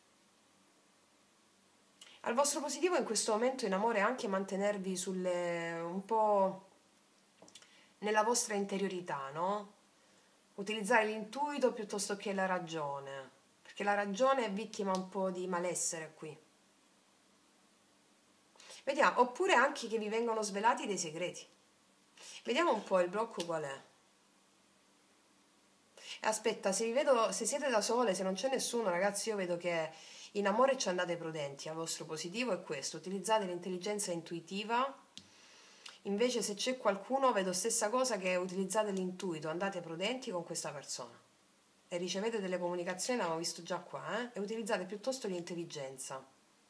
Al vostro positivo in questo momento in amore anche mantenervi sulle, un po' nella vostra interiorità, no? Utilizzare l'intuito piuttosto che la ragione, perché la ragione è vittima un po' di malessere qui. Vediamo, oppure anche che vi vengono svelati dei segreti. Vediamo un po' il blocco qual è. Aspetta, se vi vedo, se siete da sole, se non c'è nessuno, ragazzi, io vedo che in amore ci andate prudenti. Al vostro positivo è questo, utilizzate l'intelligenza intuitiva. Invece se c'è qualcuno, vedo stessa cosa, che utilizzate l'intuito, andate prudenti con questa persona. E ricevete delle comunicazioni, l'abbiamo visto già qua, eh? E utilizzate piuttosto l'intelligenza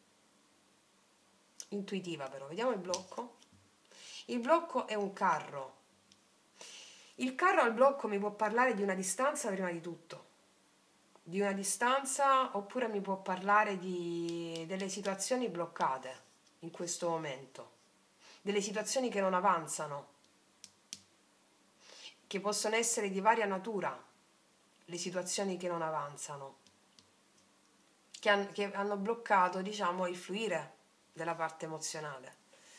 intuitiva però. Vediamo il blocco. Il blocco è un carro. Il carro al blocco mi può parlare di una distanza prima di tutto, di una distanza, oppure mi può parlare di delle situazioni bloccate in questo momento, delle situazioni che non avanzano, che possono essere di varia natura, le situazioni che non avanzano, che, han, che hanno bloccato, diciamo, il fluire della parte emozionale.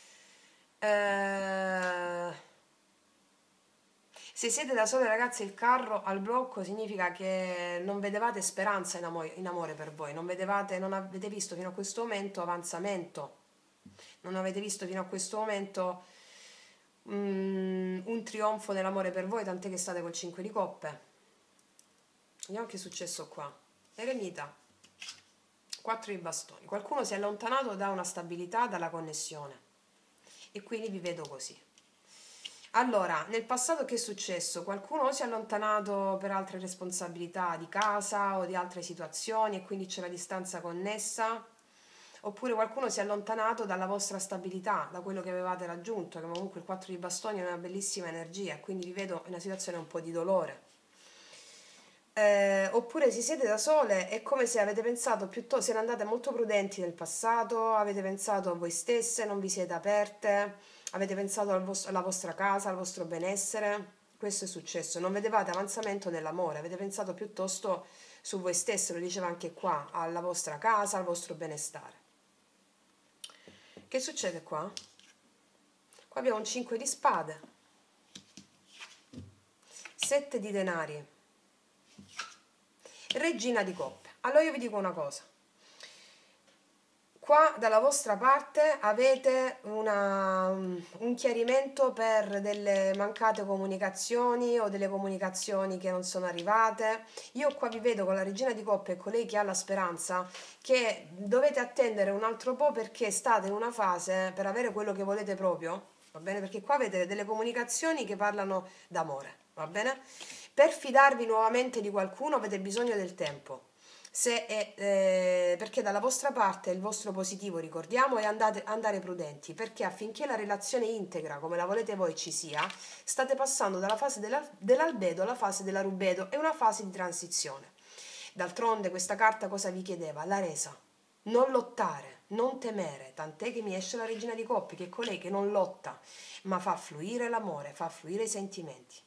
Eh... Se siete da sole, ragazzi, il carro al blocco significa che non vedevate speranza in amore, in amore per voi, non vedevate, non avete visto fino a questo momento avanzamento, non avete visto fino a questo momento um, un trionfo nell'amore per voi, tant'è che state col cinque di coppe. Vediamo che è successo qua. Eremita, quattro di bastoni. Qualcuno si è allontanato da una stabilità, dalla connessione, e quindi vi vedo così. Allora, nel passato che è successo? Qualcuno si è allontanato per altre responsabilità di casa o di altre situazioni e quindi c'è la distanza connessa? Oppure qualcuno si è allontanato dalla vostra stabilità, da quello che avevate raggiunto, che comunque il quattro di bastoni è una bellissima energia, quindi vi vedo in una situazione un po' di dolore. Eh, oppure se siete da sole è come se avete pensato piuttosto, siete andate molto prudenti nel passato, avete pensato a voi stesse, non vi siete aperte, avete pensato al vostro, alla vostra casa, al vostro benessere. Questo è successo, non vedevate avanzamento nell'amore, avete pensato piuttosto su voi stesse, lo diceva anche qua, alla vostra casa, al vostro benestare. Che succede qua? Qua abbiamo un cinque di spade, sette di denari, regina di coppe. Allora io vi dico una cosa, Qua dalla vostra parte avete una, un chiarimento per delle mancate comunicazioni o delle comunicazioni che non sono arrivate. Io qua vi vedo con la regina di coppe e colei che ha la speranza che dovete attendere un altro po' perché state in una fase per avere quello che volete proprio, va bene? Perché qua avete delle comunicazioni che parlano d'amore, va bene? Per fidarvi nuovamente di qualcuno avete bisogno del tempo. Se è, eh, perché dalla vostra parte il vostro positivo, ricordiamo, è andate, andare prudenti, perché affinché la relazione integra come la volete voi ci sia, state passando dalla fase della, dell'albedo alla fase della rubedo, è una fase di transizione. D'altronde questa carta cosa vi chiedeva? La resa, non lottare, non temere, tant'è che mi esce la regina di coppe, che è colei che non lotta, ma fa fluire l'amore, fa fluire i sentimenti.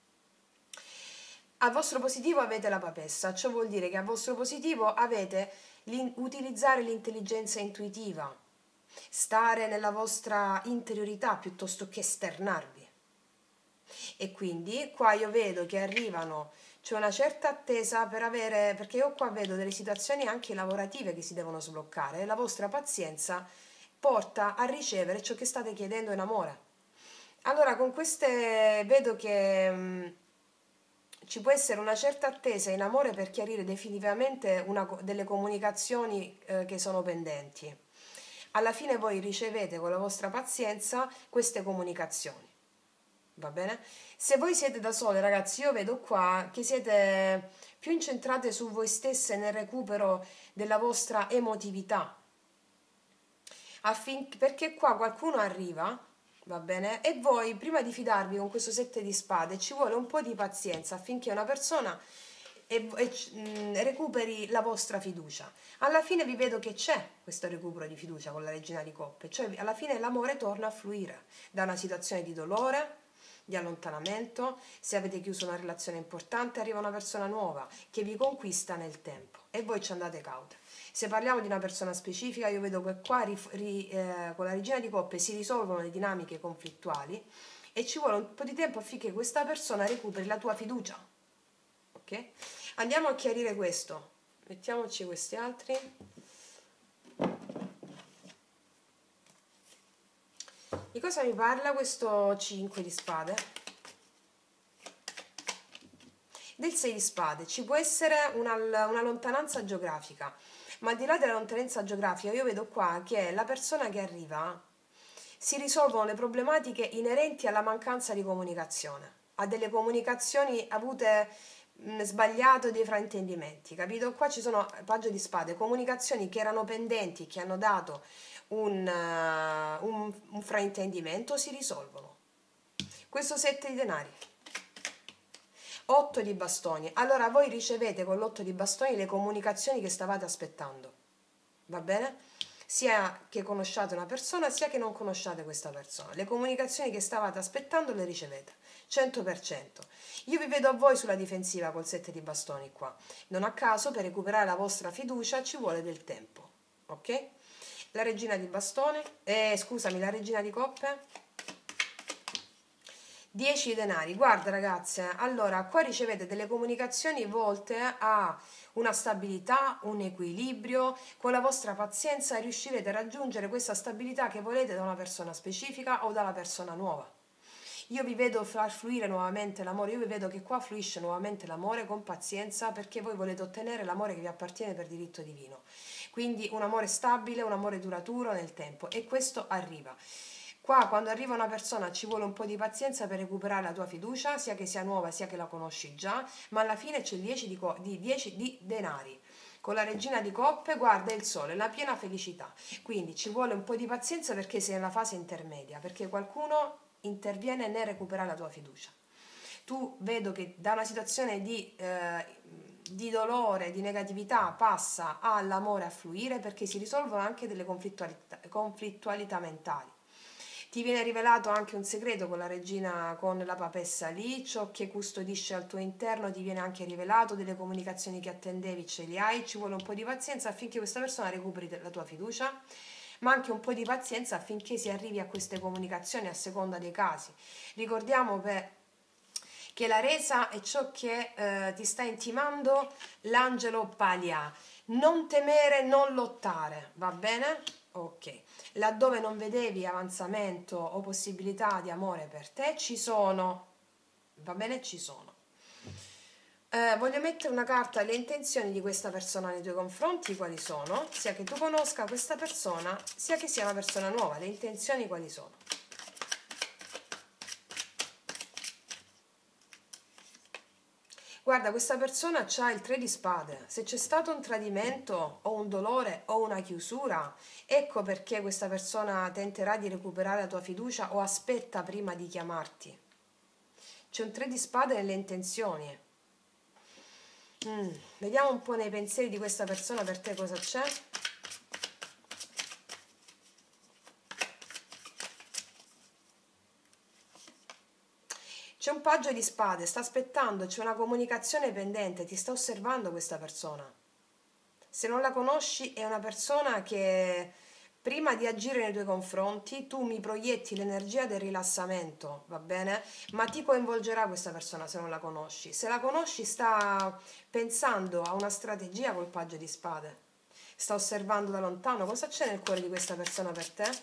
Al vostro positivo avete la papessa, ciò vuol dire che al vostro positivo avete l'in- utilizzare l'intelligenza intuitiva, stare nella vostra interiorità piuttosto che esternarvi. E quindi qua io vedo che arrivano, c'è una certa attesa per avere, perché io qua vedo delle situazioni anche lavorative che si devono sbloccare e la vostra pazienza porta a ricevere ciò che state chiedendo in amore. Allora con queste vedo che... mh, ci può essere una certa attesa in amore per chiarire definitivamente una, delle comunicazioni eh, che sono pendenti. Alla fine voi ricevete con la vostra pazienza queste comunicazioni. Va bene? Se voi siete da sole, ragazzi, io vedo qua che siete più incentrate su voi stesse nel recupero della vostra emotività. Affin- perché qua qualcuno arriva, va bene? E voi, prima di fidarvi con questo sette di spade, ci vuole un po' di pazienza affinché una persona e, e, mh, recuperi la vostra fiducia. Alla fine vi vedo che c'è questo recupero di fiducia con la regina di coppe, cioè alla fine l'amore torna a fluire da una situazione di dolore, di allontanamento. Se avete chiuso una relazione importante, arriva una persona nuova che vi conquista nel tempo e voi ci andate caute. Se parliamo di una persona specifica, io vedo che qua ri, ri, eh, con la regina di coppe si risolvono le dinamiche conflittuali e ci vuole un po' di tempo affinché questa persona recuperi la tua fiducia. Ok? Andiamo a chiarire questo. Mettiamoci questi altri. Di cosa mi parla questo cinque di spade? Del sei di spade. Ci può essere una, una lontananza geografica, ma al di là della lontananza geografica io vedo qua che la persona che arriva si risolvono le problematiche inerenti alla mancanza di comunicazione, a delle comunicazioni avute mh, sbagliate o dei fraintendimenti, capito? Qua ci sono paggio di spade, comunicazioni che erano pendenti, che hanno dato un, uh, un, un fraintendimento, si risolvono. Questo sette di denari. otto di bastoni. Allora voi ricevete con l'otto di bastoni le comunicazioni che stavate aspettando. Va bene? Sia che conosciate una persona, sia che non conosciate questa persona. Le comunicazioni che stavate aspettando le ricevete. cento per cento. Io vi vedo a voi sulla difensiva col sette di bastoni qua. Non a caso per recuperare la vostra fiducia ci vuole del tempo. Ok? La regina di bastoni, eh, scusami, la regina di coppe. dieci denari. Guarda ragazze, allora qua ricevete delle comunicazioni volte a una stabilità, un equilibrio. Con la vostra pazienza riuscirete a raggiungere questa stabilità che volete da una persona specifica o dalla persona nuova. Io vi vedo far fluire nuovamente l'amore, io vi vedo che qua fluisce nuovamente l'amore con pazienza perché voi volete ottenere l'amore che vi appartiene per diritto divino. Quindi un amore stabile, un amore duraturo nel tempo e questo arriva. Qua quando arriva una persona ci vuole un po' di pazienza per recuperare la tua fiducia, sia che sia nuova sia che la conosci già, ma alla fine c'è il dieci di, co- di, dieci di denari. Con la regina di coppe guarda il sole, la piena felicità. Quindi ci vuole un po' di pazienza perché sei nella fase intermedia, perché qualcuno interviene nel recuperare la tua fiducia. Tu vedo che da una situazione di, eh, di dolore, di negatività passa all'amore a fluire perché si risolvono anche delle conflittualità, conflittualità mentali. Ti viene rivelato anche un segreto con la regina, con la papessa lì, ciò che custodisce al tuo interno ti viene anche rivelato, delle comunicazioni che attendevi ce li hai, ci vuole un po' di pazienza affinché questa persona recuperi la tua fiducia, ma anche un po' di pazienza affinché si arrivi a queste comunicazioni a seconda dei casi. Ricordiamo per che la resa è ciò che eh, ti sta intimando l'angelo Palia. Non temere, non lottare, va bene? Ok. Laddove non vedevi avanzamento o possibilità di amore per te, ci sono, va bene? Ci sono. Eh, voglio mettere una carta, le intenzioni di questa persona nei tuoi confronti quali sono, sia che tu conosca questa persona, sia che sia una persona nuova, le intenzioni quali sono. Guarda, questa persona ha il tre di spade. Se c'è stato un tradimento o un dolore o una chiusura, ecco perché questa persona tenterà di recuperare la tua fiducia o aspetta prima di chiamarti. C'è un tre di spade nelle intenzioni. Mm, vediamo un po' nei pensieri di questa persona per te cosa c'è. C'è un paggio di spade, sta aspettando, c'è una comunicazione pendente, ti sta osservando questa persona. Se non la conosci è una persona che prima di agire nei tuoi confronti tu mi proietti l'energia del rilassamento, va bene? Ma ti coinvolgerà questa persona se non la conosci. Se la conosci sta pensando a una strategia col paggio di spade, sta osservando da lontano. Cosa c'è nel cuore di questa persona per te?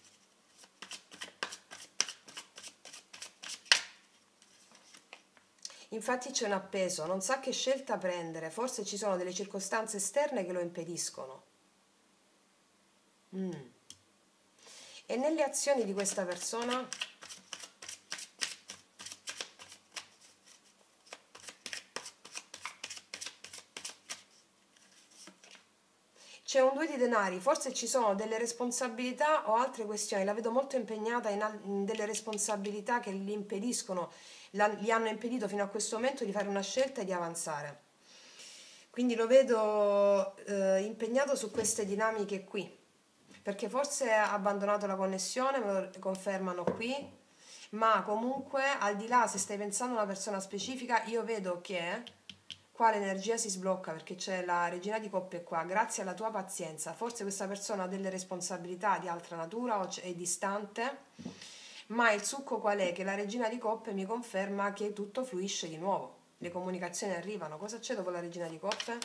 Infatti c'è un appeso, non sa che scelta prendere, forse ci sono delle circostanze esterne che lo impediscono. Mm. E nelle azioni di questa persona? C'è un due di denari, forse ci sono delle responsabilità o altre questioni, la vedo molto impegnata in, al- in delle responsabilità che gli impediscono, la- gli hanno impedito fino a questo momento di fare una scelta e di avanzare. Quindi lo vedo eh, impegnato su queste dinamiche qui, perché forse ha abbandonato la connessione, me lo confermano qui, ma comunque al di là se stai pensando a una persona specifica, io vedo che qua l'energia si sblocca perché c'è la regina di coppe qua, grazie alla tua pazienza, forse questa persona ha delle responsabilità di altra natura o è distante, ma il succo qual è? Che la regina di coppe mi conferma che tutto fluisce di nuovo, le comunicazioni arrivano. Cosa c'è dopo la regina di coppe?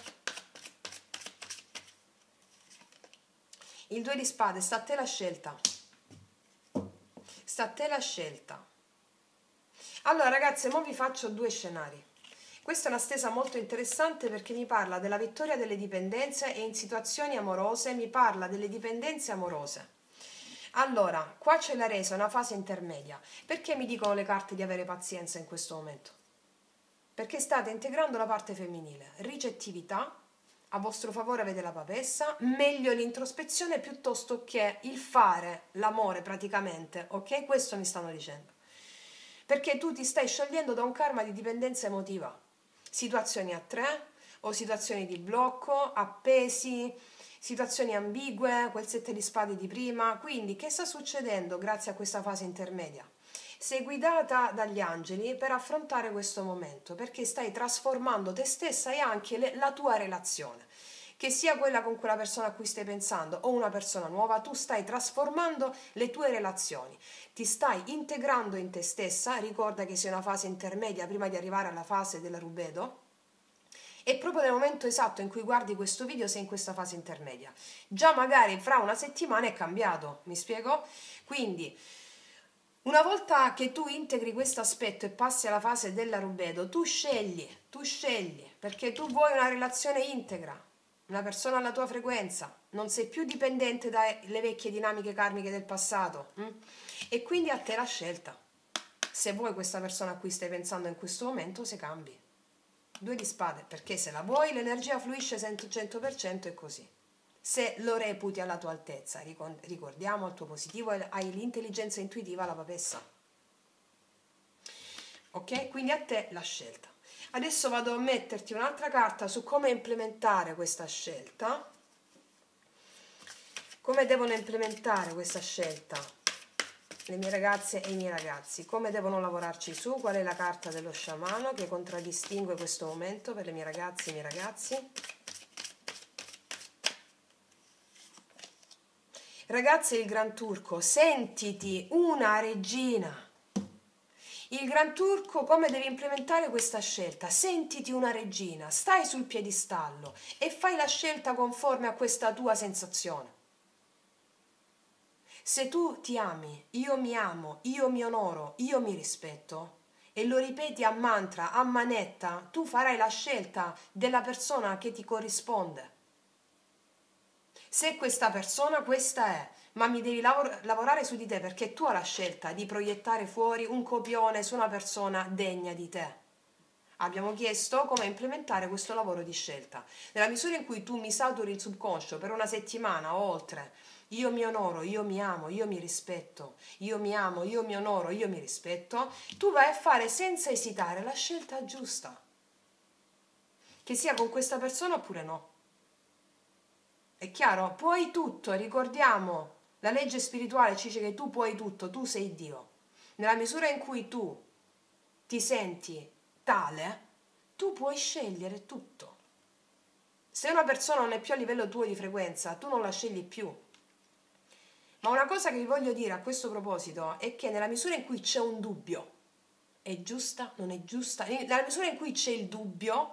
Il due di spade, sta a te la scelta. Sta a te la scelta. Allora ragazze, ora vi faccio due scenari. Questa è una stesa molto interessante perché mi parla della vittoria delle dipendenze e in situazioni amorose mi parla delle dipendenze amorose. Allora, qua c'è la resa, una fase intermedia. Perché mi dicono le carte di avere pazienza in questo momento? Perché state integrando la parte femminile, ricettività, a vostro favore avete la papessa, meglio l'introspezione piuttosto che il fare l'amore praticamente, ok? Questo mi stanno dicendo. Perché tu ti stai sciogliendo da un karma di dipendenza emotiva, situazioni a tre o situazioni di blocco, appesi, situazioni ambigue, quel sette di spade di prima. Quindi che sta succedendo grazie a questa fase intermedia? Sei guidata dagli angeli per affrontare questo momento perché stai trasformando te stessa e anche le, la tua relazione, che sia quella con quella persona a cui stai pensando o una persona nuova, tu stai trasformando le tue relazioni, ti stai integrando in te stessa. Ricorda che sei una fase intermedia prima di arrivare alla fase della rubedo. E proprio nel momento esatto in cui guardi questo video sei in questa fase intermedia. Già magari fra una settimana è cambiato, mi spiego? Quindi una volta che tu integri questo aspetto e passi alla fase della rubedo, tu scegli, tu scegli, perché tu vuoi una relazione integra, una persona alla tua frequenza, non sei più dipendente dalle vecchie dinamiche karmiche del passato, hm? E quindi a te la scelta. Se vuoi questa persona a cui stai pensando in questo momento, se cambi. Due di spade, perché se la vuoi l'energia fluisce cento per cento e così. Se lo reputi alla tua altezza, ricordiamo al tuo positivo hai l'intelligenza intuitiva, la papessa. Ok? Quindi a te la scelta. Adesso vado a metterti un'altra carta su come implementare questa scelta. Come devono implementare questa scelta le mie ragazze e i miei ragazzi? Come devono lavorarci su? Qual è la carta dello sciamano che contraddistingue questo momento per le mie ragazze e i miei ragazzi? Ragazze, il Gran Turco, sentiti una regina. Il Gran Turco, come devi implementare questa scelta? Sentiti una regina, stai sul piedistallo e fai la scelta conforme a questa tua sensazione. Se tu ti ami, io mi amo, io mi onoro, io mi rispetto, e lo ripeti a mantra, a manetta, tu farai la scelta della persona che ti corrisponde. Se questa persona, questa è, ma mi devi lavor- lavorare su di te perché tu hai la scelta di proiettare fuori un copione su una persona degna di te. Abbiamo chiesto come implementare questo lavoro di scelta. Nella misura in cui tu mi saturi il subconscio per una settimana o oltre, io mi onoro, io mi amo, io mi rispetto, io mi amo, io mi onoro, io mi rispetto, tu vai a fare senza esitare la scelta giusta, che sia con questa persona oppure no. È chiaro? Puoi tutto, ricordiamo, la legge spirituale ci dice che tu puoi tutto, tu sei Dio. Nella misura in cui tu ti senti tale, tu puoi scegliere tutto. Se una persona non è più a livello tuo di frequenza, tu non la scegli più. Ma una cosa che vi voglio dire a questo proposito è che nella misura in cui c'è un dubbio, è giusta, non è giusta, nella misura in cui c'è il dubbio,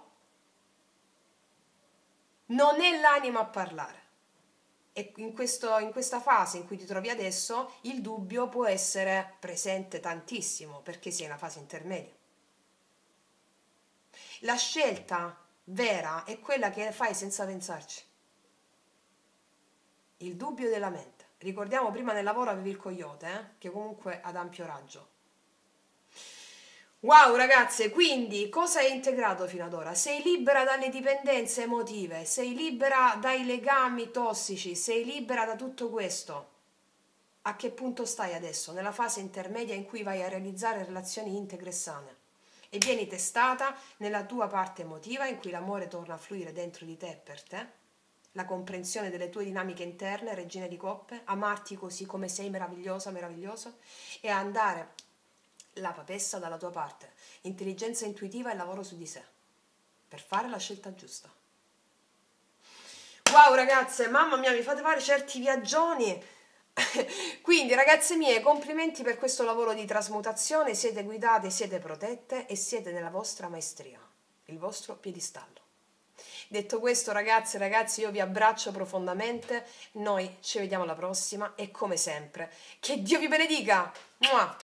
non è l'anima a parlare. E in, questo, in questa fase in cui ti trovi adesso, il dubbio può essere presente tantissimo, perché sei in una fase intermedia. La scelta vera è quella che fai senza pensarci. Il dubbio della mente. Ricordiamo, prima nel lavoro avevi il coyote, eh? Che comunque ad ampio raggio. Wow ragazze, quindi cosa hai integrato fino ad ora? Sei libera dalle dipendenze emotive, sei libera dai legami tossici, sei libera da tutto questo. A che punto stai adesso? Nella fase intermedia in cui vai a realizzare relazioni integre e sane e vieni testata nella tua parte emotiva in cui l'amore torna a fluire dentro di te e per te, la comprensione delle tue dinamiche interne, regina di coppe, amarti così come sei meravigliosa, meraviglioso, e andare la papessa dalla tua parte, intelligenza intuitiva e lavoro su di sé, per fare la scelta giusta. Wow ragazze, mamma mia, mi fate fare certi viaggioni. Quindi ragazze mie, complimenti per questo lavoro di trasmutazione, siete guidate, siete protette e siete nella vostra maestria, il vostro piedistallo. Detto questo ragazze e ragazzi, io vi abbraccio profondamente, noi ci vediamo alla prossima e come sempre, che Dio vi benedica! Mua!